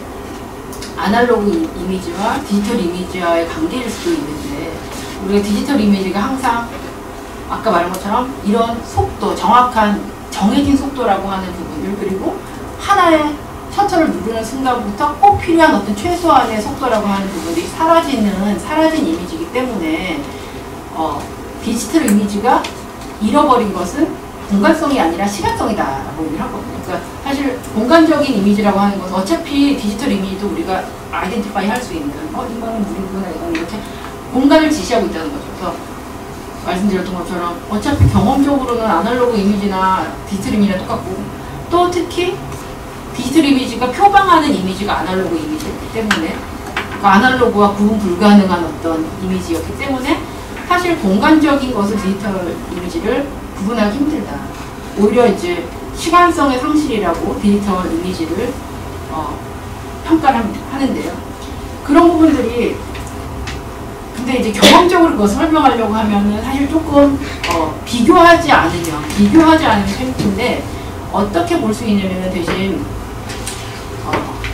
Speaker 1: 아날로그 이미지와 디지털 이미지와의 관계일 수도 있는데 우리가 디지털 이미지가 항상 아까 말한 것처럼 이런 속도, 정확한 정해진 속도라고 하는 부분들 그리고 하나의 셔터를 누르는 순간부터 꼭 필요한 어떤 최소한의 속도라고 하는 부분들이 사라지는 사라진 이미지이기 때문에 어, 디지털 이미지가 잃어버린 것은 공간성이 아니라 시간성이다라고 얘기를 하거든요. 그러니까 사실 공간적인 이미지라고 하는 것은 어차피 디지털 이미지도 우리가 아이덴티파이 할 수 있는 어, 이거는 물이구나 이거는 이렇게 공간을 지시하고 있다는 거죠. 그래서 말씀드렸던 것처럼 어차피 경험적으로는 아날로그 이미지나 디지털 이미지랑 똑같고 또 특히 디지털 이미지가 표방하는 이미지가 아날로그 이미지였기 때문에 그 아날로그와 구분 불가능한 어떤 이미지였기 때문에 사실 공간적인 것을 디지털 이미지를 구분하기 힘들다. 오히려 이제 시간성의 상실이라고 디지털 이미지를 어, 평가를 하는데요. 그런 부분들이 근데 이제 경험적으로 그것을 설명하려고 하면은 사실 조금 어, 비교하지 않으면 비교하지 않으면 셈인데 어떻게 볼 수 있냐면은 대신 어,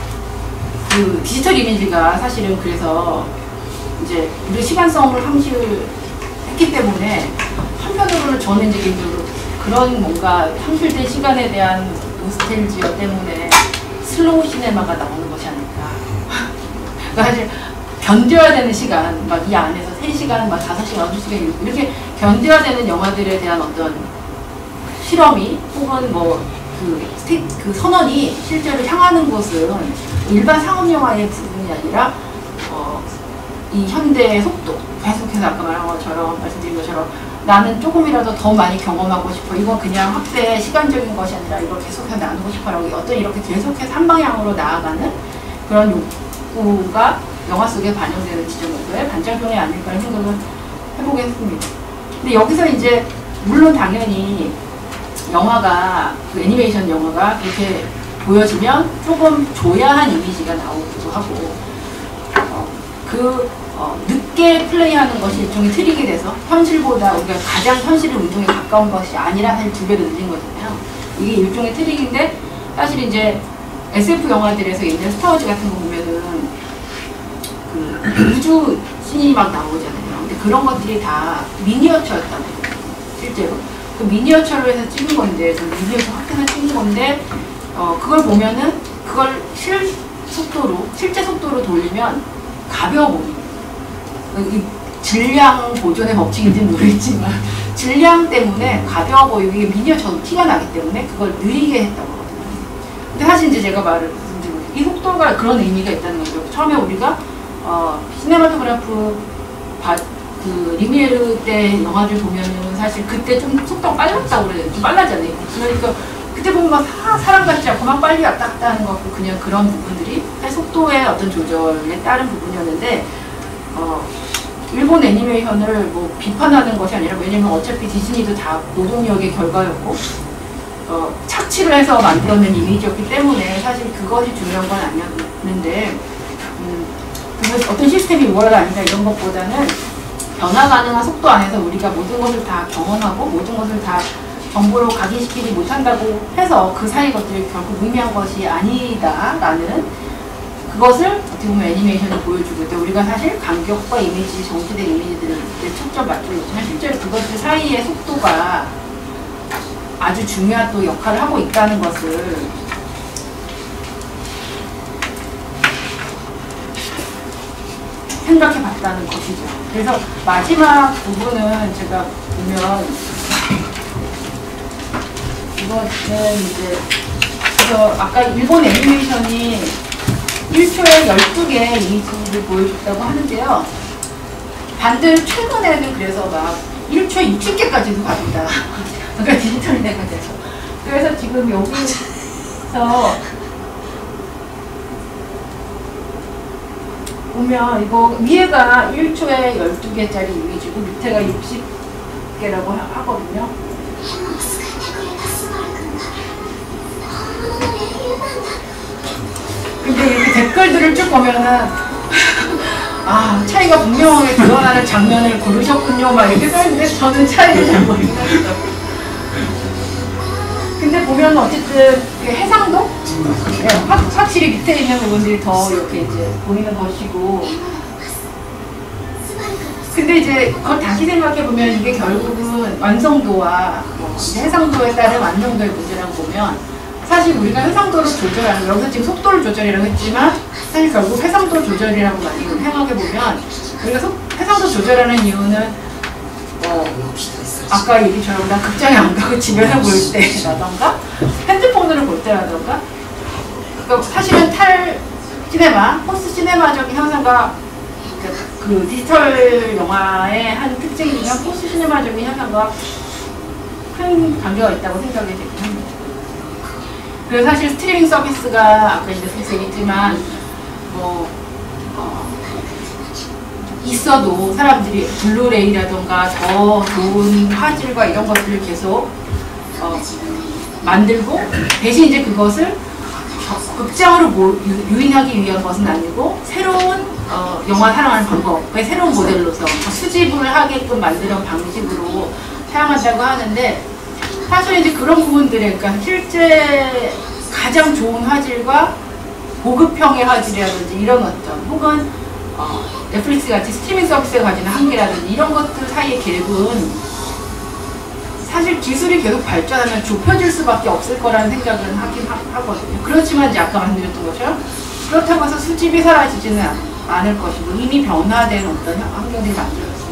Speaker 1: 그 디지털 이미지가 사실은 그래서 이제 우리 시간성을 상실했기 때문에 한편으로는 저는 이제 개인적으로 그런 뭔가 상실된 시간에 대한 노스텔지어 때문에 슬로우 시네마가 나오는 것이 아닐까. 그러니까 사실 견뎌야 되는 시간, 막 이 안에서 세 시간, 막 다섯 시간, 여섯 시간 이렇게 견뎌야 되는 영화들에 대한 어떤 실험이 혹은 뭐 그 그 선언이 실제로 향하는 곳은 일반 상업 영화의 부분이 아니라 어, 이 현대의 속도, 계속해서 아까 말한 것처럼 말씀드린 것처럼 나는 조금이라도 더 많이 경험하고 싶어. 이건 그냥 확대 시간적인 것이 아니라 이걸 계속해서 나누고 싶어라고 어떤 이렇게 계속해서 한 방향으로 나아가는 그런 욕구가 영화 속에 반영되는 지점에서의 반작용이 아닐까 생각을 해보겠습니다. 근데 여기서 이제 물론 당연히 영화가 그 애니메이션 영화가 그렇게 보여지면 조금 조야한 이미지가 나오기도 하고 어, 그 어, 늦게 플레이하는 것이 일종의 트릭이 돼서 현실보다 우리가 가장 현실의 운동에 가까운 것이 아니라 사실 두 배로 늦은 거잖아요. 이게 일종의 트릭인데 사실 이제 에스에프 영화들에서 옛날 스타워즈 같은 거 보면은 그 우주 씬이 막 나오잖아요. 근데 그런 것들이 다 미니어처였다고 실제로 그 미니어처로 해서 찍은 건데 그 미니어처 확대해서 찍은 건데 어, 그걸 보면은 그걸 실 속도로, 실제 속도로 돌리면 가벼워 보입니다. 이 질량 보존의 법칙인지는 모르겠지만 질량 때문에 가벼워 보이고 이게 미니어처럼 티가 나기 때문에 그걸 느리게 했다고 하거든요. 근데 사실 이제 제가 말을 이 속도가 그런 의미가 있다는 거죠. 처음에 우리가 어, 시네마토그래프 바, 그 리미에르 때 영화들 보면은 사실 그때 좀 속도가 빨랐다고 그래요. 좀 빨라졌네요. 그러니까 그때 보면 막 사, 사람 같지 않고 막 빨리 왔다 갔다 하는 것 같고 그냥 그런 부분들이 속도의 어떤 조절에 따른 부분이었는데 어, 일본 애니메이션을 뭐 비판하는 것이 아니라 왜냐면 어차피 디즈니도 다 노동력의 결과였고 어, 착취를 해서 만들어낸 이미지였기 때문에 사실 그것이 중요한 건 아니었는데 음, 그래서 어떤 시스템이 우월하다 아니다 이런 것보다는 변화 가능한 속도 안에서 우리가 모든 것을 다 경험하고 모든 것을 다 정보로 각인시키지 못한다고 해서 그 사이 것들이 결국 의미한 것이 아니다라는 그것을 어떻게 보면 애니메이션을 보여주고 있다. 우리가 사실 간격과 이미지, 정지된 이미지들을 초점 맞추고 있지만 실제로 그것들 사이의 속도가 아주 중요한 또 역할을 하고 있다는 것을 생각해 봤다는 것이죠. 그래서 마지막 부분은 제가 보면 이거는 이제 그래서 아까 일본 애니메이션이 일 초에 열두 개의 이미지를 보여줬다고 하는데요. 반대로 최근에는 그래서 막 일 초에 육십 개까지도 갑니다. 그러니까 디지털 대가 돼서. 그래서 지금 여기서 보면 이거 위에가 일 초에 열두 개짜리 이미지고 밑에가 육십 개라고 하거든요. 근데 이렇게 댓글들을 쭉 보면은 아 차이가 분명하게 드러나는 장면을 고르셨군요 막 이렇게 써있는데 저는 차이를 잘 모르겠어요. 근데 보면 어쨌든 해상도? 네, 확, 확실히 밑에 있는 부분들이 더 이렇게 이제 보이는 것이고 근데 이제 그걸 다시 생각해보면 이게 결국은 완성도와 뭐 해상도에 따른 완성도의 문제라고 보면 사실 우리가 해상도를 조절하는 여기서 지금 속도를 조절이라고 했지만 사실 결국 해상도 조절이라고 많이 생각해보면 우리가 속, 해상도 조절하는 이유는 어, 아까 얘기처럼 나 극장에 안 가고 집에서 볼 때라던가 핸드폰으로 볼 때라던가 그러니까 사실은 탈 시네마, 포스트 시네마적인 현상과 그, 그 디지털 영화의 한 특징이 중에 포스트 시네마적인 현상과 큰 관계가 있다고 생각이 되긴 합니다. 그래서 사실 스트리밍 서비스가 아까 이제 선생님 얘기했지만 뭐 어, 있어도 사람들이 블루레이라던가 더 좋은 화질과 이런 것들을 계속 어, 만들고 대신 이제 그것을 극장으로 모, 유, 유인하기 위한 것은 아니고 새로운 어, 영화 사랑하는 방법의 새로운 모델로서 수집을 하게끔 만드는 방식으로 사용한다고 하는데 사실 이제 그런 부분들에 그러니까 실제 가장 좋은 화질과 고급형의 화질이라든지 이런 어떤 혹은 어, 넷플릭스 같이 스트리밍 서비스가 가지는 한계라든지 이런 것들 사이의 갭은 사실 기술이 계속 발전하면 좁혀질 수밖에 없을 거라는 생각은 하긴 하, 하거든요. 그렇지만 이제 아까 말씀드렸던 것처럼 그렇다고 해서 수집이 사라지지는 않을 것이고 이미 변화된 어떤 환경들이 만들어졌습니다.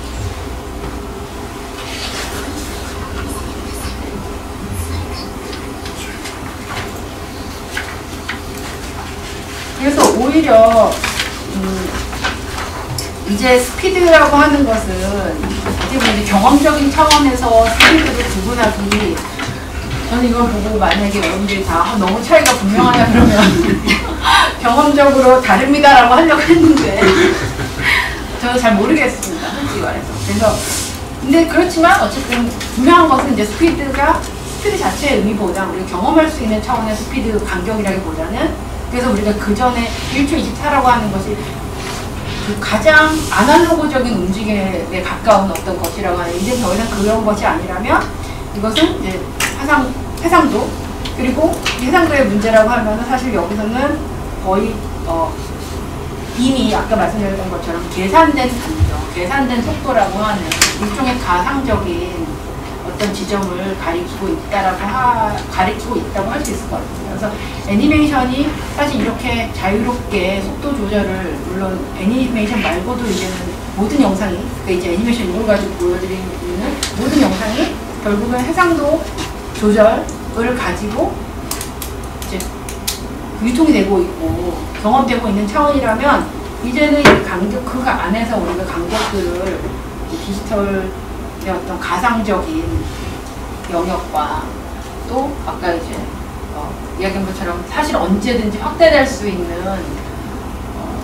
Speaker 1: 그래서 오히려 음, 이제 스피드라고 하는 것은 어떻게 보면 경험적인 차원에서 스피드를 구분하기 저는 이걸 보고 만약에 여러분들이 다 너무 차이가 분명하냐 그러면 경험적으로 다릅니다라고 하려고 했는데 저는 잘 모르겠습니다. 솔직히 말해서. 그래서 근데 그렇지만 어쨌든 분명한 것은 이제 스피드가 스피드 자체의 의미보다 우리가 경험할 수 있는 차원의 스피드 간격이라기보다는 그래서 우리가 그 전에 일 초 이십사라고 하는 것이 그 가장 아날로그적인 움직임에 가까운 어떤 것이라고 하는 이제 더 이상 그런 것이 아니라면 이것은 이제 해상, 해상도 그리고 해상도의 문제라고 하면 사실 여기서는 거의 어, 이미 아까 말씀드렸던 것처럼 계산된 감정, 계산된 속도라고 하는 일종의 가상적인 어떤 지점을 가리키고 있다라고 하, 가리키고 있다고 할 수 있을 것 같아요. 그래서 애니메이션이 사실 이렇게 자유롭게 속도 조절을, 물론 애니메이션 말고도 이제는 모든 영상이, 그러니까 이제 애니메이션 이걸 가지고 보여드리는 모든 영상이 결국은 해상도 조절을 가지고 이제 유통이 되고 있고 경험되고 있는 차원이라면, 이제는 이 간격, 그 안에서 우리가 간격들을 디지털의 어떤 가상적인 영역과 또 아까 이제 어, 이야기한 것처럼 사실 언제든지 확대될 수 있는 어,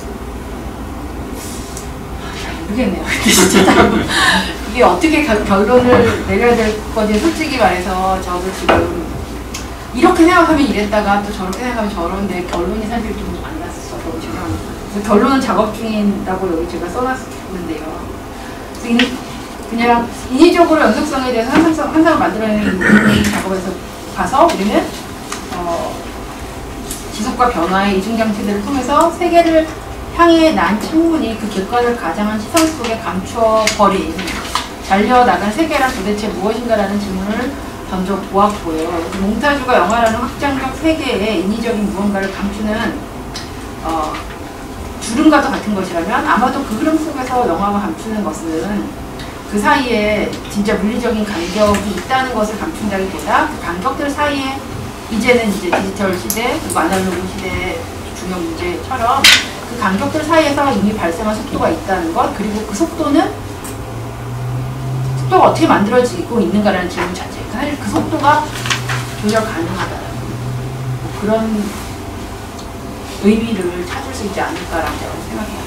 Speaker 1: 잘 모르겠네요. 진짜 이게 어떻게 겨, 결론을 내려야 될 건지 솔직히 말해서 저도 지금 이렇게 생각하면 이랬다가 또 저렇게 생각하면 저런데 결론이 사실 좀 안 났어. 너무 죄송합니다. 결론은 작업 중이라고 여기 제가 써놨는데요. 그냥 인위적으로 연속성에 대해서 한상성, 한상을 만들어내는 작업에서 가서 우리는 어, 지속과 변화의 이중장치들을 통해서 세계를 향해 난 창문이 그 객관을 가장한 시선 속에 감추어버린 잘려나간 세계란 도대체 무엇인가라는 질문을 던져 보았고요. 몽타주가 영화라는 확장적 세계에 인위적인 무언가를 감추는 어, 주름과도 같은 것이라면, 아마도 그 흐름 속에서 영화가 감추는 것은 그 사이에 진짜 물리적인 간격이 있다는 것을 감춘다기보다 그 간격들 사이에 이제는 이제 디지털 시대 그리고 아날로그 시대의 중요 문제처럼 그 간격들 사이에서 이미 발생한 속도가 있다는 것, 그리고 그 속도는 속도가 어떻게 만들어지고 있는가라는 질문 자체, 사실 그 속도가 조절 가능하다라는 뭐 그런 의미를 찾을 수 있지 않을까라고 생각해요.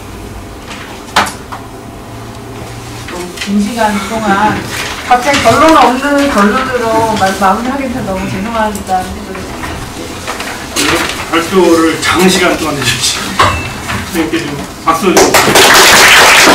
Speaker 1: 긴 시간 동안 갑자기 결론 없는 결론으로 마무리하게 돼서 너무 죄송하다는 생각을 듭니다.
Speaker 2: 발표를 장시간 동안 해주시죠. 선생님께 좀 박수 좀.